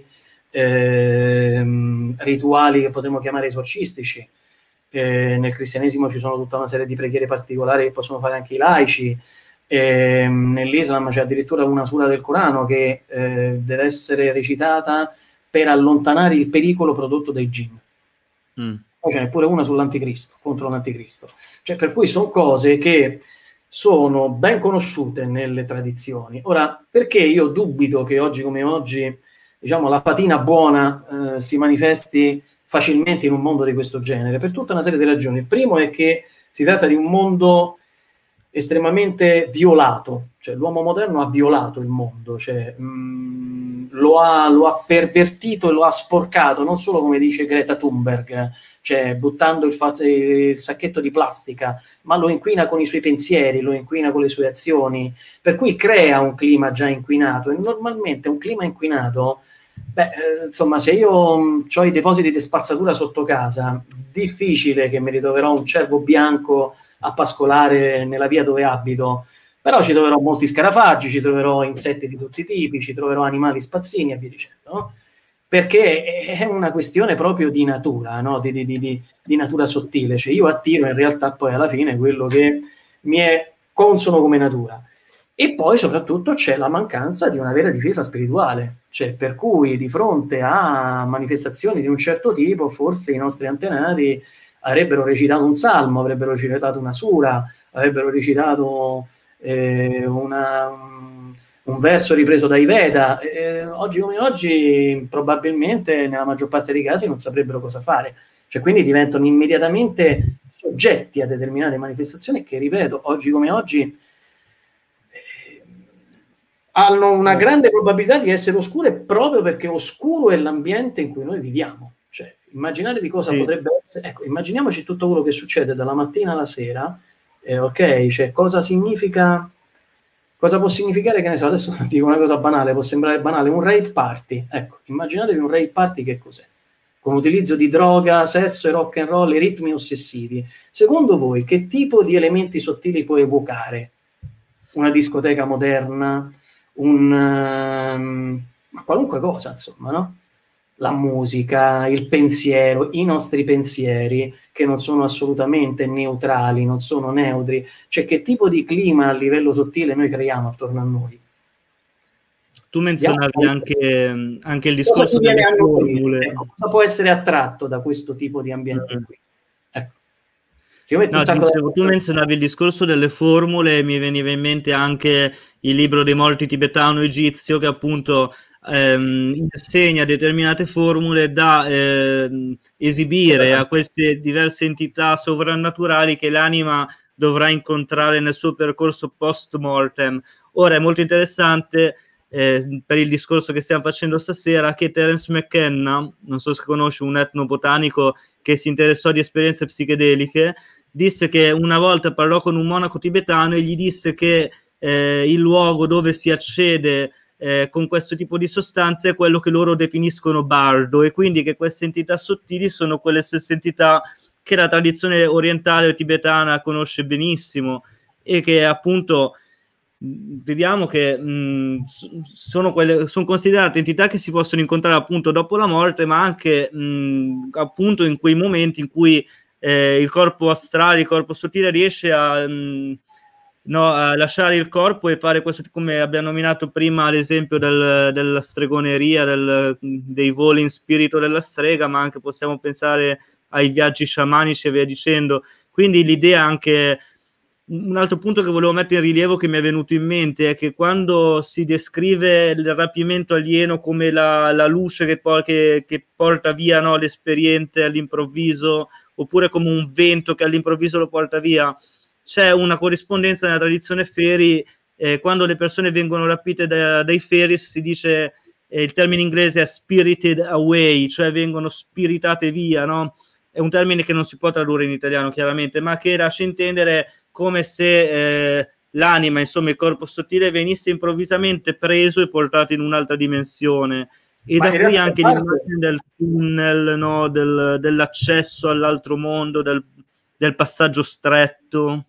S2: eh, rituali che potremmo chiamare esorcistici. Eh, nel cristianesimo ci sono tutta una serie di preghiere particolari che possono fare anche i laici. Eh, nell'Islam c'è addirittura una sura del Corano che eh, deve essere recitata per allontanare il pericolo prodotto dai jinn. Mm. Poi ce n'è pure una sull'anticristo, contro l'anticristo. Cioè, per cui sono cose che sono ben conosciute nelle tradizioni. Ora, perché io dubito che oggi come oggi, diciamo, la patina buona eh, si manifesti facilmente in un mondo di questo genere? Per tutta una serie di ragioni. Il primo è che si tratta di un mondo estremamente violato, cioè l'uomo moderno ha violato il mondo, cioè, mh, lo, ha, lo ha pervertito e lo ha sporcato, non solo come dice Greta Thunberg, cioè buttando il, fa- il sacchetto di plastica, ma lo inquina con i suoi pensieri, lo inquina con le sue azioni, per cui crea un clima già inquinato, e normalmente un clima inquinato, beh, eh, insomma, se io ho i depositi di spazzatura sotto casa, difficile che mi ritroverò un cervo bianco a pascolare nella via dove abito, però ci troverò molti scarafaggi, ci troverò insetti di tutti i tipi, ci troverò animali spazzini e via dicendo, no? Perché è una questione proprio di natura, no? di, di, di, di natura sottile, cioè io attiro in realtà poi alla fine quello che mi è consono come natura. E poi soprattutto c'è la mancanza di una vera difesa spirituale, cioè per cui di fronte a manifestazioni di un certo tipo forse i nostri antenati avrebbero recitato un salmo, avrebbero recitato una sura, avrebbero recitato eh, una, un, un verso ripreso dai Veda. Eh, oggi come oggi probabilmente nella maggior parte dei casi non saprebbero cosa fare, cioè quindi diventano immediatamente soggetti a determinate manifestazioni che, ripeto, oggi come oggi eh, hanno una grande probabilità di essere oscure proprio perché oscuro è l'ambiente in cui noi viviamo. Cioè, immaginatevi cosa sì. potrebbe essere. Ecco, immaginiamoci tutto quello che succede dalla mattina alla sera, eh, ok? Cioè, cosa significa, cosa può significare, che ne so, adesso dico una cosa banale, può sembrare banale, un rave party. Ecco, immaginatevi un rave party che cos'è? Con utilizzo di droga, sesso e rock and roll e ritmi ossessivi. Secondo voi, che tipo di elementi sottili può evocare una discoteca moderna, un um, ma qualunque cosa, insomma, no? La musica, il pensiero, i nostri pensieri che non sono assolutamente neutrali, non sono neutri, cioè che tipo di clima a livello sottile noi creiamo attorno a noi.
S1: Tu menzionavi anche, anche il discorso delle formule.
S2: Ecco, cosa può essere attratto da questo tipo di ambiente mm-hmm. qui? Ecco.
S1: No, dicevo, tu menzionavi il discorso delle formule e mi veniva in mente anche il libro dei morti tibetano-egizio che appunto ehm, insegna determinate formule da eh, esibire a queste diverse entità sovrannaturali che l'anima dovrà incontrare nel suo percorso post-mortem. Ora è molto interessante eh, per il discorso che stiamo facendo stasera che Terence McKenna, non so se conosci, un etnobotanico che si interessò di esperienze psichedeliche, disse che una volta parlò con un monaco tibetano e gli disse che eh, il luogo dove si accede eh, con questo tipo di sostanze è quello che loro definiscono bardo, e quindi che queste entità sottili sono quelle stesse entità che la tradizione orientale o tibetana conosce benissimo. e che appunto vediamo che mh, sono, quelle, sono considerate entità che si possono incontrare appunto dopo la morte, ma anche mh, appunto in quei momenti in cui eh, il corpo astrale, il corpo sottile riesce a, mh, no, a lasciare il corpo e fare questo, come abbiamo nominato prima l'esempio del, della stregoneria, del, dei voli in spirito della strega, ma anche possiamo pensare ai viaggi sciamanici e via dicendo. Quindi l'idea anche, un altro punto che volevo mettere in rilievo che mi è venuto in mente è che quando si descrive il rapimento alieno come la, la luce che, por che, che porta via, no, l'esperiente all'improvviso, oppure come un vento che all'improvviso lo porta via, c'è una corrispondenza nella tradizione Feri. Eh, quando le persone vengono rapite da, dai Feris si dice, eh, il termine inglese è spirited away, cioè vengono spiritate via, no? È un termine che non si può tradurre in italiano chiaramente, ma che lascia intendere come se eh, l'anima, insomma il corpo sottile, venisse improvvisamente preso e portato in un'altra dimensione. E ma da qui anche parte... l'immagine del tunnel, no? del, dell'accesso all'altro mondo, del, del passaggio stretto.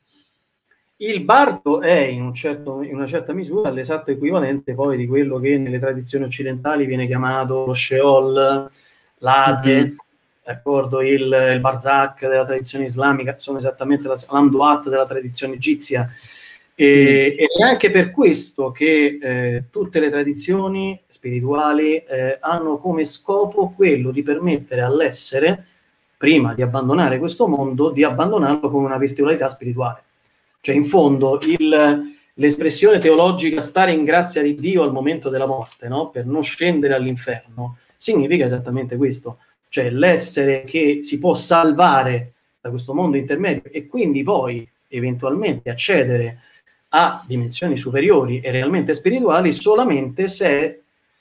S2: Il bardo è in, un certo, in una certa misura l'esatto equivalente poi di quello che nelle tradizioni occidentali viene chiamato lo Sheol, l'Ade, mm-hmm. d'accordo, il, il Barzakh della tradizione islamica, sono esattamente la l'Amduat della tradizione egizia. E, sì. Ed è anche per questo che eh, tutte le tradizioni spirituali eh, hanno come scopo quello di permettere all'essere, prima di abbandonare questo mondo, di abbandonarlo con una virtualità spirituale. Cioè, in fondo, l'espressione teologica stare in grazia di Dio al momento della morte, no? Per non scendere all'inferno, significa esattamente questo. Cioè, l'essere che si può salvare da questo mondo intermedio e quindi poi eventualmente accedere a dimensioni superiori e realmente spirituali solamente se,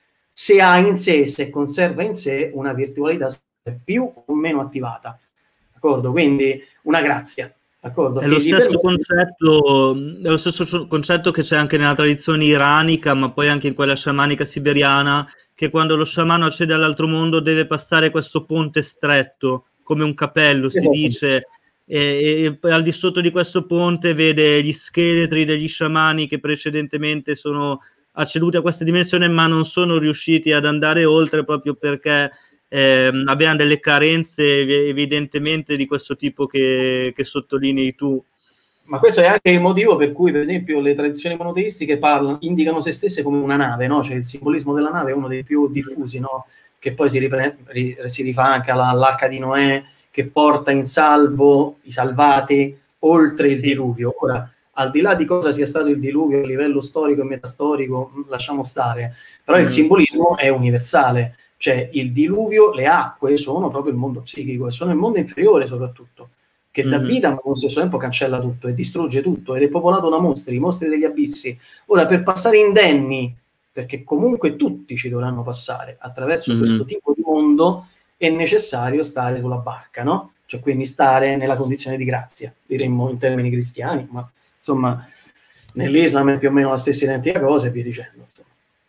S2: se ha in sé, se conserva in sé una virtualità più o meno attivata. D'accordo? Quindi una grazia. D'accordo?
S1: È lo, stesso concetto, è lo stesso concetto che c'è anche nella tradizione iranica, ma poi anche in quella sciamanica siberiana, che quando lo sciamano accede all'altro mondo deve passare questo ponte stretto, come un capello, si esatto. dice, e, e al di sotto di questo ponte vede gli scheletri degli sciamani che precedentemente sono acceduti a questa dimensione, ma non sono riusciti ad andare oltre proprio perché Eh, avevano delle carenze evidentemente di questo tipo che, che sottolinei tu.
S2: Ma questo è anche il motivo per cui, per esempio, le tradizioni monoteistiche parlano, indicano se stesse come una nave, no? Cioè il simbolismo della nave è uno dei più diffusi, no? Che poi si, ripre- ri- si rifà anche alla, all'arca di Noè, che porta in salvo i salvati oltre il sì. diluvio. Ora, al di là di cosa sia stato il diluvio a livello storico e metastorico, lasciamo stare, però mm. il simbolismo è universale. Cioè il diluvio, le acque sono proprio il mondo psichico e sono il mondo inferiore soprattutto, che mm-hmm. dà vita ma allo stesso tempo cancella tutto e distrugge tutto ed è popolato da mostri, i mostri degli abissi. Ora, per passare indenni, perché comunque tutti ci dovranno passare attraverso mm-hmm. questo tipo di mondo, è necessario stare sulla barca, no? Cioè quindi stare nella condizione di grazia, diremmo in termini cristiani, ma insomma nell'Islam è più o meno la stessa identica cosa e via dicendo, insomma.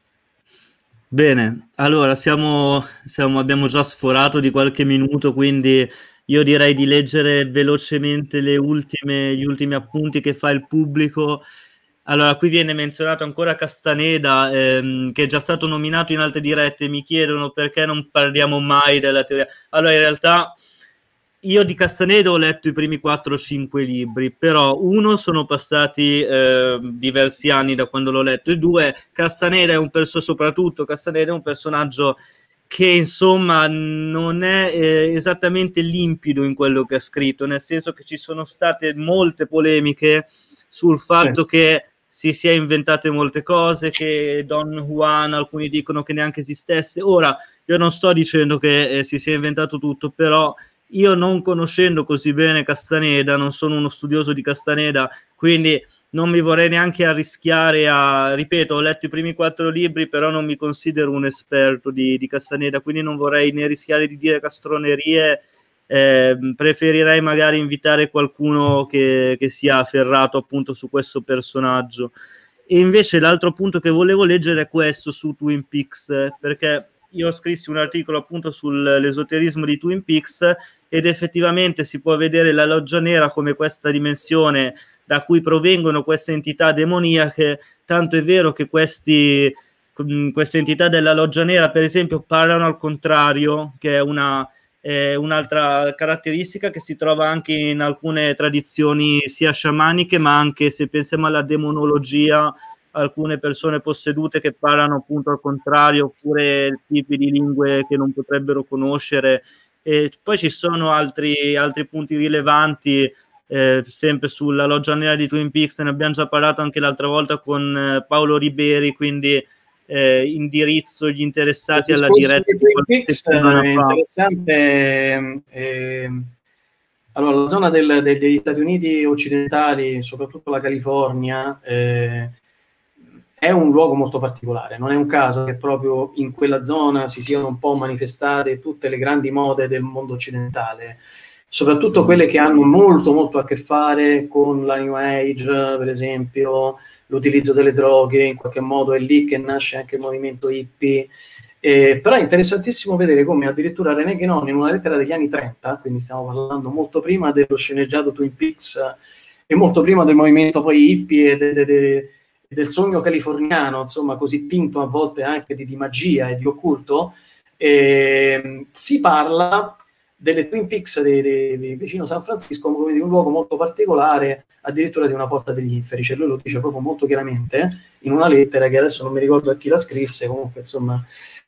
S1: Bene, allora siamo, siamo, abbiamo già sforato di qualche minuto, quindi io direi di leggere velocemente le ultime, gli ultimi appunti che fa il pubblico. Allora, qui viene menzionato ancora Castaneda, ehm, che è già stato nominato in altre dirette. Mi chiedono perché non parliamo mai della teoria. Allora, in realtà io di Castaneda ho letto i primi quattro o cinque libri, però uno, sono passati eh, diversi anni da quando l'ho letto, e due, Castaneda è un personaggio, soprattutto Castaneda è un personaggio che insomma non è eh, esattamente limpido in quello che ha scritto, nel senso che ci sono state molte polemiche sul fatto sì. che si sia inventate molte cose, che Don Juan, alcuni dicono che neanche esistesse. Ora, io non sto dicendo che eh, si sia inventato tutto, però io, non conoscendo così bene Castaneda, non sono uno studioso di Castaneda, quindi non mi vorrei neanche arrischiare a, ripeto, ho letto i primi quattro libri, però non mi considero un esperto di, di Castaneda, quindi non vorrei né rischiare di dire castronerie. Eh, preferirei magari invitare qualcuno che, che sia afferrato appunto su questo personaggio. E invece l'altro punto che volevo leggere è questo su Twin Peaks, perché io scrissi un articolo appunto sull'esoterismo di Twin Peaks ed effettivamente si può vedere la loggia nera come questa dimensione da cui provengono queste entità demoniache, tanto è vero che questi, queste entità della loggia nera, per esempio, parlano al contrario, che è una... Eh, un'altra caratteristica che si trova anche in alcune tradizioni sia sciamaniche, ma anche, se pensiamo alla demonologia, alcune persone possedute che parlano appunto al contrario, oppure tipi di lingue che non potrebbero conoscere. E poi ci sono altri, altri punti rilevanti, eh, sempre sulla loggia nera di Twin Peaks, ne abbiamo già parlato anche l'altra volta con eh, Paolo Riberi, quindi Eh, indirizzo gli interessati alla diretta di qualche settimana
S2: è
S1: fa.
S2: Interessante. Eh, allora, la zona del, degli Stati Uniti occidentali, soprattutto la California, eh, è un luogo molto particolare. Non è un caso che proprio in quella zona si siano un po' manifestate tutte le grandi mode del mondo occidentale, soprattutto quelle che hanno molto molto a che fare con la New Age, per esempio, l'utilizzo delle droghe. In qualche modo è lì che nasce anche il movimento hippie. Eh, però è interessantissimo vedere come addirittura René Guénon, in una lettera degli anni trenta, quindi stiamo parlando molto prima dello sceneggiato Twin Peaks e molto prima del movimento poi hippie e de, de, de, del sogno californiano, insomma, così tinto a volte anche di, di magia e di occulto, eh, si parla delle Twin Peaks di, di, di vicino San Francisco come di un luogo molto particolare, addirittura di una porta degli inferi. Cioè lui lo dice proprio molto chiaramente in una lettera che adesso non mi ricordo a chi la scrisse, comunque insomma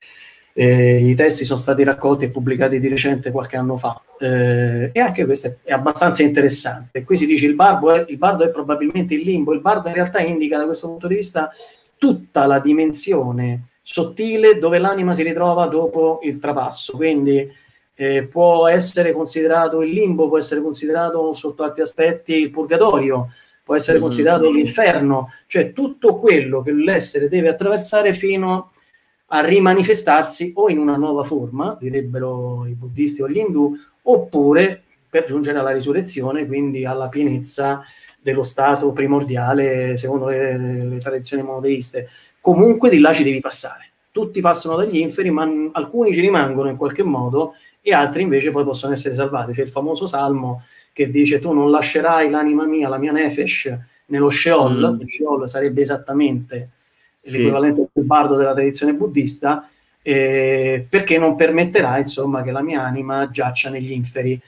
S2: eh, i testi sono stati raccolti e pubblicati di recente qualche anno fa, eh, e anche questo è, è abbastanza interessante. Qui si dice il bardo, è, il bardo è probabilmente il limbo. Il bardo in realtà indica da questo punto di vista tutta la dimensione sottile dove l'anima si ritrova dopo il trapasso, quindi Eh, può essere considerato il limbo, può essere considerato sotto altri aspetti il purgatorio, può essere considerato mm. l'inferno, cioè tutto quello che l'essere deve attraversare fino a rimanifestarsi o in una nuova forma, direbbero i buddisti o gli indù, oppure per giungere alla risurrezione, quindi alla pienezza dello stato primordiale secondo le, le, le tradizioni monoteiste. Comunque di là ci devi passare. Tutti passano dagli inferi, ma alcuni ci rimangono in qualche modo e altri invece poi possono essere salvati. C'è il famoso salmo che dice: tu non lascerai l'anima mia, la mia nefesh, nello Sheol. Mm. Lo Sheol sarebbe esattamente sì. l'equivalente del bardo della tradizione buddista, eh, perché non permetterà insomma che la mia anima giaccia negli inferi.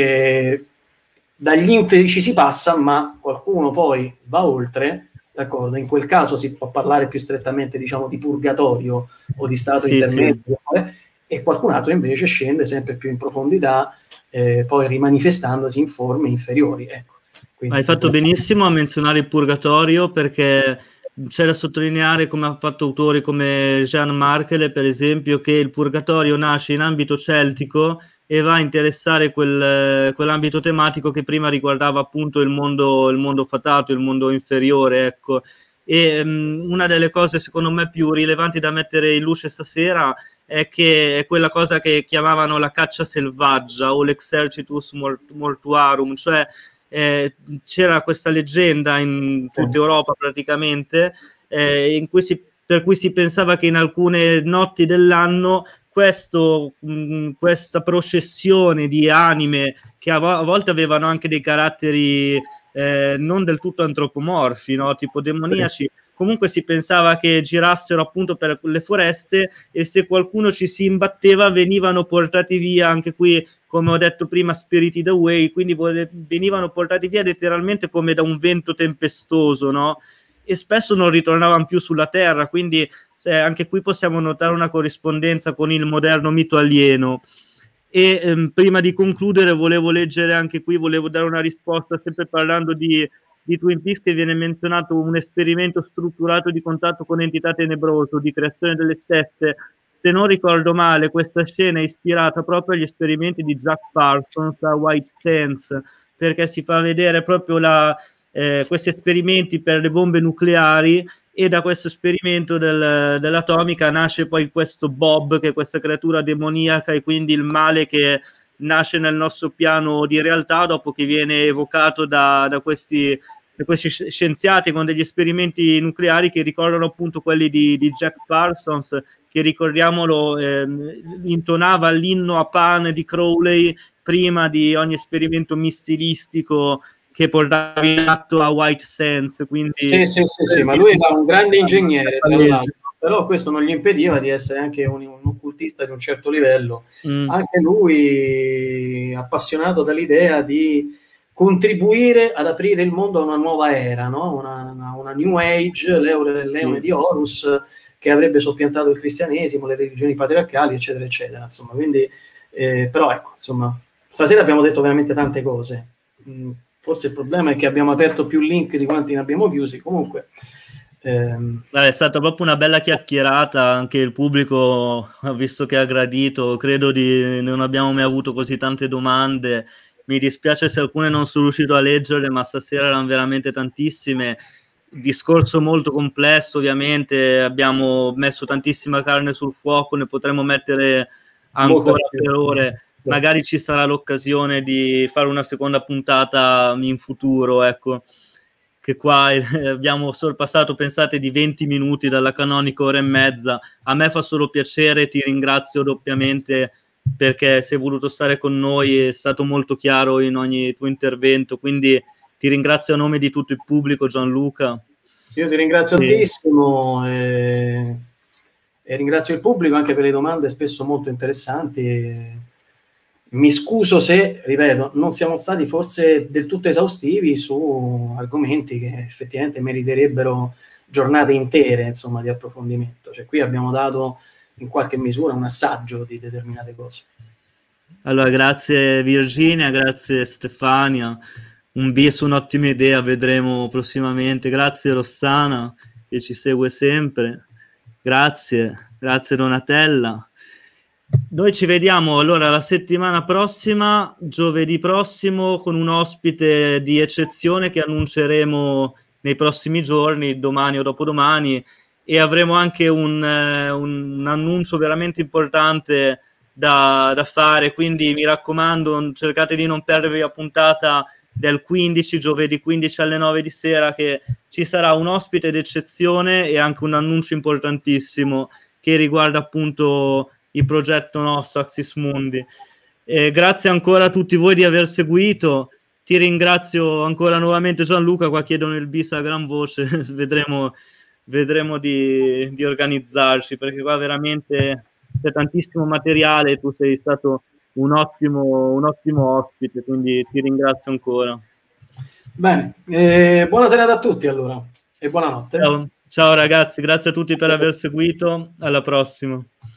S2: Eh, dagli inferi ci si passa, ma qualcuno poi va oltre. D'accordo, in quel caso si può parlare più strettamente, diciamo, di purgatorio o di stato sì, intermedio, sì. Eh, e qualcun altro invece scende sempre più in profondità, eh, poi rimanifestandosi in forme inferiori. Ecco.
S1: Quindi, hai fatto benissimo a menzionare il purgatorio, perché c'è da sottolineare, come ha fatto autori come Jean Markele, per esempio, che il purgatorio nasce in ambito celtico e va a interessare quel, quell'ambito tematico che prima riguardava appunto il mondo, il mondo fatato, il mondo inferiore, ecco. E um, una delle cose secondo me più rilevanti da mettere in luce stasera è che è quella cosa che chiamavano la caccia selvaggia o l'exercitus mortuarum, cioè eh, c'era questa leggenda in tutta Europa praticamente, eh, in cui si, per cui si pensava che in alcune notti dell'anno Questo, mh, questa processione di anime che a, vo a volte avevano anche dei caratteri eh, non del tutto antropomorfi, no? Tipo demoniaci, comunque si pensava che girassero appunto per le foreste e se qualcuno ci si imbatteva venivano portati via, anche qui come ho detto prima, spirited away, quindi venivano portati via letteralmente come da un vento tempestoso, no? E spesso non ritornavano più sulla terra, quindi cioè, anche qui possiamo notare una corrispondenza con il moderno mito alieno. E ehm, prima di concludere volevo leggere anche qui, volevo dare una risposta, sempre parlando di, di Twin Peaks, che viene menzionato un esperimento strutturato di contatto con entità tenebrose, di creazione delle stesse. Se non ricordo male, questa scena è ispirata proprio agli esperimenti di Jack Parsons a White Sands, perché si fa vedere proprio la... Eh, questi esperimenti per le bombe nucleari, e da questo esperimento del, dell'atomica nasce poi questo Bob, che è questa creatura demoniaca e quindi il male che nasce nel nostro piano di realtà dopo che viene evocato da, da, questi, da questi scienziati con degli esperimenti nucleari che ricordano appunto quelli di, di Jack Parsons, che ricordiamolo eh, intonava l'inno a Pan di Crowley prima di ogni esperimento missilistico che portavi in atto a White Sands, quindi...
S2: Sì, sì, sì, sì, ma lui era un grande ingegnere, tra l'altro, però questo non gli impediva di essere anche un, un occultista di un certo livello. Mm. Anche lui appassionato dall'idea di contribuire ad aprire il mondo a una nuova era, no? una, una, una New Age, l'Eone, l'Eone mm. di Horus, che avrebbe soppiantato il cristianesimo, le religioni patriarcali, eccetera, eccetera. Insomma, quindi, eh, però ecco, insomma, stasera abbiamo detto veramente tante cose. Mm. Forse il problema è che abbiamo aperto più link di quanti ne abbiamo chiusi. Comunque ehm...
S1: è stata proprio una bella chiacchierata, anche il pubblico ha visto che ha gradito, credo di non abbiamo mai avuto così tante domande, mi dispiace se alcune non sono riuscito a leggere, ma stasera erano veramente tantissime, discorso molto complesso, ovviamente abbiamo messo tantissima carne sul fuoco, ne potremo mettere ancora per ore. Magari ci sarà l'occasione di fare una seconda puntata in futuro, ecco, che qua abbiamo sorpassato, pensate, di venti minuti dalla canonica ora e mezza. A me fa solo piacere, ti ringrazio doppiamente perché sei voluto stare con noi, è stato molto chiaro in ogni tuo intervento, quindi ti ringrazio a nome di tutto il pubblico, Gianluca.
S2: Io ti ringrazio sì. tantissimo e... e ringrazio il pubblico anche per le domande spesso molto interessanti. E... mi scuso se, ripeto, non siamo stati forse del tutto esaustivi su argomenti che effettivamente meriterebbero giornate intere, insomma, di approfondimento. Cioè, qui abbiamo dato in qualche misura un assaggio di determinate cose.
S1: Allora, grazie Virginia, grazie Stefania. Un bis, un'ottima idea, vedremo prossimamente. Grazie Rossana, che ci segue sempre. Grazie, grazie Donatella. Noi ci vediamo allora la settimana prossima, giovedì prossimo, con un ospite di eccezione che annunceremo nei prossimi giorni, domani o dopodomani, e avremo anche un, eh, un annuncio veramente importante da, da fare, quindi mi raccomando, cercate di non perdervi la puntata del quindici, giovedì quindici alle nove di sera, che ci sarà un ospite d'eccezione e anche un annuncio importantissimo che riguarda appunto il progetto nostro Axis Mundi. Eh, grazie ancora a tutti voi di aver seguito, ti ringrazio ancora nuovamente Gianluca, qua chiedono il bis a gran voce, vedremo, vedremo di, di organizzarci, perché qua veramente c'è tantissimo materiale e tu sei stato un ottimo, un ottimo ospite, quindi ti ringrazio ancora.
S2: Bene, eh, buona serata a tutti allora e buonanotte.
S1: Ciao, ciao ragazzi, grazie a tutti per aver seguito, alla prossima.